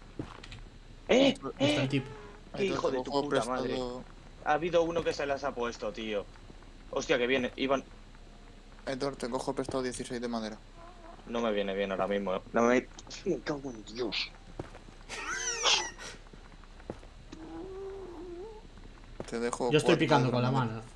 S1: Está el tipo.
S3: ¡Qué hijo de tu
S2: Juego
S3: puta madre! Ha habido uno que se las ha puesto, tío. Hostia, que viene. Iván,
S2: Aitor, te cojo prestado 16 de madera.
S3: no me viene bien ahora mismo. No me... Me cago en Dios.
S2: Te dejo.
S1: Yo estoy
S2: 4
S1: picando
S2: de
S1: con la
S2: madera.
S1: mano.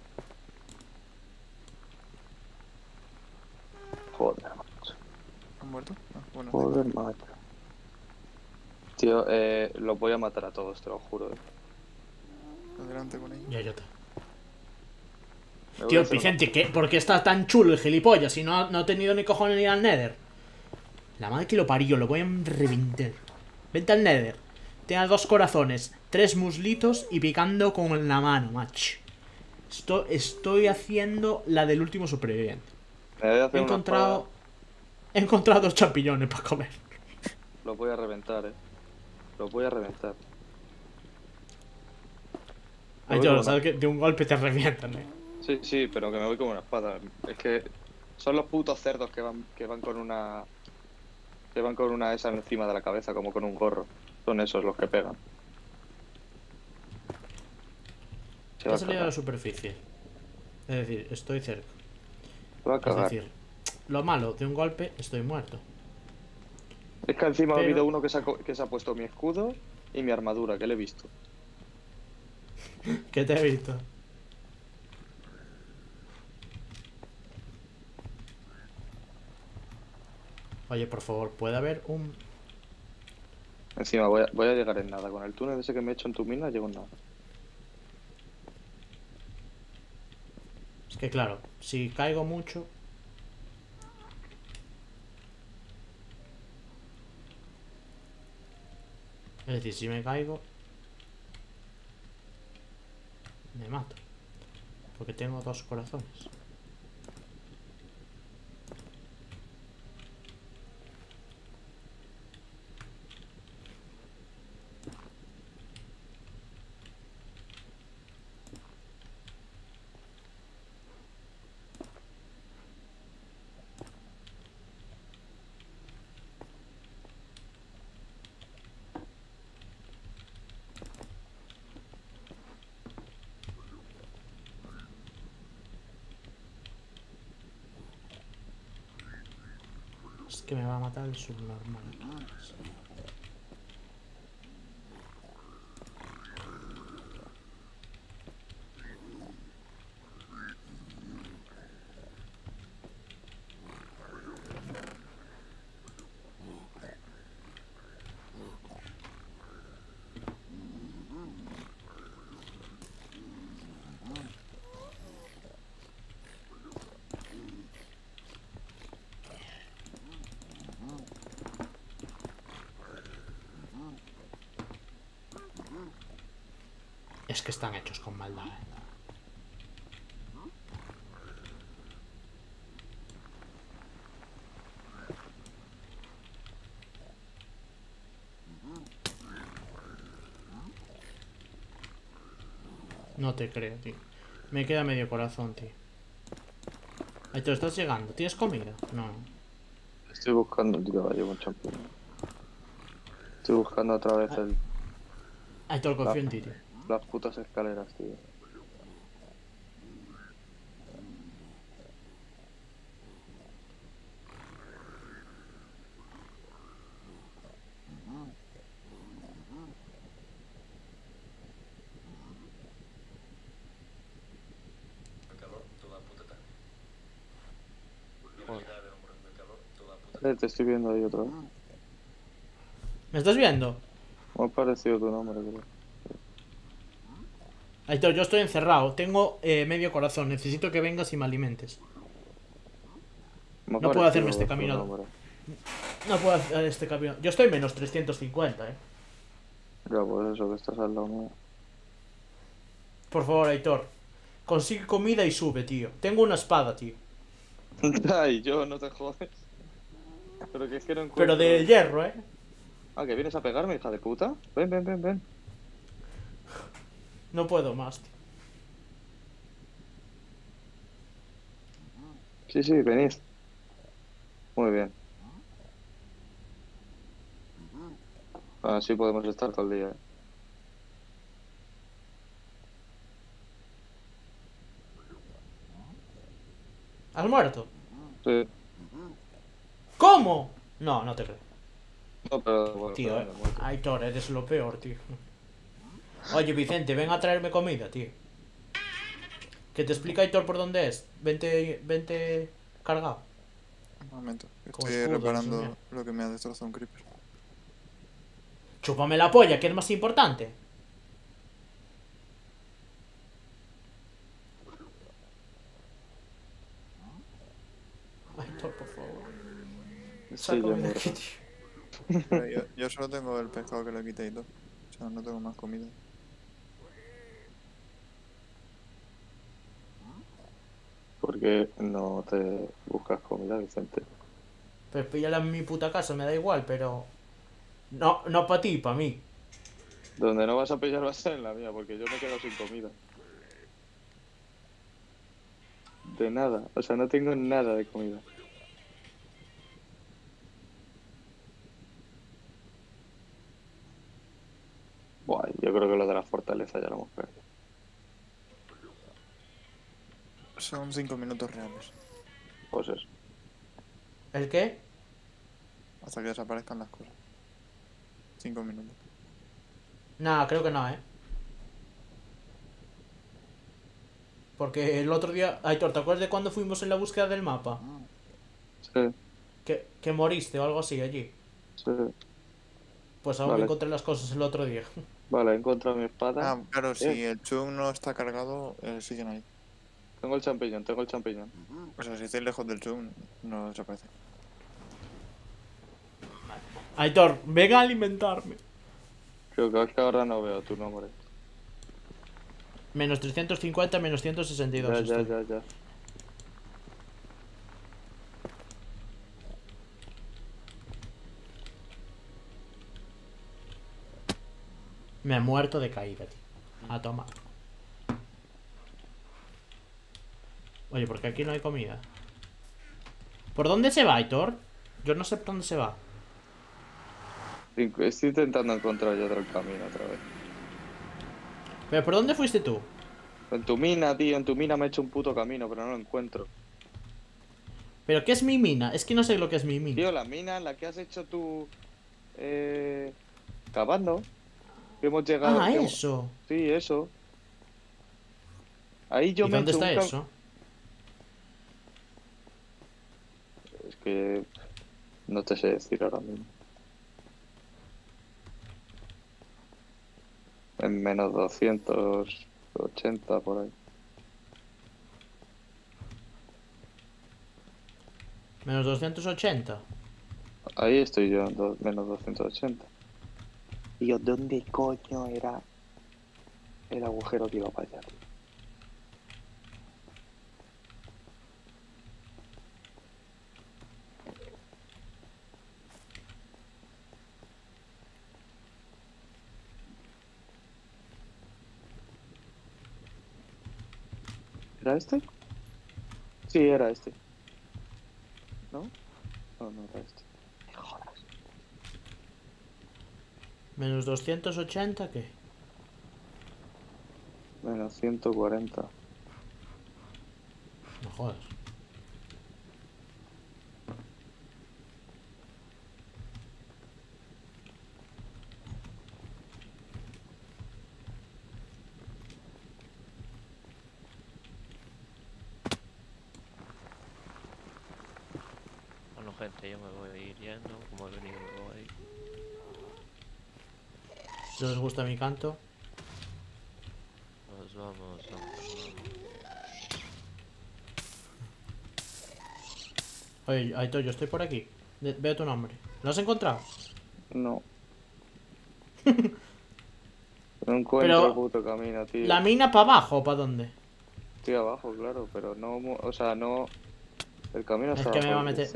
S3: Joder, macho.
S2: ¿Han muerto? Ah, bueno,
S3: Joder, macho. Tío, los voy a matar a todos, te lo juro.
S2: adelante con ellos.
S1: Ya, ya está.
S3: Me voy a
S1: Tío,
S3: hacer
S1: Vicente, ¿por qué está tan chulo el gilipollas? Si no ha tenido ni cojones ni ir al Nether. La madre que lo parió, lo voy a reventar. Vente al Nether. Tenga 2 corazones, 3 muslitos y picando con la mano, macho. Estoy haciendo la del último superviviente.
S3: Me voy a
S1: He
S3: hacer una
S1: encontrado...
S3: espada.
S1: He encontrado 2 champiñones para comer.
S3: Los voy a reventar, Los voy a reventar.
S1: Ay,
S3: voy
S1: yo,
S3: con una-
S1: sabes que de un golpe te revientan,
S3: Sí, sí, pero que me voy con una espada. Es que son los putos cerdos que van con una... Que van con una esa encima de la cabeza, como con un gorro. Son esos los que pegan. Se va
S1: He
S3: a
S1: salido a la
S3: cagar.
S1: superficie. Es decir, estoy cerca.
S3: Se va a
S1: Es
S3: cagar.
S1: decir, lo malo, de un golpe estoy muerto.
S3: Es que encima ha
S1: Pero-
S3: habido uno que se ha puesto mi escudo y mi armadura, que le he visto.
S1: ¿Qué te he visto? Oye, por favor, ¿puede haber un...?
S3: Encima voy a llegar en nada. Con el túnel ese que me he hecho en tu mina, llego en nada.
S1: Es que claro, si caigo mucho... Es decir, si me caigo... Me mato. Porque tengo 2 corazones. Es que me va a matar el subnormal. Es que están hechos con maldad, No te creo, tío. Me queda medio corazón, tío. Ahí te lo estás llegando. ¿Tienes comida? No.
S3: Estoy buscando, tío, llevo un champiñón. Estoy buscando otra vez el...
S1: Ahí te lo confío en ti, tío.
S3: Las putas escaleras, tío. Te estoy viendo ahí otra vez.
S1: ¿Me estás viendo?
S3: Me ha parecido tu nombre, creo.
S1: Aitor, yo estoy encerrado. Tengo medio corazón. Necesito que vengas y me alimentes.
S3: Me ha
S1: No puedo
S3: parecido
S1: hacerme este
S3: tu
S1: camino.
S3: nombre.
S1: No puedo hacer este camino. Yo estoy menos 350,
S3: Ya, pues eso, que estás al lado mío.
S1: Por favor, Aitor. Consigue comida y sube, tío. Tengo una espada, tío.
S3: Ay, yo, no te jodes. Pero que es que no encuentro...
S1: Pero de hierro,
S3: Ah, ¿que vienes a pegarme, hija de puta? Ven, ven, ven, ven.
S1: No puedo más, tío.
S3: Sí, sí, venid. Muy bien. Así podemos estar todo el día.
S1: ¿Has muerto?
S3: Sí.
S1: ¿Cómo? No, no te creo.
S3: No, pero bueno,
S1: Tío,
S3: pero me he muerto.
S1: Aitor, eres lo peor, tío. Oye, Vicente, ven a traerme comida, tío. Que te explica Aitor por dónde es. Vente cargado.
S2: Un momento.
S1: Como
S2: Estoy
S1: escudo,
S2: reparando
S1: Dios mío.
S2: lo que me ha destrozado un creeper.
S1: Chúpame la polla, que es más importante. Aitor, por favor.
S3: Sí,
S1: Sácame
S3: ya
S1: de
S3: muero.
S1: aquí, tío.
S2: Pero yo solo tengo el pescado que le quité y todo. O sea, no tengo más comida.
S3: ¿Por qué no te buscas comida, Vicente?
S1: Pues píllala en mi puta casa, me da igual, pero... No, no para ti, para mí.
S3: Donde no vas a pillar va a ser en la mía, porque yo me quedo sin comida. De nada, o sea, no tengo nada de comida. Buah, yo creo que lo de la fortaleza ya lo hemos perdido.
S2: Son 5 minutos reales.
S3: Pues eso.
S1: ¿El qué?
S2: Hasta que desaparezcan las cosas. 5 minutos.
S1: Nah, creo que no, Porque el otro día... Aitor, ¿te acuerdas de cuando fuimos en la búsqueda del mapa?
S3: Sí,
S1: Que moriste o algo así allí.
S3: sí.
S1: Pues aún
S3: Vale.
S1: encontré las cosas el otro día.
S3: Vale, he encontrado mi espada.
S2: Ah, claro, si el chung no está cargado, siguen ahí.
S3: Tengo el champiñón, tengo el champiñón.
S2: O sea, si estáis lejos del chung, no desaparece.
S1: Aitor, ven a alimentarme.
S3: Creo que es que ahora no veo tu nombre.
S1: Menos 350, menos 162.
S3: Ya,
S1: estoy.
S3: ya.
S1: Me he muerto de caída, tío. A tomar. Oye, porque aquí no hay comida. ¿Por dónde se va, Aitor? Yo no sé por dónde se va.
S3: Estoy intentando encontrar yo otro camino otra vez.
S1: ¿Pero por dónde fuiste tú?
S3: En tu mina, tío, en tu mina me he hecho un puto camino, pero no lo encuentro.
S1: ¿Pero qué es mi mina? Es que no sé lo que es mi mina.
S3: Tío, la mina en la que has hecho tú... cavando. Que hemos llegado...
S1: Ah,
S3: que hemos-
S1: eso.
S3: Sí, eso. Ahí yo
S1: ¿Y
S3: me he
S1: dónde
S3: hecho
S1: está
S3: un
S1: eso?
S3: Es que... No te sé decir ahora mismo. En menos 280 por ahí.
S1: Menos 280.
S3: Ahí estoy yo, en menos 280. Y yo, ¿dónde coño era el agujero que iba para allá, tío? ¿Era este? Sí, era este. ¿No? No, no era este. Me jodas.
S1: Menos 280, ¿qué?
S3: Menos 140.
S1: No jodas.
S5: Bueno, gente, yo me voy a ir yendo. Como he venido, me voy.
S1: Si os gusta mi canto.
S5: Nos vamos a San Fernando.
S1: Oye, Aitor, yo estoy por aquí. Veo tu nombre. ¿Lo has encontrado?
S3: No. No encuentro
S1: Pero-
S3: el puto camino, tío.
S1: ¿La mina para abajo o para dónde?
S3: Estoy abajo, claro, pero no... O sea, no... El camino
S1: Es
S3: está
S1: que me
S3: abajo,
S1: va a meter-
S3: sí.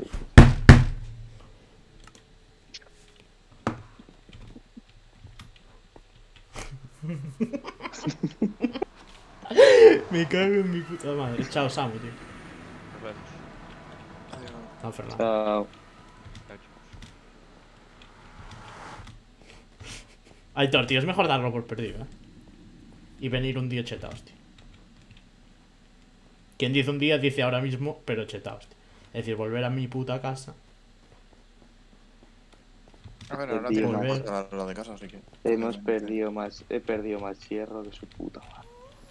S1: Me cago en mi puta madre. Chao, Samu, tío.
S5: Nos vemos.
S2: Adiós.
S1: San Fernando.
S3: Chao.
S5: Chao, chao.
S1: Aitor, tío, es mejor darlo por perdido, Y venir un día chetados, tío. Quien dice un día, dice ahora mismo, pero chetados, tío. Es decir, volver a mi puta casa.
S2: A ver, ahora
S3: Tío,
S2: tenemos
S1: volver.
S2: que cerrar la de casa, así que...
S3: Hemos perdido más... He perdido más hierro que su puta madre.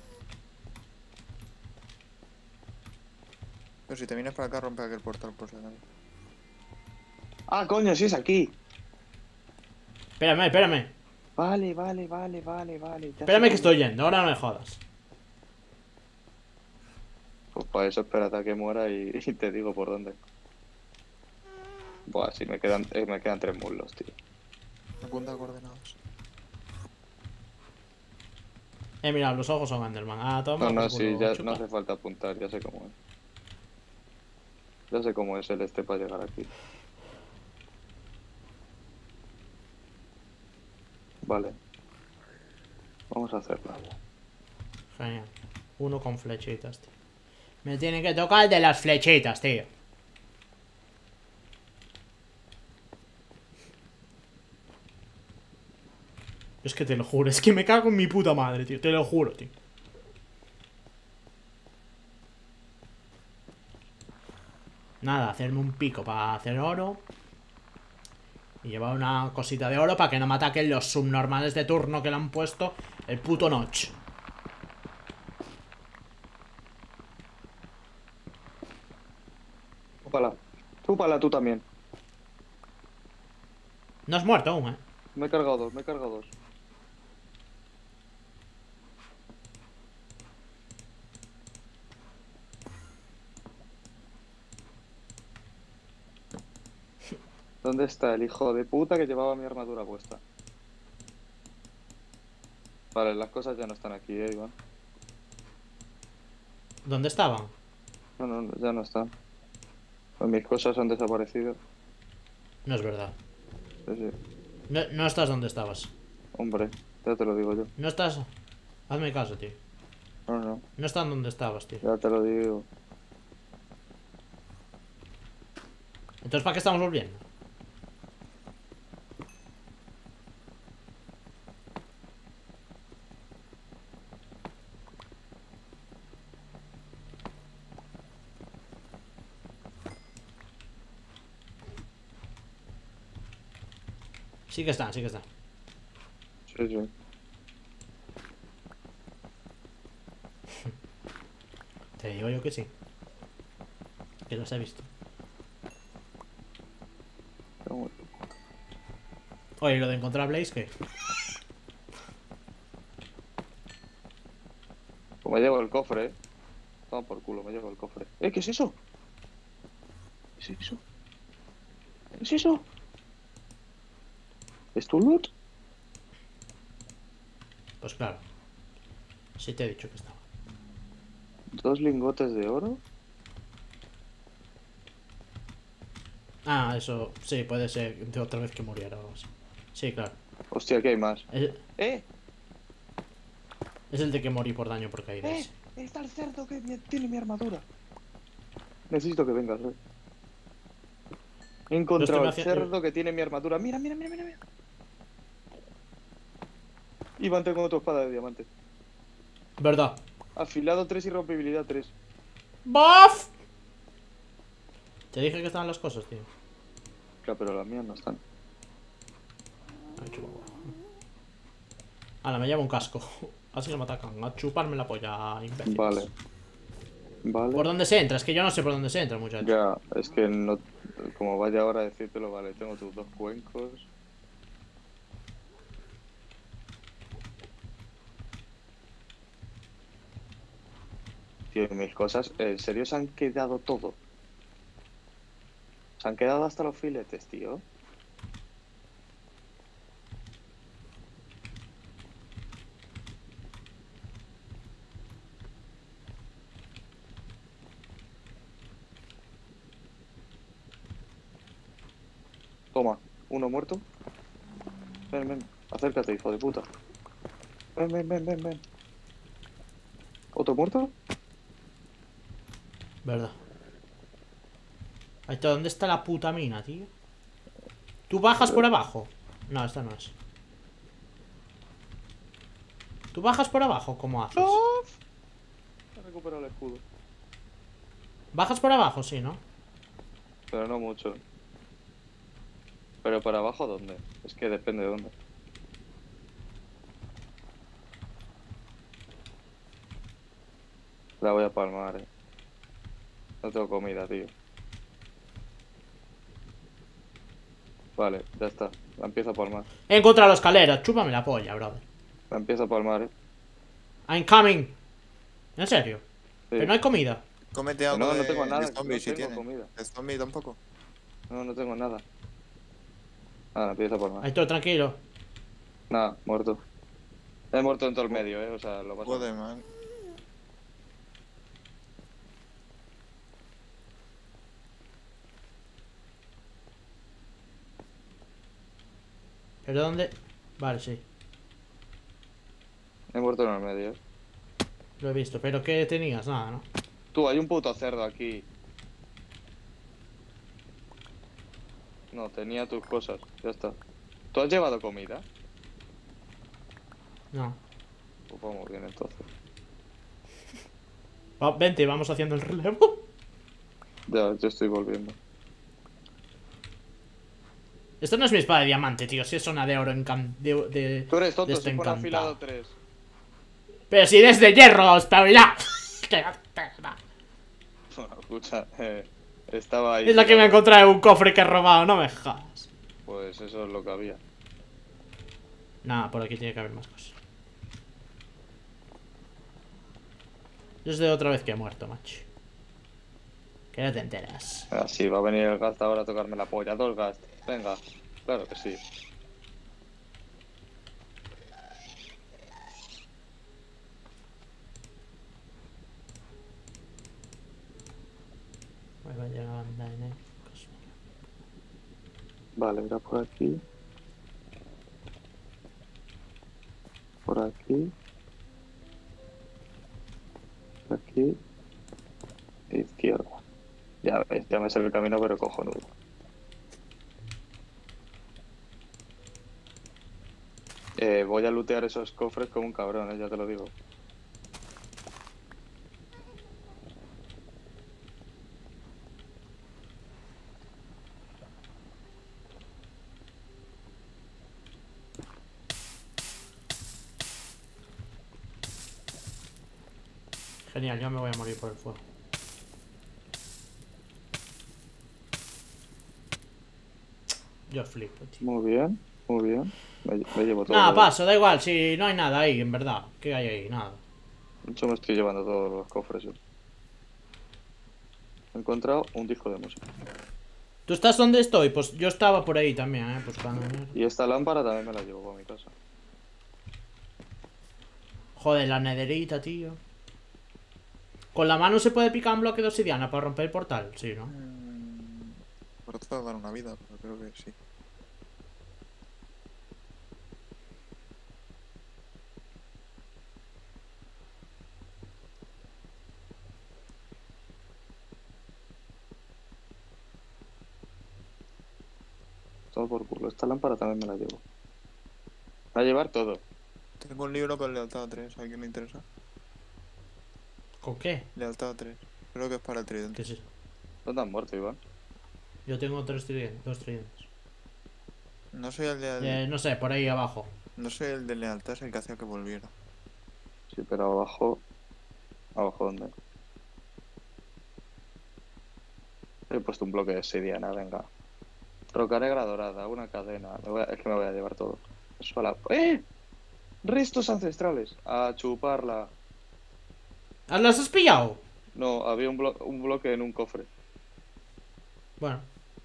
S2: Pero si te vienes para acá, rompe aquel portal por si acaso.
S3: ¡Ah, coño! ¡Sí es aquí!
S1: Espérame.
S3: Vale, vale, vale, vale, vale. ya
S1: Espérame
S3: sé
S1: que estoy yendo, ahora no me jodas.
S3: Pues para eso espérate a que muera y te digo por dónde. Buah, sí, me quedan 3 muslos, tío.
S2: Apunta coordenadas.
S1: Mira, los ojos son Enderman. Ah, toma.
S3: No, no,
S1: por
S3: sí,
S1: culo,
S3: ya
S1: chupa.
S3: no hace falta apuntar, ya sé cómo es. Ya sé cómo es el este para llegar aquí. Vale. Vamos a hacerlo.
S1: Genial. Uno con flechitas, tío. Me tiene que tocar el de las flechitas, tío. Es que te lo juro, es que me cago en mi puta madre, tío. Te lo juro, tío. Nada, hacerme un pico para hacer oro. Y llevar una cosita de oro para que no me ataquen los subnormales de turno que le han puesto el puto Notch.
S3: Chúpala. Chúpala tú también.
S1: No has muerto aún,
S3: Me he cargado 2, me he cargado 2. ¿Dónde está el hijo de puta que llevaba mi armadura puesta? Vale, las cosas ya no están aquí, Iván.
S1: ¿Dónde estaban?
S3: No, no, ya no están. Pues mis cosas han desaparecido.
S1: No es verdad.
S3: Sí, sí.
S1: No estás donde estabas.
S3: Hombre, ya te lo digo yo.
S1: No estás... Hazme caso, tío.
S3: No, no,
S1: No estás donde estabas, tío.
S3: ya te lo digo.
S1: Entonces, ¿para qué estamos volviendo? Sí que están, sí que están.
S3: Sí, sí.
S1: Te digo yo que sí. Que los he visto.
S3: Tengo-
S1: Oye, lo de encontrar a Blaze, ¿qué?
S3: Pues me llevo el cofre, Toma por culo, me llevo el cofre. ¿Qué es eso? ¿Qué es eso? ¿Qué es eso? ¿Es tu loot?
S1: Pues claro. Sí te he dicho que estaba.
S3: 2 lingotes de oro.
S1: Ah, eso... Sí, puede ser de otra vez que muriera o algo así. Sí, claro.
S3: Hostia, aquí hay más.
S1: Es el de que morí por daño por caída. ese.
S3: Está el cerdo que tiene mi armadura. Necesito que vengas, He encontrado
S1: me
S3: el
S1: hacía-
S3: cerdo que tiene mi armadura. Mira, mira, mira, mira, mira. Iván, tengo tu espada de diamante.
S1: Verdad.
S3: Afilado 3 y rompibilidad 3.
S1: ¡Buff! Te dije que estaban las cosas, tío.
S3: Claro, pero las mías no están.
S1: Ay, chihuahua. Ahora me llevo un casco. Así no me atacan. A chuparme la polla, imbéciles.
S3: Vale. Vale.
S1: ¿Por dónde se entra? Es que yo no sé por dónde se entra, muchachos.
S3: Ya, es que no. Como vaya ahora a decírtelo, vale, tengo tus 2 cuencos. Tío, y mis cosas, ¿en serio se han quedado todo? Se han quedado hasta los filetes, tío. Toma, uno muerto. Ven, ven, acércate, hijo de puta. Ven, ven, ven, ven, ven. ¿Otro muerto?
S1: Verdad. Ahí está, ¿dónde está la puta mina, tío? ¿Tú bajas por abajo? No, esta no es. ¿Tú bajas por abajo? ¿Cómo haces?
S3: He recuperado el escudo.
S1: Bajas por abajo, sí, ¿no?
S3: Pero no mucho. ¿Pero para abajo dónde? Es que depende de dónde. La voy a palmar, No tengo comida, tío. Vale, ya está. La empiezo a palmar.
S1: He encontrado la escalera. Chúpame la polla, brother.
S3: La empiezo a palmar,
S1: I'm coming. ¿En serio?
S3: Sí.
S1: Pero no hay comida.
S2: Cómete algo
S3: No, no
S2: de,
S3: tengo nada,
S2: de zombie
S3: no
S2: si
S3: tengo
S2: tienes.
S3: comida.
S2: ¿De zombie tampoco?
S3: No, no tengo nada. La empiezo a palmar.
S1: Ahí todo tranquilo.
S3: Nada, muerto. He muerto en todo el medio, O sea, lo paso.
S2: Joder, man.
S1: ¿Pero dónde? Vale, sí.
S3: He muerto en el medio,
S1: Lo he visto. ¿Pero qué tenías? Nada, ¿no?
S3: Tú, hay un puto cerdo aquí. No, tenía tus cosas. Ya está. ¿Tú has llevado comida?
S1: No.
S3: Pues vamos bien, entonces.
S1: Vente, vamos haciendo el relevo.
S3: Ya, yo estoy volviendo.
S1: Esto no es mi espada de diamante, tío. Si es una de oro
S3: Tú eres tonto,
S1: de
S3: se pone
S1: encantado.
S3: afilado 3.
S1: Pero si eres de hierro, espabila.
S3: Bueno, escucha, estaba ahí.
S1: Es la que me he encontrado en un cofre que he robado, no me jodas.
S3: Pues eso es lo que había.
S1: Nada, por aquí tiene que haber más cosas. Yo es de otra vez que he muerto, macho. Que no te enteras.
S3: Así va a venir el Gast ahora a tocarme la polla. 2 Gast. Venga, claro que sí.
S1: Me va a llegar a andar en él.
S3: Vale, era por aquí. Por aquí. Por aquí. Izquierda. Ya ves, ya me sale el camino, pero cojonudo. Voy a lootear esos cofres como un cabrón, ya te lo digo.
S1: Genial, yo me voy a morir por el fuego. Yo flipo, tío.
S3: Muy bien, muy bien. Me llevo todo.
S1: Nada, paso, da igual, si no hay nada ahí, en verdad. ¿Qué hay ahí? Nada.
S3: Yo me estoy llevando todos los cofres. He encontrado un disco de música.
S1: ¿Tú estás donde estoy? Pues yo estaba por ahí también, buscando.
S3: Y esta lámpara también me la llevo para mi casa.
S1: Joder, la nederita, tío. ¿Con la mano se puede picar un bloque de obsidiana para romper el portal? Sí, ¿no?
S2: Por todo dar una vida, pero creo que sí.
S3: Todo por culo. Esta lámpara también me la llevo. Va a llevar todo.
S2: Tengo un libro con lealtad 3, ¿a alguien le interesa?
S1: ¿Con qué?
S2: Lealtad 3. Creo que es para el
S1: ¿Qué
S2: tridente.
S1: es eso?
S3: ¿Dónde han muerto, Iván?
S1: Yo tengo 3 tridentes, 2 tridentes.
S2: No soy el de,
S1: No sé, por ahí abajo.
S2: no soy el de lealtad, es el que hacía que volviera.
S3: Sí, pero abajo. ¿Abajo dónde? He puesto un bloque de obsidiana, venga. Roca negra dorada, una cadena. Es que me voy a llevar todo. Eso a la... ¡Eh! Restos ancestrales. A chuparla.
S1: ¿Ah, las has pillado?
S3: No, había un bloque en un cofre.
S1: Bueno.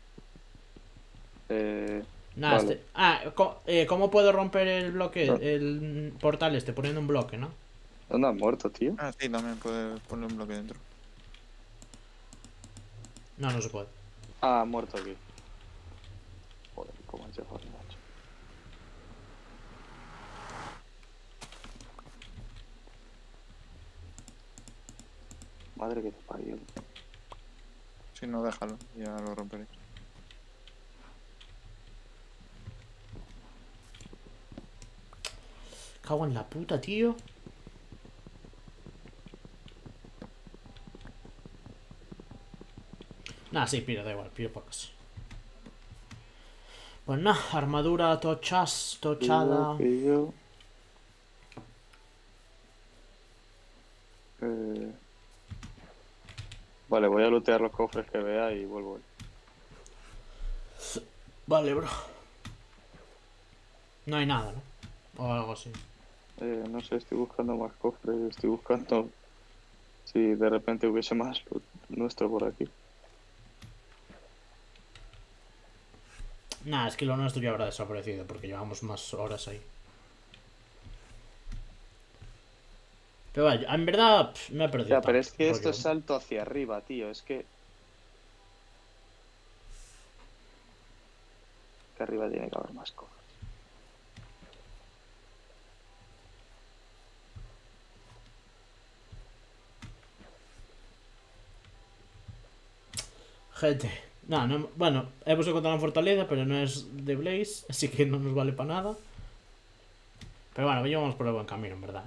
S1: Nada,
S3: Vale.
S1: ¿cómo puedo romper el bloque?
S3: No.
S1: El portal este, poniendo un bloque, ¿no?
S3: ¿Dónde han muerto, tío?
S2: Ah, sí, también puedes poner un bloque dentro.
S1: No, no se puede.
S3: Ah, han muerto aquí. Joder, cómo han llegado, macho. Madre que te parió.
S2: Si no, déjalo, ya lo romperé.
S1: Cago en la puta, tío. Nah, sí, piro, da igual, piro para casa. Pues nada, armadura tochada.
S3: Pillo. Eh, Vale, voy a lootear los cofres que vea y vuelvo.
S1: Vale, bro. No hay nada, ¿no? O algo así.
S3: No sé, estoy buscando más cofres. Estoy buscando si de repente hubiese más nuestro por aquí.
S1: Nah, es que lo nuestro ya habrá desaparecido porque llevamos más horas ahí. Pero vaya, en verdad me he perdido.
S3: Ya, pero es que
S1: tanto,
S3: esto es
S1: rollo.
S3: salto hacia arriba, tío. Es que arriba tiene que haber más cofres.
S1: Gente. No, bueno, hemos encontrado una fortaleza, pero no es de Blaze, así que no nos vale para nada. Pero bueno, llevamos por el buen camino, en verdad.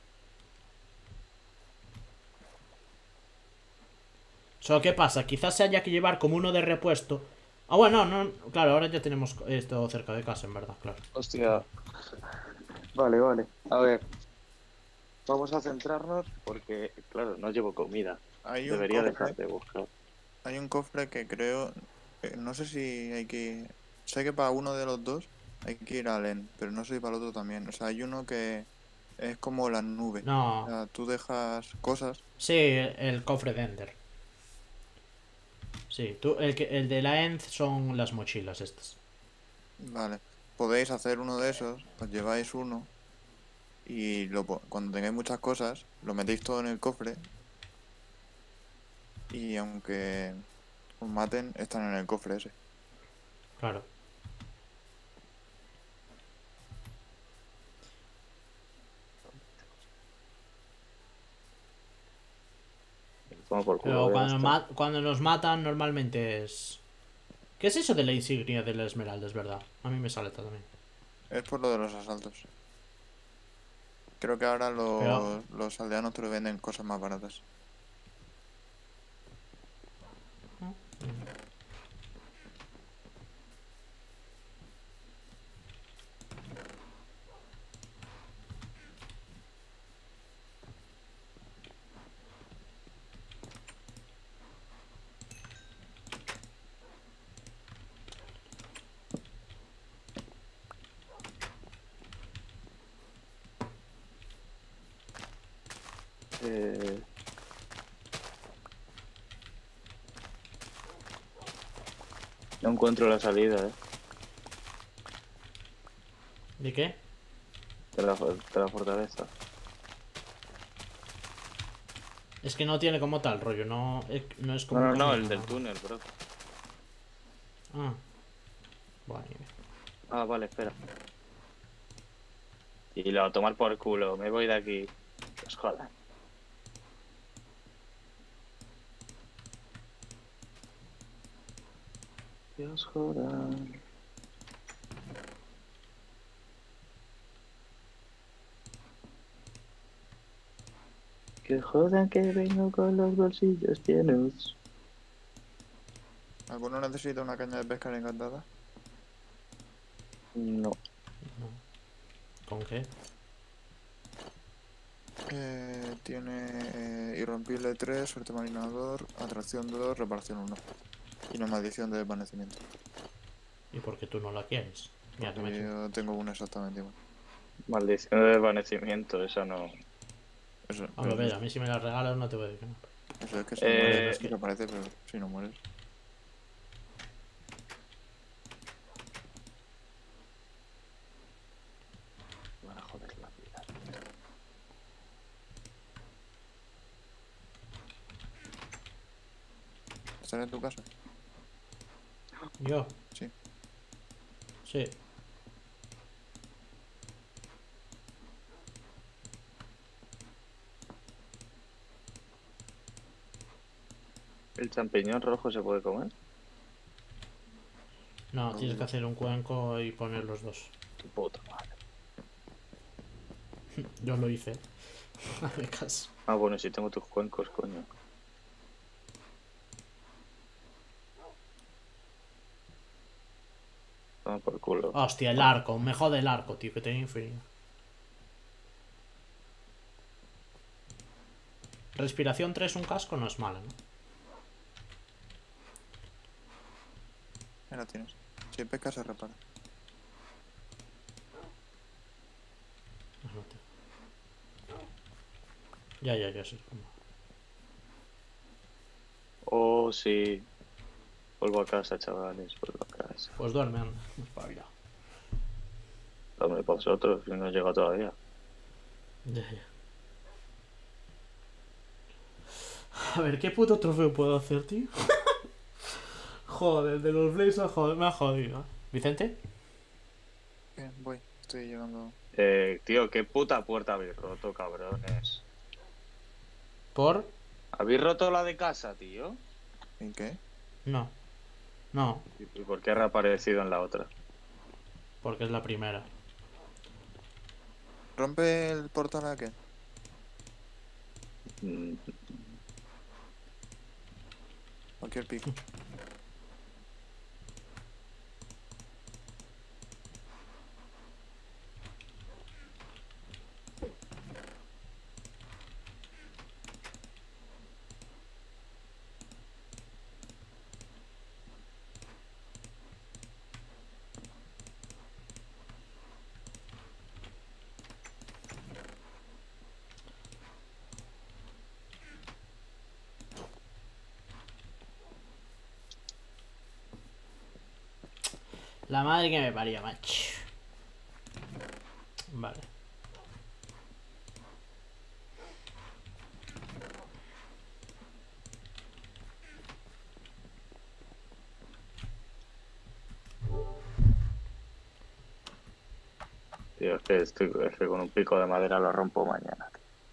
S1: Solo que pasa, quizás se haya que llevar como uno de repuesto. Ah, bueno, no, claro, ahora ya tenemos esto cerca de casa, en verdad, claro.
S3: Hostia. Vale, vale. A ver. Vamos a centrarnos porque, claro, no llevo comida.
S2: Hay un
S3: Debería
S2: cofre,
S3: dejar de buscar.
S2: hay un cofre que creo, no sé si hay que, sé que para uno de los dos hay que ir al End, pero no sé si para el otro también. O sea, hay uno que es como la nube. O
S1: No.
S2: sea, tú dejas cosas.
S1: Sí, el cofre de Ender. Sí, el de la End son las mochilas estas.
S2: Vale, podéis hacer uno de esos, os lleváis uno y cuando tengáis muchas cosas, lo metéis todo en el cofre y aunque os maten, están en el cofre ese.
S1: Claro.
S3: Toma por culo,
S1: Pero
S3: ya está.
S1: cuando nos matan normalmente es... ¿Qué es eso de la insignia de la esmeralda? Es verdad. A mí me sale también.
S2: Es por lo de los asaltos. Creo que ahora
S1: Pero...
S2: los aldeanos te lo venden cosas más baratas.
S3: Eh, No encuentro la salida,
S1: ¿De qué?
S3: de la fortaleza.
S1: Es que no tiene como tal rollo, no, no es como...
S3: No,
S1: un
S3: no,
S1: camino,
S3: el del
S1: ¿no?
S3: túnel, bro.
S1: Ah. Vale.
S3: Ah, vale, espera. Y lo a tomar por culo, me voy de aquí. Os jodan. Dios jodan. Que jodan que vengo con los bolsillos llenos.
S2: ¿Alguno necesita una caña de pesca encantada?
S3: No.
S1: ¿Con qué?
S2: Tiene irrompible 3, suerte marinador, atracción 2, reparación 1. Y una maldición de desvanecimiento.
S1: ¿Y por qué tú no la quieres? Mira, que me
S2: Porque
S1: he hecho-
S2: yo tengo una exactamente igual.
S3: Maldición de desvanecimiento, esa no.
S2: Eso,
S1: A ver, a mí si me la regalas no te voy a decir nada.
S2: eso es que si
S3: Eh,
S2: mueres, es que aparece, pero si no mueres.
S3: Van a joder la vida.
S2: ¿Estás en tu casa?
S1: ¿Yo?
S2: Sí.
S1: Sí.
S3: ¿El champiñón rojo se puede comer?
S1: No, tienes que hacer un cuenco y poner los dos.
S3: Tu puta madre.
S1: Yo lo hice. Hazme caso.
S3: Ah, bueno, si tengo tus cuencos, coño. Toma por culo.
S1: Hostia, el arco. Me jode el arco, tío, que tenía infinito. Respiración 3, un casco no es mala, ¿no?
S2: Ahí la tienes. Si pesca se repara.
S1: No te- Ya sé cómo.
S3: Oh, sí. Vuelvo a casa, chavales, vuelvo a casa.
S1: Pues duerme, anda. Espabila.
S3: Dame para vosotros, que no llega todavía.
S1: Ya. A ver, ¿qué puto trofeo puedo hacer, tío? Joder, de los Blazers, joder, me ha jodido. ¿Vicente?
S2: Bien, voy. Estoy llegando.
S3: Tío, qué puta puerta habéis roto, cabrones.
S1: ¿Por?
S3: ¿Habéis roto la de casa, tío?
S2: ¿Y qué?
S1: No. No,
S3: ¿Y por qué ha reaparecido en la otra?
S1: porque es la primera.
S2: ¿Rompe el portal a qué?
S3: Mm,
S2: Cualquier pico.
S1: La madre que me parió, macho. Vale.
S3: tío, es que con un pico de madera lo rompo mañana.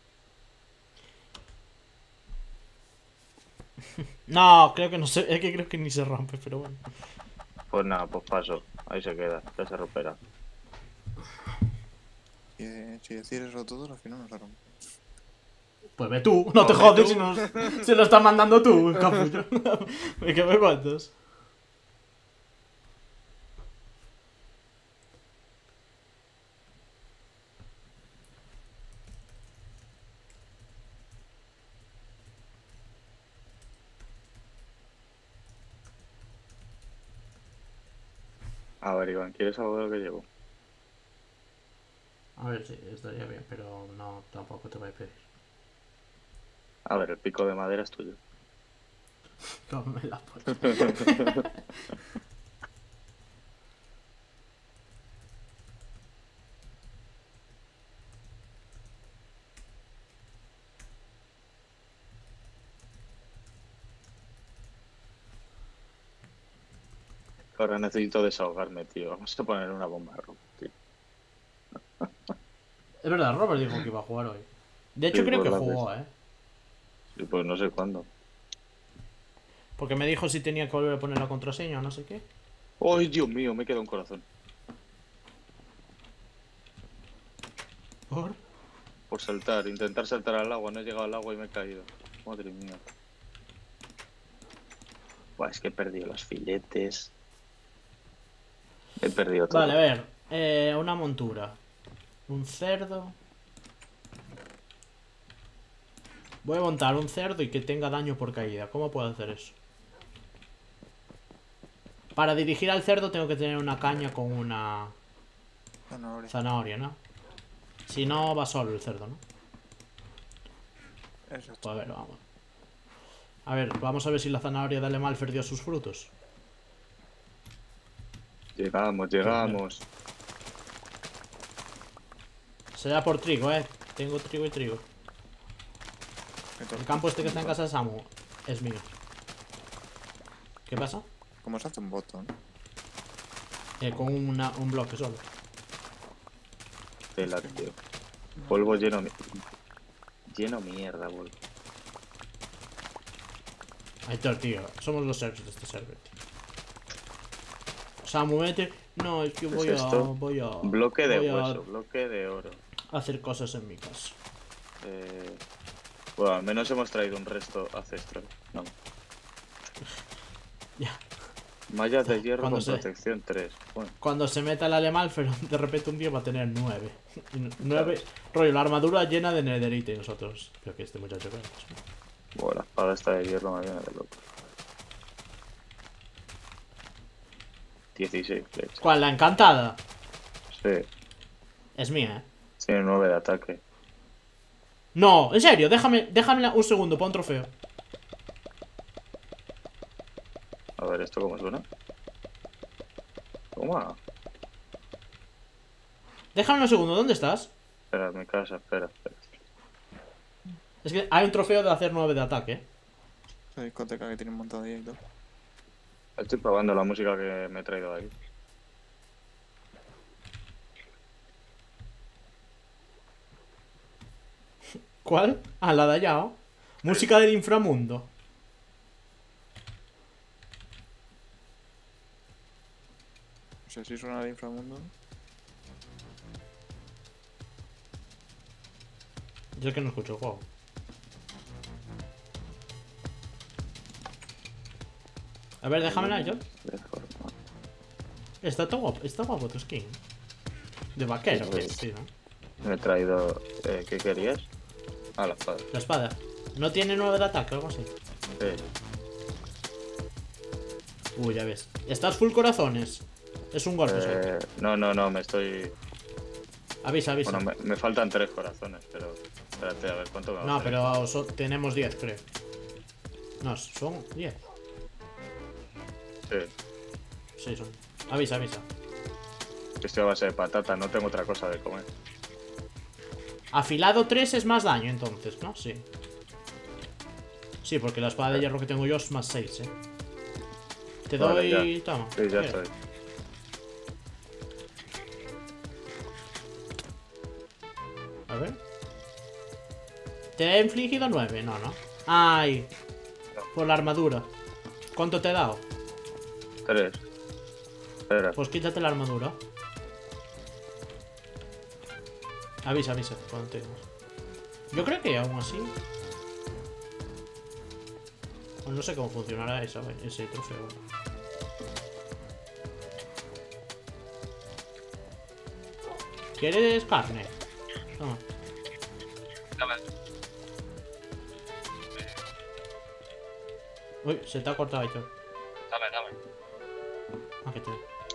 S1: No, creo que no se... Es que creo que ni se rompe, pero bueno.
S3: Pues nada, pues paso. Ahí se queda, ya se romperá.
S2: Si decir eso todo, al final no se rompe.
S1: Pues ve tú, no te
S3: ve
S1: jodes
S3: tú.
S1: si, si lo estás mandando tú, capullo. ¿Qué me cuentas?
S3: A ver, Iván, ¿quieres algo de lo que llevo?
S1: A ver, sí, estaría bien, pero no, tampoco te voy a pedir.
S3: A ver, el pico de madera es tuyo.
S1: Cómeme la polla.
S3: Ahora necesito desahogarme, tío. Vamos a poner una bomba roja, tío.
S1: Es verdad, Robert dijo que iba a jugar hoy. De hecho,
S3: Sí,
S1: creo
S3: pues
S1: que
S3: la
S1: jugó,
S3: ves.
S1: ¿eh?
S3: Y pues no sé cuándo.
S1: Porque me dijo si tenía que volver a poner la contraseña o no sé qué.
S3: ¡Ay, Dios mío! Me queda un corazón.
S1: ¿Por?
S3: Por saltar, intentar saltar al agua. No he llegado al agua y me he caído. Madre mía. Buah, es que he perdido los filetes. He perdido todo.
S1: Vale, a ver. Una montura. Un cerdo. Voy a montar un cerdo y que tenga daño por caída. ¿Cómo puedo hacer eso? Para dirigir al cerdo tengo que tener una caña con una zanahoria, ¿no? Si no, va solo el cerdo, ¿no?
S2: Eso.
S1: Pues a ver, vamos. A ver, vamos a ver si la zanahoria de Alemalfer dio sus frutos.
S3: Llegamos.
S1: Será por trigo, Tengo trigo y trigo. El campo este que está en casa de Samu es mío. ¿Qué pasa?
S2: ¿Cómo se hace un botón?
S1: Con un bloque solo.
S3: Tela, tío. Polvo lleno. Lleno mierda, polvo.
S1: Aitor, tío. Somos los servers de este server, tío. Samu, vete. No, es que
S3: ¿Qué
S1: voy
S3: es esto?
S1: voy a.
S3: Bloque de
S1: voy a
S3: hueso, bloque de oro.
S1: hacer cosas en mi casa.
S3: Bueno, al menos hemos traído un resto ancestral. No.
S1: Ya.
S3: Mallas de hierro
S1: Cuando
S3: con
S1: se-
S3: protección 3. Bueno,
S1: Cuando se meta el Alemalfer, de repente un día va a tener 9. 9. Rollo, la armadura llena de netherite y nosotros. Creo que este muchacho creo.
S3: bueno, la espada esta de hierro me viene de loco. 16 flechas.
S1: ¿Cuál? La encantada.
S3: Sí,
S1: Es mía,
S3: tiene 9 de ataque.
S1: No, en serio, déjame un segundo para un trofeo.
S3: A ver, ¿esto cómo suena? Toma.
S1: Déjame un segundo, ¿dónde estás?
S3: Espera, en mi casa, espera.
S1: Es que hay un trofeo de hacer 9 de ataque.
S2: Esa discoteca que tienen montada ahí y todo.
S3: Estoy probando la música que me he traído de aquí.
S1: ¿Cuál? Ah, la de allá. ¿Oh? Música del inframundo.
S2: No sé si suena el inframundo.
S1: Yo es que no escucho el juego. A ver, déjamela yo. Está guapo tu skin. De vaquero,
S3: Sí,
S1: que
S3: sí.
S1: sí, ¿no?
S3: Me he traído... ¿qué querías? Ah, la espada.
S1: La espada. ¿No tiene 9 de ataque o algo así?
S3: Sí.
S1: Uy, ya ves. Estás full corazones. Es un golpe solo.
S3: No, me estoy...
S1: Avisa.
S3: Bueno, me faltan 3 corazones, pero... Espérate, a ver cuánto me va a
S1: No,
S3: hacer.
S1: pero tenemos 10, creo. No, son 10.
S3: Sí.
S1: Sí, son. Avisa.
S3: Estoy a base de patata, no tengo otra cosa de comer.
S1: Afilado 3 es más daño, entonces, ¿no? Sí. Sí, porque la espada de hierro que tengo yo es más 6, Te
S3: Vale,
S1: doy...
S3: ya.
S1: Toma.
S3: Sí, ya
S1: mira.
S3: estoy.
S1: A ver. ¿Te he infligido 9? No. Ay. Por la armadura. ¿Cuánto te he dado?
S3: 3. Espera.
S1: Pues quítate la armadura. Avisa cuando tengas. Yo creo que aún así. Pues no sé cómo funcionará ese trofeo. ¿Quieres carne? Toma. Uy, se te ha cortado ahí todo.
S3: Dame.
S1: Ah, que te...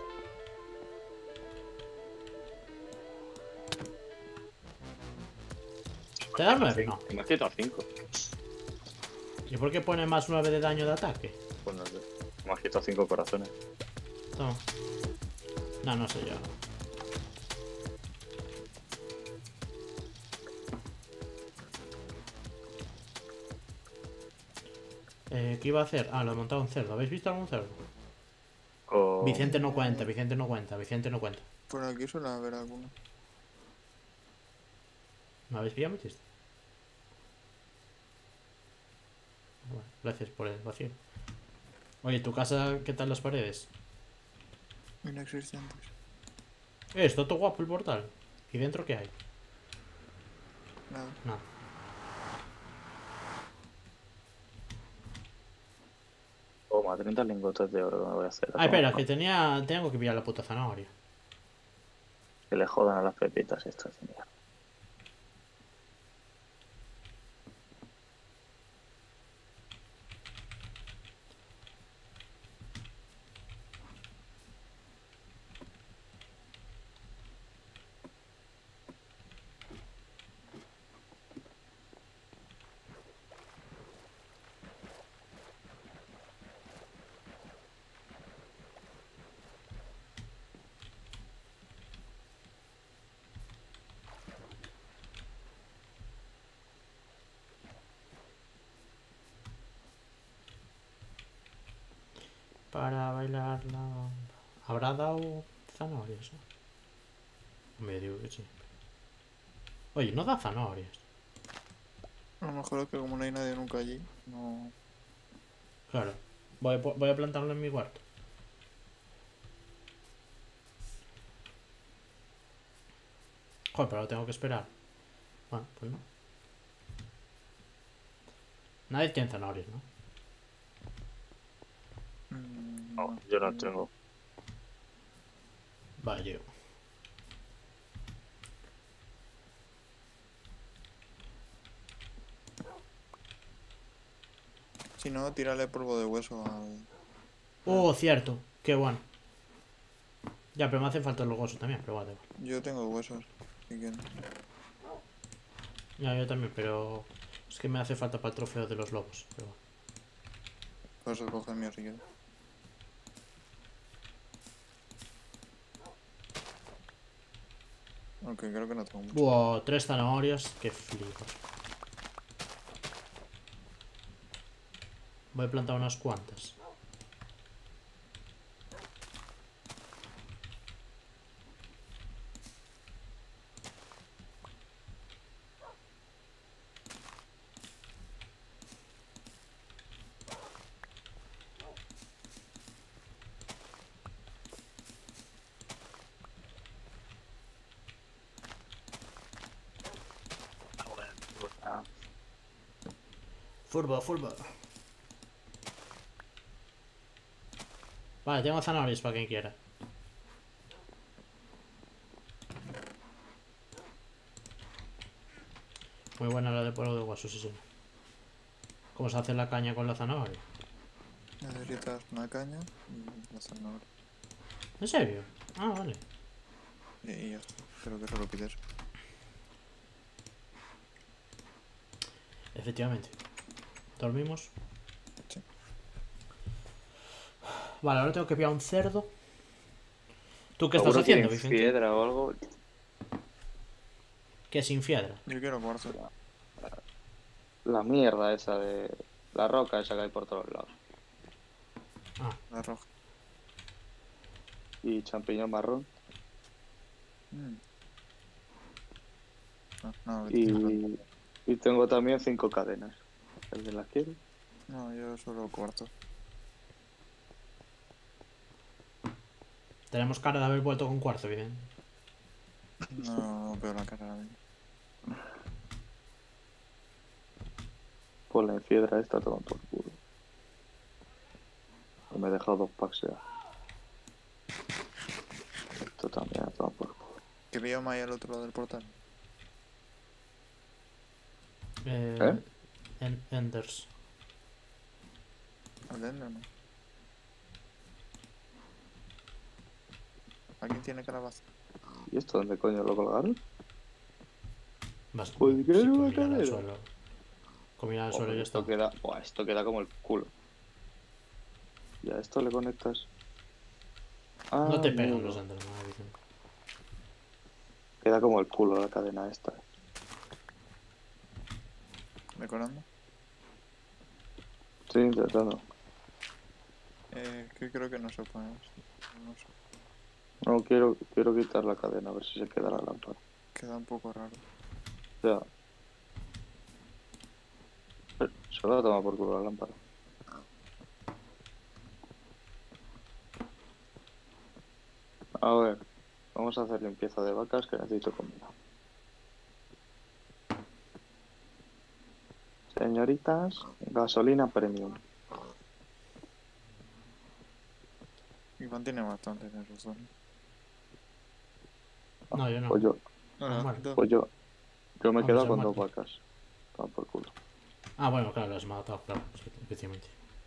S1: ¿Te da 9? No.
S3: Me has quitado 5.
S1: ¿Y por qué pone más 9 de daño de ataque?
S3: Pues no sé. Me has quitado 5 corazones.
S1: Toma. No sé yo. ¿Qué iba a hacer? Ah, lo he montado un cerdo. ¿Habéis visto algún cerdo?
S3: Con...
S1: Vicente no cuenta.
S2: Por aquí suele haber alguno.
S1: ¿Me habéis pillado, metiste? Bueno, gracias por el vacío. Oye, ¿tu casa qué tal las paredes?
S2: Inexistentes.
S1: Está todo guapo el portal. ¿Y dentro qué hay?
S2: Nada.
S1: Nada.
S3: Toma, 30 lingotes de oro que me voy a hacer.
S1: Ah, espera, que tengo que pillar la puta zanahoria.
S3: Que le jodan a las pepitas estas de mierda.
S1: Para bailar la bamba. ¿Habrá dado zanahorias? Me digo que sí. Oye, no da zanahorias.
S2: A lo mejor es que como no hay nadie nunca allí, no...
S1: Claro. Voy a plantarlo en mi cuarto. Joder, pero lo tengo que esperar. Bueno, pues no. Nadie tiene zanahorias, ¿no?
S3: No, yo no tengo.
S1: Vale, yo.
S2: Si no, tírale polvo de hueso al...
S1: Oh, cierto. Qué bueno. Ya, pero me hacen falta los huesos también, pero vale.
S2: Yo tengo huesos, si quieres.
S1: Ya, yo también, pero... Es que me hace falta para el trofeo de los lobos. Pero bueno.
S2: Puedes recoger el mío si quieres. Aunque creo que no tengo mucho.
S1: Wow, 3 zanahorias. Qué flipas. Voy a plantar unas cuantas. Furbo, furbo. Vale, tengo zanahorias para quien quiera. Muy buena la de polvo de hueso, sí, sí. ¿Cómo se hace la caña con la zanahoria?
S2: Necesitas una caña y la zanahoria.
S1: ¿En serio? Ah, vale.
S2: Y ya está. Creo que solo pides.
S1: Efectivamente. ¿Dormimos?
S2: Sí.
S1: Vale, ahora tengo que pillar un cerdo. ¿Tú qué estás
S3: Seguro
S1: haciendo,
S3: tienes
S1: Vicente?
S3: piedra o algo.
S1: Que sin piedra.
S2: Yo quiero cuarzo.
S3: La mierda esa de... La roca esa que hay por todos lados.
S1: Ah,
S2: La roja.
S3: Y champiñón marrón.
S2: Mm. No, vete a la-
S3: Y tengo también 5 cadenas. ¿Alguien las quiere?
S2: no, yo solo cuarzo.
S1: tenemos cara de haber vuelto con cuarzo, Vicente.
S2: No veo la cara de...
S3: Pues la piedra esta toma por culo. Me he dejado 2 packs ya. Esto también toma por culo.
S2: ¿Qué bioma hay al otro lado del portal?
S1: Enders.
S2: ¿Al Ender no? ¿Alguien tiene calabaza?
S3: ¿Y esto dónde coño lo colgaron?
S1: Vas,
S3: Pues que era
S1: con
S3: una
S1: mirar al
S3: cadera.
S1: suelo. Con mirar al suelo
S3: Hombre,
S1: ya está.
S3: esto queda... Buah, esto queda como el culo. Y a esto le conectas... Ah,
S1: No te pegan
S3: amigo.
S1: los Enders, no, Vicente.
S3: Queda como el culo la cadena esta.
S2: ¿Decorando?
S3: Estoy intentando.
S2: Que creo que no se puede. No sé.
S3: No, quiero quitar la cadena, a ver si se queda la lámpara.
S2: Queda un poco raro.
S3: O sea... Se lo ha tomado por culo la lámpara. A ver, vamos a hacer limpieza de vacas que necesito comida. Señoritas, gasolina premium.
S2: Iván tiene bastante en su zona.
S1: No, yo no.
S3: Pues yo,
S1: muerto.
S3: pues yo me he
S1: Ah,
S3: quedado
S1: pues
S3: con
S1: ya
S3: 2
S1: muerto.
S3: vacas. Toma por culo.
S1: Ah, bueno, claro, lo has matado, claro, efectivamente.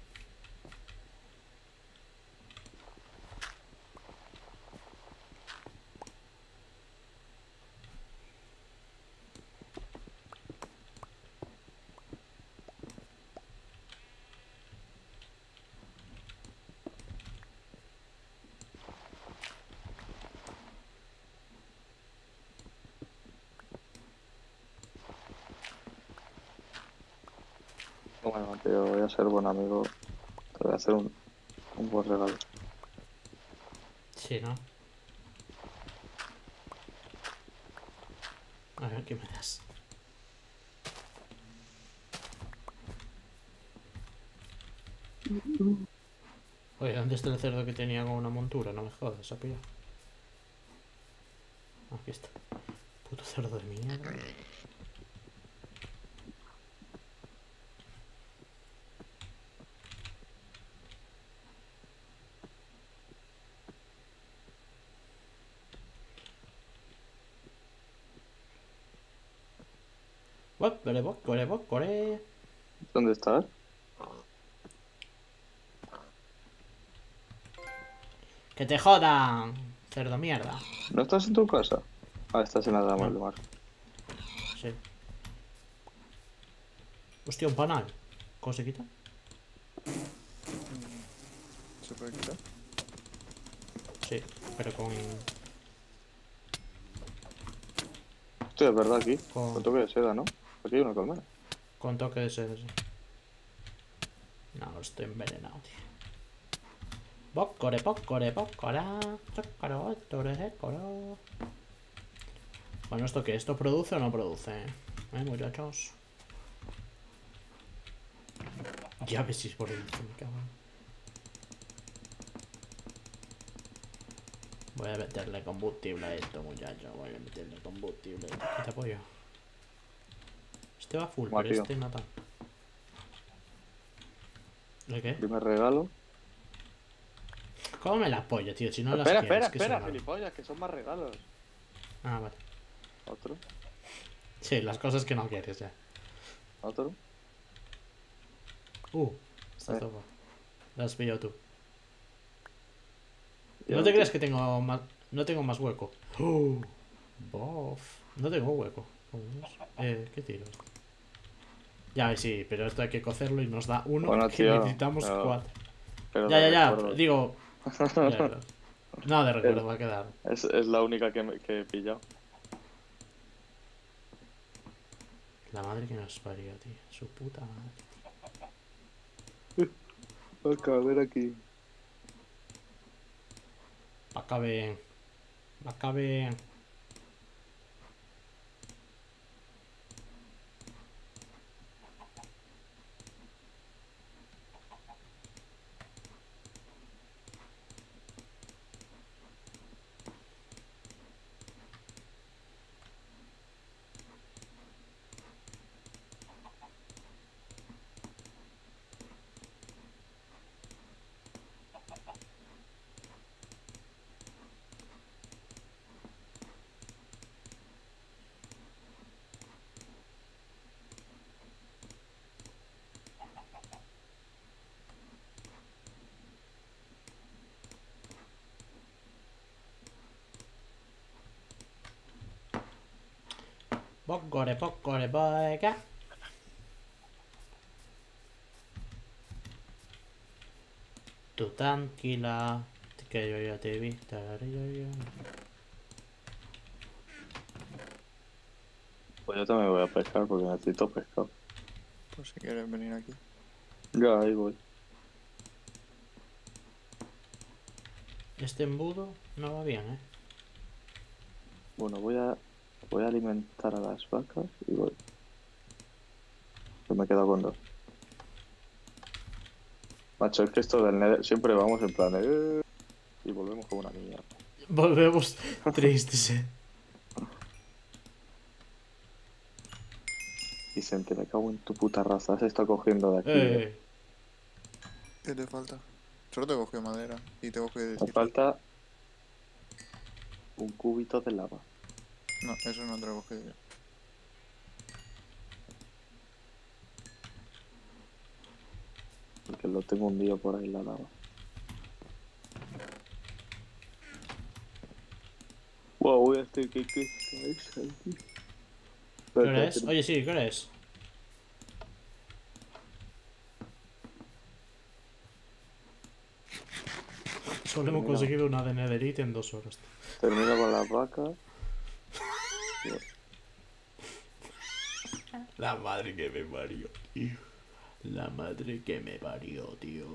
S3: Bueno, tío, voy a ser buen amigo. Te voy a hacer un buen regalo.
S1: Sí, ¿no? A ver, ¿qué me das? Oye, ¿dónde está el cerdo que tenía con una montura? No me jodas, ha pillado. Aquí está. Puto cerdo de mierda. Bócole, bócole, bócole.
S3: ¿Dónde estás?
S1: ¡Que te jodan! Cerdo mierda.
S3: ¿No estás en tu casa? Ah, estás en la dama
S1: No.
S3: del mar.
S1: Sí. Hostia, un panal. ¿Cómo se quita?
S2: ¿Se puede quitar?
S1: Sí, pero con...
S3: Hostia, es verdad aquí.
S1: Con-
S3: Con toque de seda, ¿no? Aquí hay una colmena.
S1: Con toque de sed, sí. No, estoy envenenado, tío. Bócole, bócole, bócole. Chócaro, torecoro. Bueno, ¿esto qué? ¿Esto produce o no produce? Muchachos. Ya ves si produce, me cago en... Voy a meterle combustible a esto, muchacho. Voy a meterle combustible. ¿Qué te apoyo? Este va full, pero
S3: Mateo.
S1: este no tanto. ¿El qué?
S3: Primer regalo.
S1: ¿Cómo me la apoyo, tío? Si no las
S3: Espera,
S1: quieres,
S3: espera,
S1: que
S3: espera,
S1: son algo.
S3: gilipollas, que son más regalos.
S1: Ah, vale.
S3: Otro,
S1: Sí, las cosas que no quieres ya.
S3: otro.
S1: Esta
S3: Eh.
S1: topa. La has pillado tú.
S3: Y
S1: No
S3: el
S1: te creas
S3: último.
S1: que tengo más... No tengo más hueco. Bof. No tengo hueco. ¿Cómo es? ¿Qué tiros? Ya, sí, pero esto hay que cocerlo y nos da uno
S3: Bueno,
S1: que
S3: tío,
S1: necesitamos
S3: pero-
S1: 4.
S3: Pero
S1: Ya,
S3: de
S1: ya, ya.
S3: recuerdo.
S1: Digo... mierda. No, de recuerdo va a quedar.
S3: Es la única que he pillado.
S1: La madre que nos parió, tío. Su puta madre.
S3: Acá, a ver aquí.
S1: Va acá bien. Va acá bien. Bócole, bócole, boica. Tú tranquila, que yo ya te vi. Tararara.
S3: Pues yo también voy a pescar porque necesito pescado.
S2: Pues si quieres venir aquí.
S3: Ya, ahí voy.
S1: Este embudo no va bien, ¿eh?
S3: Bueno, voy a alimentar a las vacas y voy. Yo me he quedado con 2. Macho, es que esto del Nether siempre vamos en plan y volvemos como una mierda.
S1: Volvemos tristes,
S3: Vicente, me cago en tu puta raza. Se está cogiendo de aquí.
S2: ¿Qué te falta? Solo te cogió madera y tengo que
S3: Me
S2: decir.
S3: falta un cubito de lava.
S2: No, eso no te lo cogí yo.
S3: Porque lo tengo hundido por ahí la lava. Wow, ¿qué es aquí?
S1: ¿Qué hora es? Oye, sí, ¿qué hora es? Solo hemos conseguido una de Netherite en 2 horas.
S3: Termino con las vacas.
S1: La madre que me parió, tío. La madre que me parió, tío.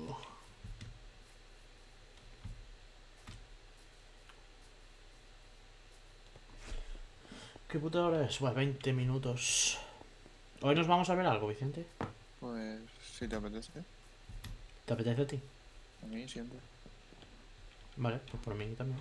S1: ¿Qué puta hora es? Bueno, 20 minutos. Hoy nos vamos a ver algo, Vicente.
S2: Pues si te apetece.
S1: ¿Te apetece a ti?
S2: A mí siempre.
S1: Vale, pues por mí también.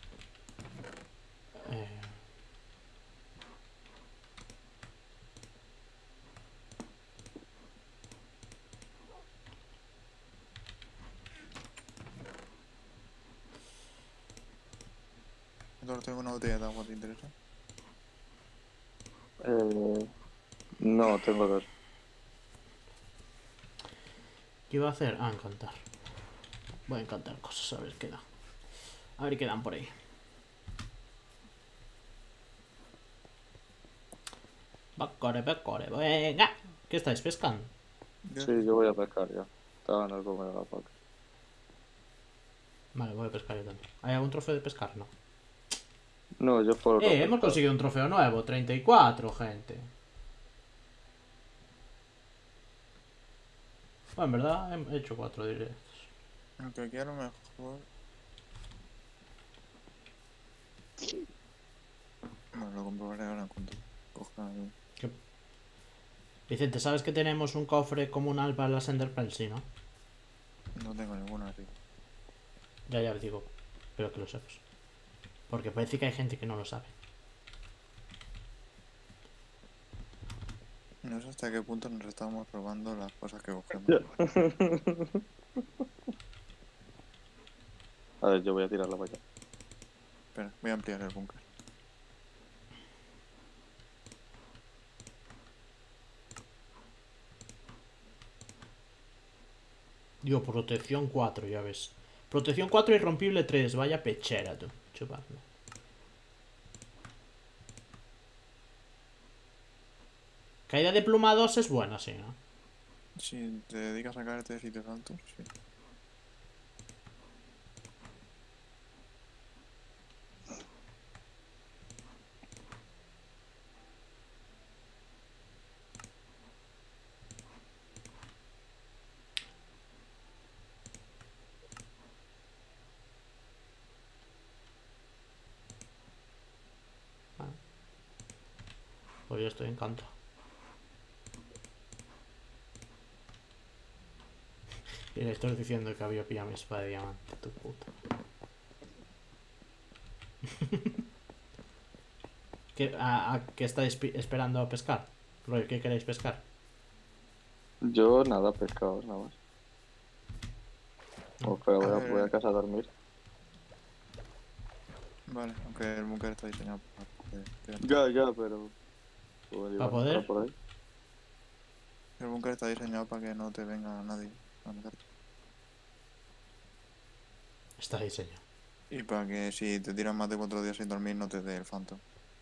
S2: Entonces tengo una botella de agua, ¿te interesa?
S3: No, tengo dos.
S1: ¿Qué iba a hacer? Ah, encantar. Voy a encantar cosas, a ver qué da. A ver qué dan por ahí. Bacore, venga. ¿Qué estáis pescando?
S3: Sí, yo voy a pescar ya. Estaba en el comer de la vaca.
S1: Vale, voy a pescar yo también. ¿Hay algún trofeo de pescar? No.
S3: No, yo por
S1: Hemos conseguido un trofeo nuevo. 34, gente. Bueno, en verdad he hecho 4 directos.
S2: Aunque aquí a lo mejor. Bueno, lo comprobaré ahora en cuanto coja el...
S1: Vicente, ¿sabes que tenemos un cofre comunal para las Ender Pearls? Sí, ¿no?
S2: No tengo ninguna arriba.
S1: Ya digo. Pero que lo sepas. Porque parece que hay gente que no lo sabe.
S2: No sé hasta qué punto nos estamos robando las cosas que cogemos.
S3: A ver, yo voy a tirar la valla.
S2: Espera, voy a ampliar el búnker.
S1: Digo, protección 4, ya ves. Protección 4 y rompible 3. Vaya pechera, tú. Chupadme. Caída de pluma 2 es buena, sí, ¿no?
S2: Si te dedicas a caerte de sitios altos, sí.
S1: Pues yo estoy encantado. Y le estoy diciendo que había pillado mi espada de diamante, tu puta. ¿Qué estáis esperando a pescar? ¿Qué queréis pescar?
S3: Yo nada, pescado, nada más. O pero voy a casa a dormir.
S2: Vale, aunque el búnker está diseñado para que...
S3: Ya, pero...
S1: ¿Para poder?
S3: Por ahí.
S2: El búnker está diseñado para que no te venga nadie a matarte.
S1: Está diseñado.
S2: Y para que si te tiras más de 4 días sin dormir no te dé el phantom.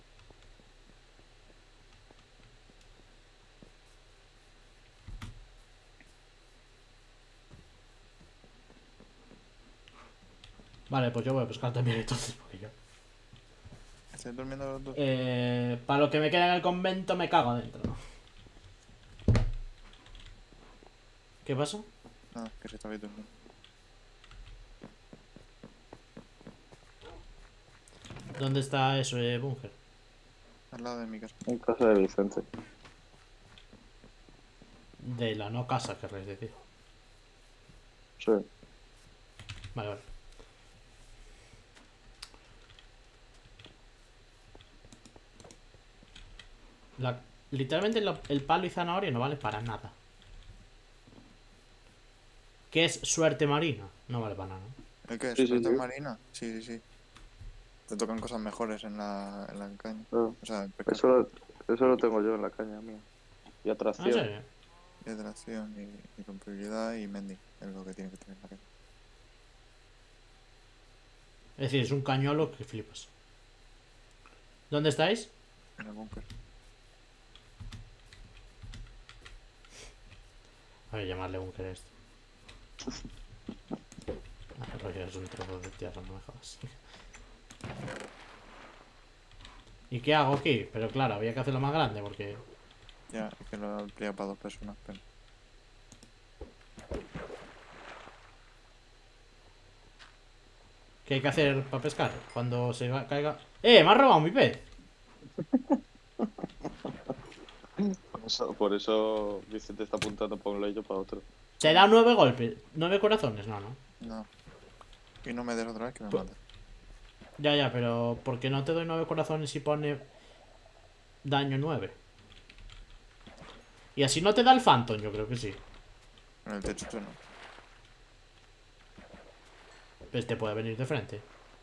S1: Vale, pues yo voy a pescar también entonces, porque yo...
S2: ¿Estáis durmiendo los dos?
S1: Para lo que me queda en el convento me cago adentro. ¿Qué pasa?
S2: Nada, que se está durmiendo.
S1: ¿Dónde está ese búnker?
S2: Al lado de mi casa.
S3: En casa de Vicente.
S1: De la no casa, querréis decir.
S3: Sí.
S1: Vale. literalmente el palo y zanahoria no vale para nada. ¿Qué es suerte marina? No vale para nada.
S2: ¿El qué?
S3: Sí, sí,
S2: ¿Suerte
S3: sí.
S2: marina? Sí, sí, sí. Te tocan cosas mejores en la caña.
S3: Claro.
S2: O sea, en pescar.
S3: Eso lo tengo yo en la caña mía. Y
S1: Ah, ¿en
S3: atracción.
S1: serio?
S2: Y atracción y rompibilidad y mending. Es lo que tiene que tener la caña.
S1: Es decir, es un cañuelo que flipas. ¿Dónde estáis?
S2: En el búnker.
S1: Voy a llamarle búnker a esto. Ah, rollo, es un trozo de tierra, no me jodas. ¿Y qué hago aquí? Pero claro, había que hacerlo más grande porque...
S2: Ya, es que lo he ampliado para 2 personas, pero...
S1: ¿Qué hay que hacer para pescar? Cuando caiga... ¡Me ha robado mi pez!
S3: Por eso Vicente está apuntando para un lado y yo para otro.
S1: Te da 9 golpes. 9 corazones, no, no.
S2: No. Y no me des otra vez que me
S1: Pues-
S2: mates.
S1: Ya, pero ¿por qué no te doy 9 corazones si pone daño 9? Y así no te da el Phantom, yo creo que sí.
S2: En el techo no.
S1: Pues te puede venir de frente.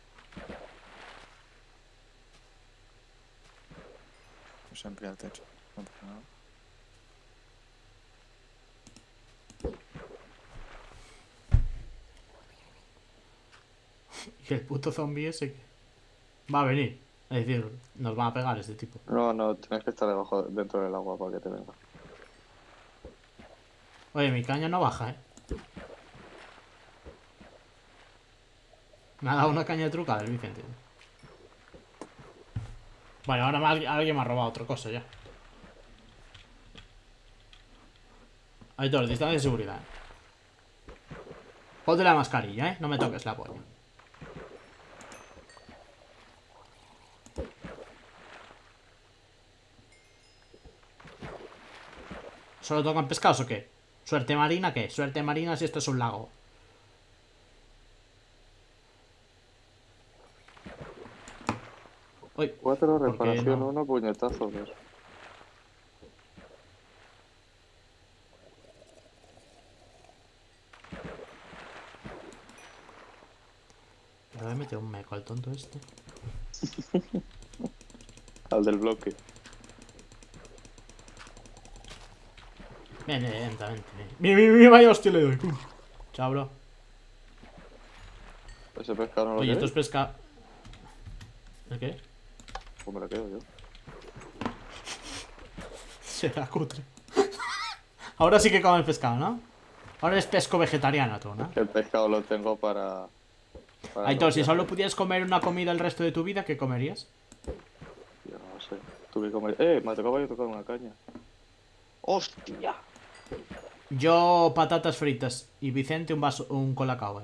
S2: Pues se amplía el techo. No pasa nada.
S1: Y el puto zombie ese que va a venir. Es decir, nos van a pegar este tipo.
S3: No, tienes que estar dentro del agua para que te venga.
S1: Oye, mi caña no baja, Me ha dado una caña de trucada el Vicente. Bueno, ahora alguien me ha robado otra cosa ya. Hay dos, distancia de seguridad. Ponte la mascarilla, no me toques la polla. ¿Solo tocan pescados o qué? ¿Suerte marina qué? Suerte marina si esto es un lago. Uy,
S3: 4,
S1: ¿por qué
S3: reparación
S1: no?
S3: 1, puñetazo 2.
S1: Le voy a meter un meco al tonto este.
S3: Al del bloque.
S1: Ven, lentamente. Mira, vaya hostia le doy. Chao, bro.
S3: Ese pescado no lo
S1: Oye, esto
S3: quieres.
S1: es pesca... ¿El qué?
S3: Pues me lo quedo yo.
S1: Será cutre. Ahora sí que comes pescado, ¿no? Ahora es pesco vegetariano tú, ¿no?
S3: El pescado lo tengo para
S1: Aitor,
S3: los
S1: si solo
S3: viajes.
S1: pudieras comer una comida el resto de tu vida, ¿qué comerías?
S3: Yo no sé. Tuve que comer. Me tocaba yo tocar una caña. ¡Hostia!
S1: Yo patatas fritas y Vicente un colacao,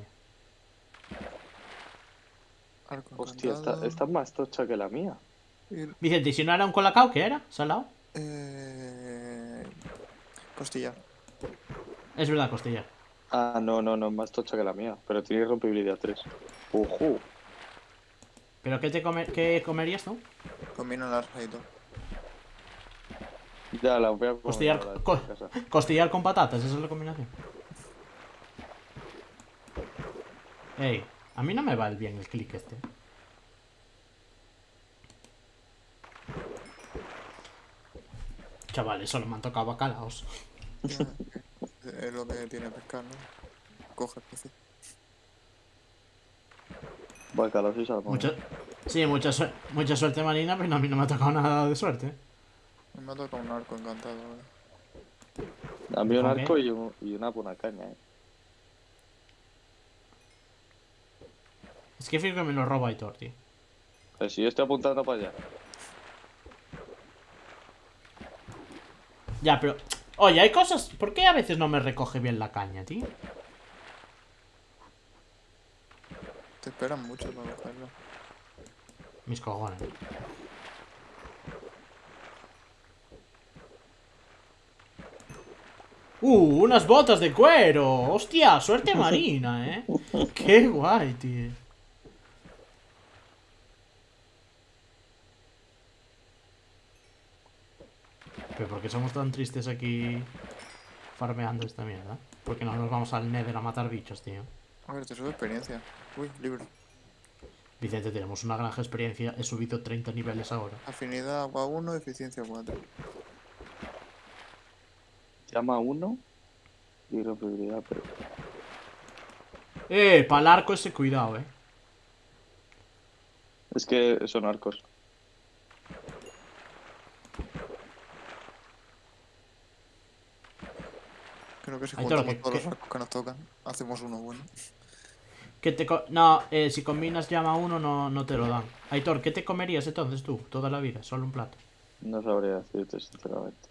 S2: Arco
S3: Hostia,
S2: encantado.
S3: está más tocha que la mía.
S1: Vicente, ¿y si no era un colacao, qué era? ¿Salado?
S2: Costilla.
S1: Es verdad, costillar.
S3: Ah, no, es más tocha que la mía. Pero tiene rompibilidad 3. ¡Ujú!
S1: ¿Pero qué comerías tú?
S2: Combino el arjadito.
S3: Ya la voy a comer
S1: Costillar,
S3: ahora en casa.
S1: costillar con patatas, esa es la combinación. Ey, a mí no me va bien el clic este. Chavales, solo me han tocado bacalaos.
S2: Ya, es lo que tiene pescar, ¿no? Coge especies.
S3: Bacalaos y salmón.
S1: Sí, mucha suerte marina, pero a mí no me ha tocado nada de suerte.
S2: Me ha tocado un arco encantado ahora.
S3: A mí un
S1: ¿Con
S3: arco
S1: qué?
S3: y una buena caña,
S1: Es que fijo que me lo roba Aitor, tío.
S3: Pero si yo estoy apuntando para allá.
S1: Ya, pero... Oye, hay cosas... ¿Por qué a veces no me recoge bien la caña, tío?
S2: Te esperan mucho para cogerlo.
S1: Mis cojones. Unas botas de cuero. Hostia, suerte marina, Qué guay, tío. Pero ¿por qué somos tan tristes aquí farmeando esta mierda? Porque no nos vamos al Nether a matar bichos, tío.
S2: A ver, te sube experiencia. Uy, libro.
S1: Vicente, tenemos una granja experiencia. He subido 30 niveles ahora.
S2: Afinidad agua 1, eficiencia 4.
S3: Llama 1 y reflexibilidad, pero.
S1: Para el arco ese cuidado,
S3: Es que son arcos.
S2: Creo que si
S1: Aitor,
S2: juntamos todos
S1: ¿qué-
S2: los arcos que nos tocan, hacemos uno bueno.
S1: No, si combinas llama uno no te lo dan. Aitor, ¿qué te comerías entonces tú? Toda la vida, solo un plato.
S3: No sabría decirte, sinceramente.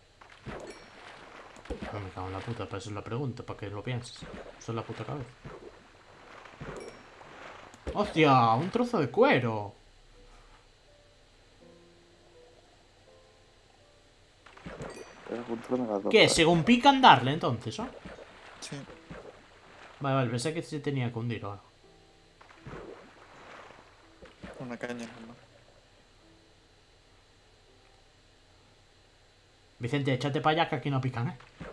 S1: No me cago en la puta, para eso es la pregunta, para que lo pienses. Eso es la puta cabeza. ¡Hostia! ¡Un trozo de cuero!
S3: Pero juntarme las dos
S1: ¿Qué?
S3: cosas.
S1: Según pican darle entonces, ¿no?
S2: Sí.
S1: Vale, pensé que se tenía que hundir ahora.
S2: Una caña normal.
S1: Vicente, échate para allá que aquí no pican,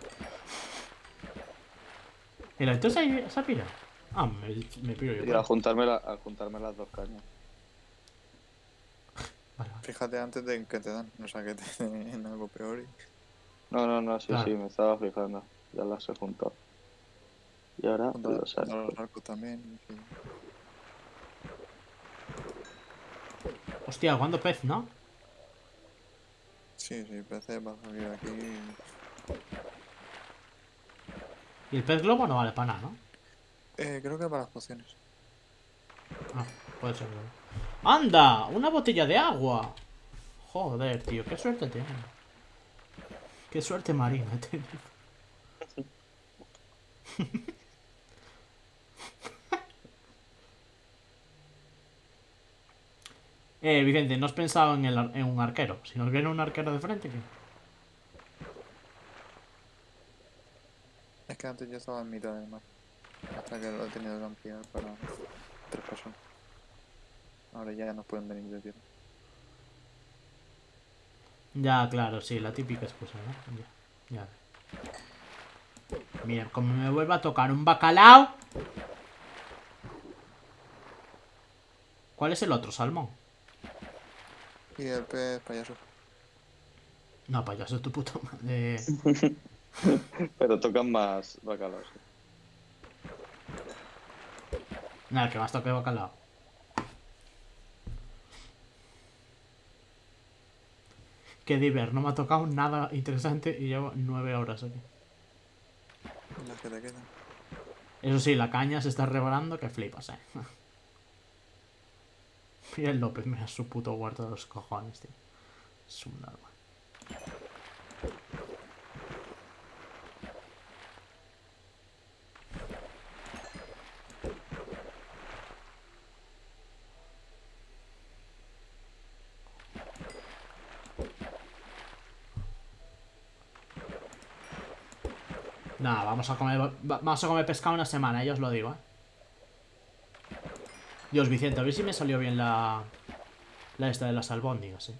S1: ¿El Aitor se ha pirado? Ah, me piro yo.
S3: Y a juntarme las dos cañas.
S1: Vale, vale.
S2: Fíjate antes de que te dan, no sea que te den algo peor.
S3: No, sí,
S1: Claro.
S3: sí, me estaba fijando. Ya las he juntado. Y ahora
S2: Junta
S3: los arcos.
S2: los arcos también. Sí.
S1: Hostia, ¿cuándo pez, no?
S2: Sí, PC va a salir aquí.
S1: Y el pez globo no vale para nada, ¿no?
S2: Creo que para las pociones.
S1: Ah, puede ser. ¡Anda! ¡Una botella de agua! Joder, tío, qué suerte tiene. Qué suerte marina he tenido. Vicente, no has pensado en un arquero. Si nos viene un arquero de frente, ¿qué?
S2: Es que antes yo estaba en mitad del mar. Hasta que lo he tenido que ampliar para 3 personas. Ahora ya nos pueden venir de tierra.
S1: Ya, claro, sí, la típica excusa, ¿no? Ya. Mira, como me vuelva a tocar un bacalao. ¿Cuál es el otro? ¿Salmón?
S2: Y el pez payaso.
S1: No, payaso es tu puta madre.
S3: Pero tocan más bacalaos.
S1: Nada, el que más toque bacalao. Qué diver, no me ha tocado nada interesante y llevo 9 horas aquí.
S2: Las que te quedan.
S1: Eso sí, la caña se está rebalando que flipas, Mira el López, mira su puto huerto de los cojones, tío. Es un arma. Nada, vamos a comer pescado una semana, ya os lo digo, Dios, Vicente, a ver si me salió bien la esta de las albóndigas,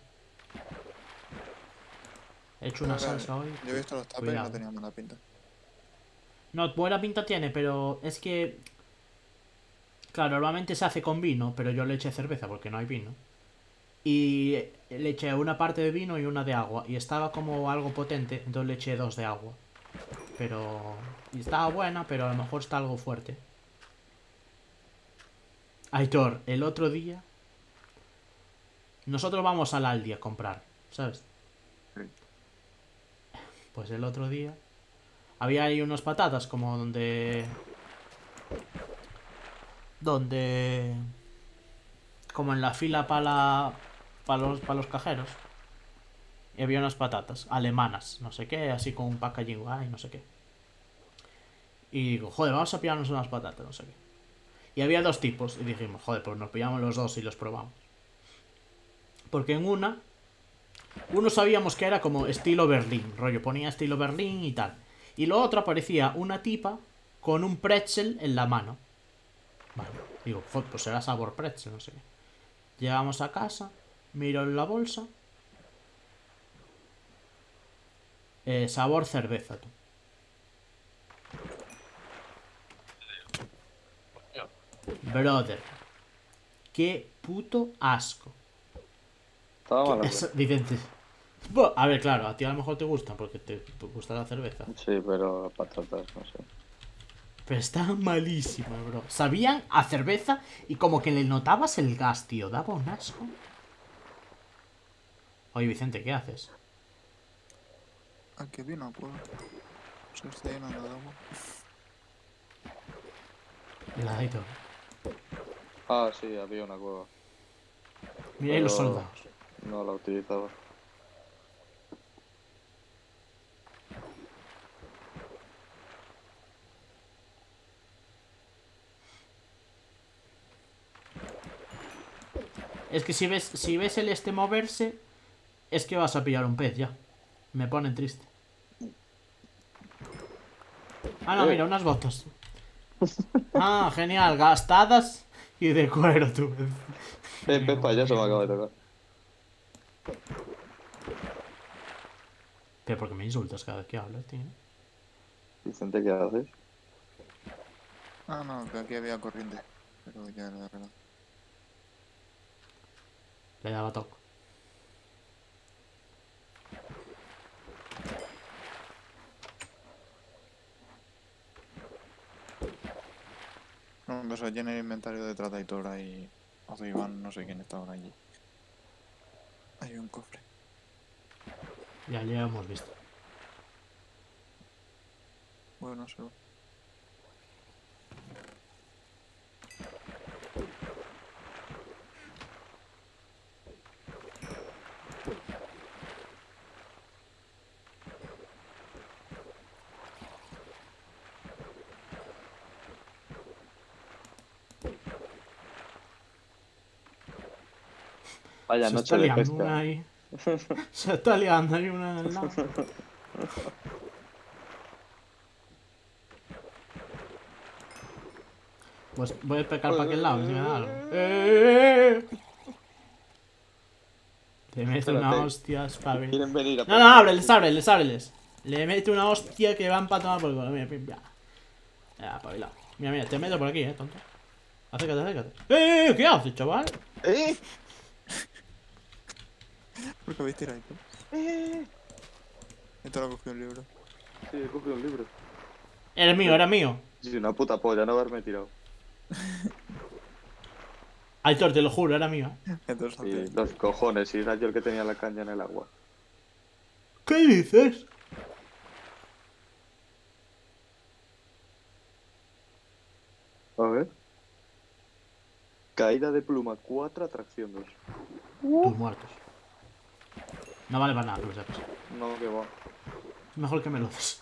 S1: He hecho una
S2: Creo que
S1: salsa hoy.
S2: Yo he visto los tapes y
S1: Cuidado.
S2: no tenían mala pinta.
S1: No, buena pinta tiene, pero es que... Claro, normalmente se hace con vino, pero yo le eché cerveza porque no hay vino. Y le eché una parte de vino y una de agua. Y estaba como algo potente, entonces le eché 2 de agua. Pero... Y estaba buena, pero a lo mejor está algo fuerte. Aitor, el otro día... Nosotros vamos al Aldi a comprar, ¿sabes?
S2: Sí.
S1: Pues el otro día... Había ahí unas patatas como donde... Como en la fila para los cajeros. Y había unas patatas alemanas, no sé qué, así con un packaging guay, no sé qué. Y digo, joder, vamos a pillarnos unas patatas, no sé qué. Y había 2 tipos, y dijimos, joder, pues nos pillamos los 2 y los probamos. Porque en uno sabíamos que era como estilo Berlín, rollo, ponía estilo Berlín y tal. Y lo otro aparecía una tipa con un pretzel en la mano. Vale, digo, joder, pues será sabor pretzel, no sé qué. Llegamos a casa, miro en la bolsa. Sabor cerveza, tú. Brother. Qué puto asco.
S3: Estaba mal.
S1: Vicente. A ver, claro, a ti a lo mejor te gustan porque te gusta la cerveza.
S3: Sí, pero patatas, no sé.
S1: Pero estaban malísimas, bro. Sabían a cerveza y como que le notabas el gas, tío. Daba un asco. Oye, Vicente, ¿qué haces?
S2: Aquí vino, pues. Se está llenando de agua.
S1: Heladito.
S3: Ah, sí, había una cueva.
S1: Mira ahí los
S3: Pero
S1: soldados.
S3: no la utilizaba.
S1: Es que si ves el este moverse, es que vas a pillar un pez ya. Me ponen triste. Ah, no, mira, unas botas. Ah, genial, gastadas y de cuero, tú.
S3: Pez payaso me acaba de tocar.
S1: Pero ¿por qué me insultas cada vez que hablas, tío?
S3: Vicente, ¿qué haces?
S2: Ah, no, que aquí había corriente. Pero ya lo he arreglado.
S1: Le daba toque.
S2: No, pues allí en el inventario de Trataitora y Ozo Iván, no sé quién estaban allí. Hay un cofre.
S1: Ya lo hemos visto.
S2: Bueno, se va.
S3: Vaya
S1: Se
S3: noche
S1: está
S3: de
S1: liando
S3: pesca.
S1: una ahí. Se está liando ahí una en el lado. Pues voy a pecar para aquel lado, si me da algo. Te meto una
S3: Espérate.
S1: hostia, espabila.
S3: Quieren venir a
S1: No, no, ábreles. Le meto una hostia que van para tomar por el culo. Mira, mira. Ya, espabilado. Mira, te meto por aquí, tonto. Acércate. ¿Qué haces, chaval?
S2: ¿Por qué habéis tirado ahí? Esto lo cogió un libro.
S3: Sí, he cogido un libro.
S1: Era mío.
S3: Sí, una puta polla no haberme tirado.
S1: Aitor, te lo juro, era mío.
S2: Entonces,
S3: Y los cojones, y era yo el que tenía la caña en el agua.
S1: ¿Qué dices?
S3: A ver. Caída de pluma 4, atracción 2.
S1: Tus muertos. No vale para nada, que lo sepas.
S3: No, que va.
S1: Mejor que me lo des.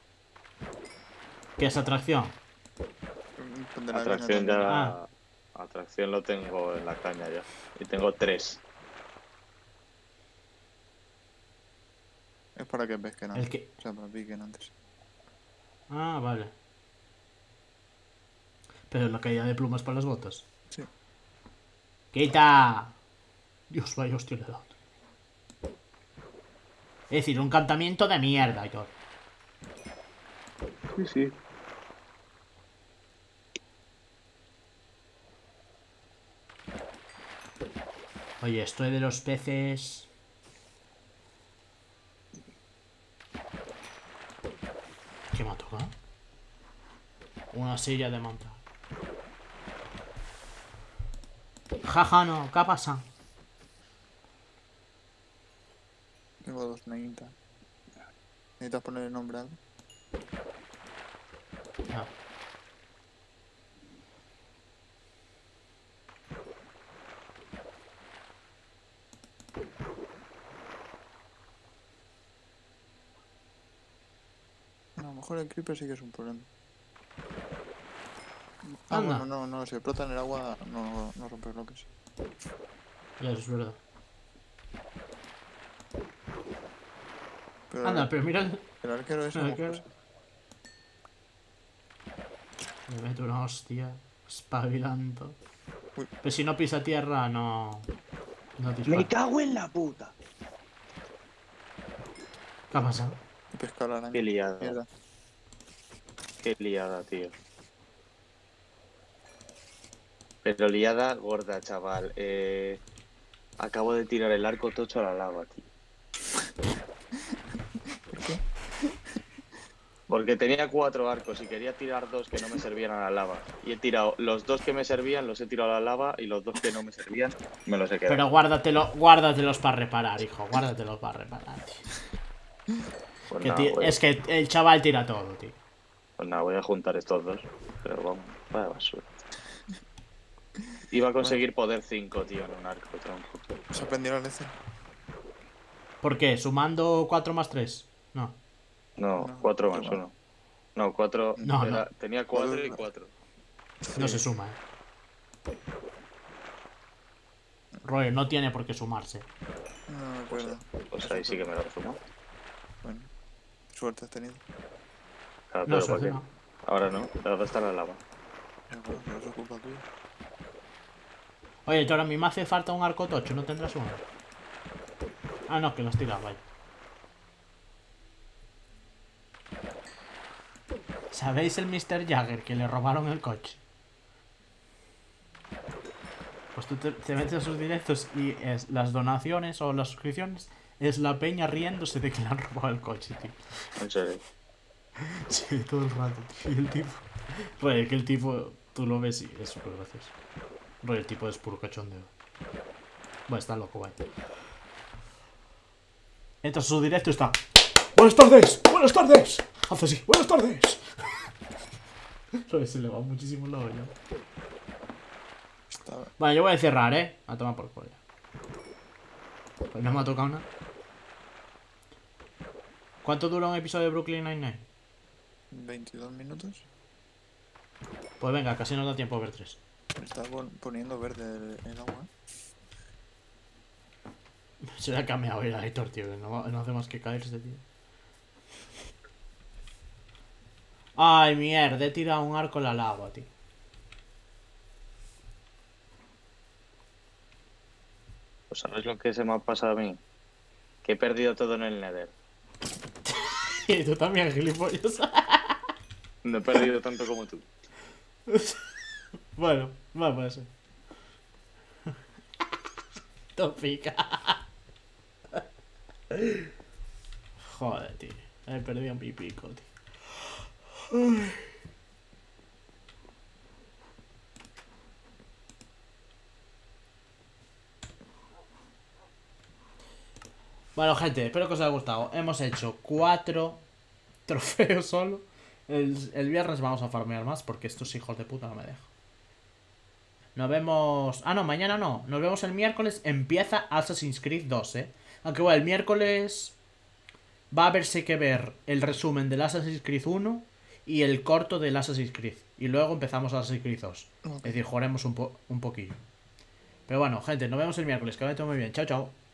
S1: ¿Qué es atracción?
S2: de la
S3: Atracción
S2: caña
S3: ya.
S1: Ah.
S3: Atracción lo tengo en la caña ya. Y tengo 3.
S2: es para que pesquen
S1: El
S2: antes.
S1: que...
S2: O sea, para que piquen antes.
S1: Ah, vale. Pero la caída de plumas para las botas.
S2: Sí.
S1: ¡Quita! Dios, vaya hostia le he dado. Es decir, un encantamiento de mierda, Aitor.
S3: Sí, sí.
S1: Oye, esto de los peces... ¿Qué me ha tocado? Una silla de montar. Jaja, no, ¿qué pasa?
S2: Tengo 2 necesitas. ¿Necesitas poner el nombre a algo?
S1: Ah.
S2: A lo mejor el creeper sí que es un problema. Ah,
S1: Anda.
S2: bueno, no, si explota en el agua no rompe bloques.
S1: Ya, eso es verdad.
S2: Pero
S1: Anda, pero mira
S2: el arquero es
S1: el
S2: como
S1: arquero.
S2: cosa.
S1: Me meto una hostia. Espabilando.
S2: Uy.
S1: Pero si no pisa tierra, no... No te
S3: Me
S1: dispara.
S3: cago en la puta.
S1: ¿Qué ha pasado?
S2: Pescar la araña.
S3: Qué liada.
S2: Mierda.
S3: Qué liada, tío. Pero liada gorda, chaval. Acabo de tirar el arco tocho a la lava, tío.
S2: ¿Por qué?
S3: Porque tenía 4 arcos y quería tirar 2 que no me servían a la lava. Y he tirado los 2 que me servían, los he tirado a la lava, y los 2 que no me servían, me los he quedado.
S1: Pero guárdatelos para reparar, hijo. Guárdatelos para reparar, tío.
S3: Pues
S1: Que
S3: nada,
S1: es que el chaval tira todo, tío.
S3: pues nada, voy a juntar estos 2. Pero vamos, vaya basura. Iba a conseguir poder 5, tío, en un arco, tronco.
S2: Se aprendió la lección.
S1: ¿Por qué? ¿Sumando 4 más 3? No.
S3: No,
S2: No,
S3: 4
S2: qué
S3: más
S2: va.
S3: 1. No, 4.
S1: No, no.
S3: Tenía 4 y 4.
S1: No se suma, Roy, no tiene por qué sumarse.
S2: No me acuerdo.
S3: Pues ahí sí que me lo sumo.
S2: Bueno, suerte has tenido.
S3: Claro,
S1: No,
S3: pero ¿por
S1: suerte
S3: qué?
S1: no.
S3: Ahora no, ahora está la lava.
S2: Ya, bueno, no es culpa tuya.
S1: Oye, ahora a mí me hace falta un arco tocho, ¿no tendrás uno? Ah, no, que los tiras, vaya. ¿Sabéis el Mr. Jagger que le robaron el coche? Pues tú te metes a sus directos y es las donaciones o las suscripciones es la peña riéndose de que le han robado el coche, tío.
S3: En serio.
S1: Sí, todo el rato, tío. Y el tipo... Roy, que el tipo... Tú lo ves y es súper gracioso. Roy, el tipo es puro cachondeo. Bueno, está loco, vaya. Entras a su directo y está... ¡Buenas tardes! ¡Buenas tardes! Hace así, ¡buenas tardes! Roy, se le va muchísimo la olla.
S2: Estaba...
S1: Bueno, yo voy a cerrar, a tomar por culo. Pues no me ha tocado nada. ¿Cuánto dura un episodio de Brooklyn Nine-Nine?
S2: 22 minutos.
S1: Pues venga, casi nos da tiempo a ver 3.
S2: Está poniendo verde el agua.
S1: Se le ha cambiado el editor, tío. Que no hace más que caerse, tío. Ay, mierda, he tirado un arco en la lava, tío.
S3: Pues ¿sabes lo que se me ha pasado a mí? Que he perdido todo en el Nether.
S1: Y tú también, gilipollas.
S3: No he perdido tanto como tú.
S1: Bueno, va a pasar. Tópica. Joder, tío. He perdido mi pico, tío. Bueno, gente, espero que os haya gustado. Hemos hecho 4 trofeos solo. El viernes vamos a farmear más porque estos hijos de puta no me dejan. Nos vemos... Ah, no, mañana no. Nos vemos el miércoles. Empieza Assassin's Creed 2, Aunque bueno, el miércoles va a haberse que ver el resumen del Assassin's Creed 1 y el corto del Assassin's Creed. Y luego empezamos Assassin's Creed 2.
S2: Ok.
S1: Es decir, jugaremos un poquillo. Pero bueno, gente, nos vemos el miércoles. Que vaya todo muy bien. Chao, chao.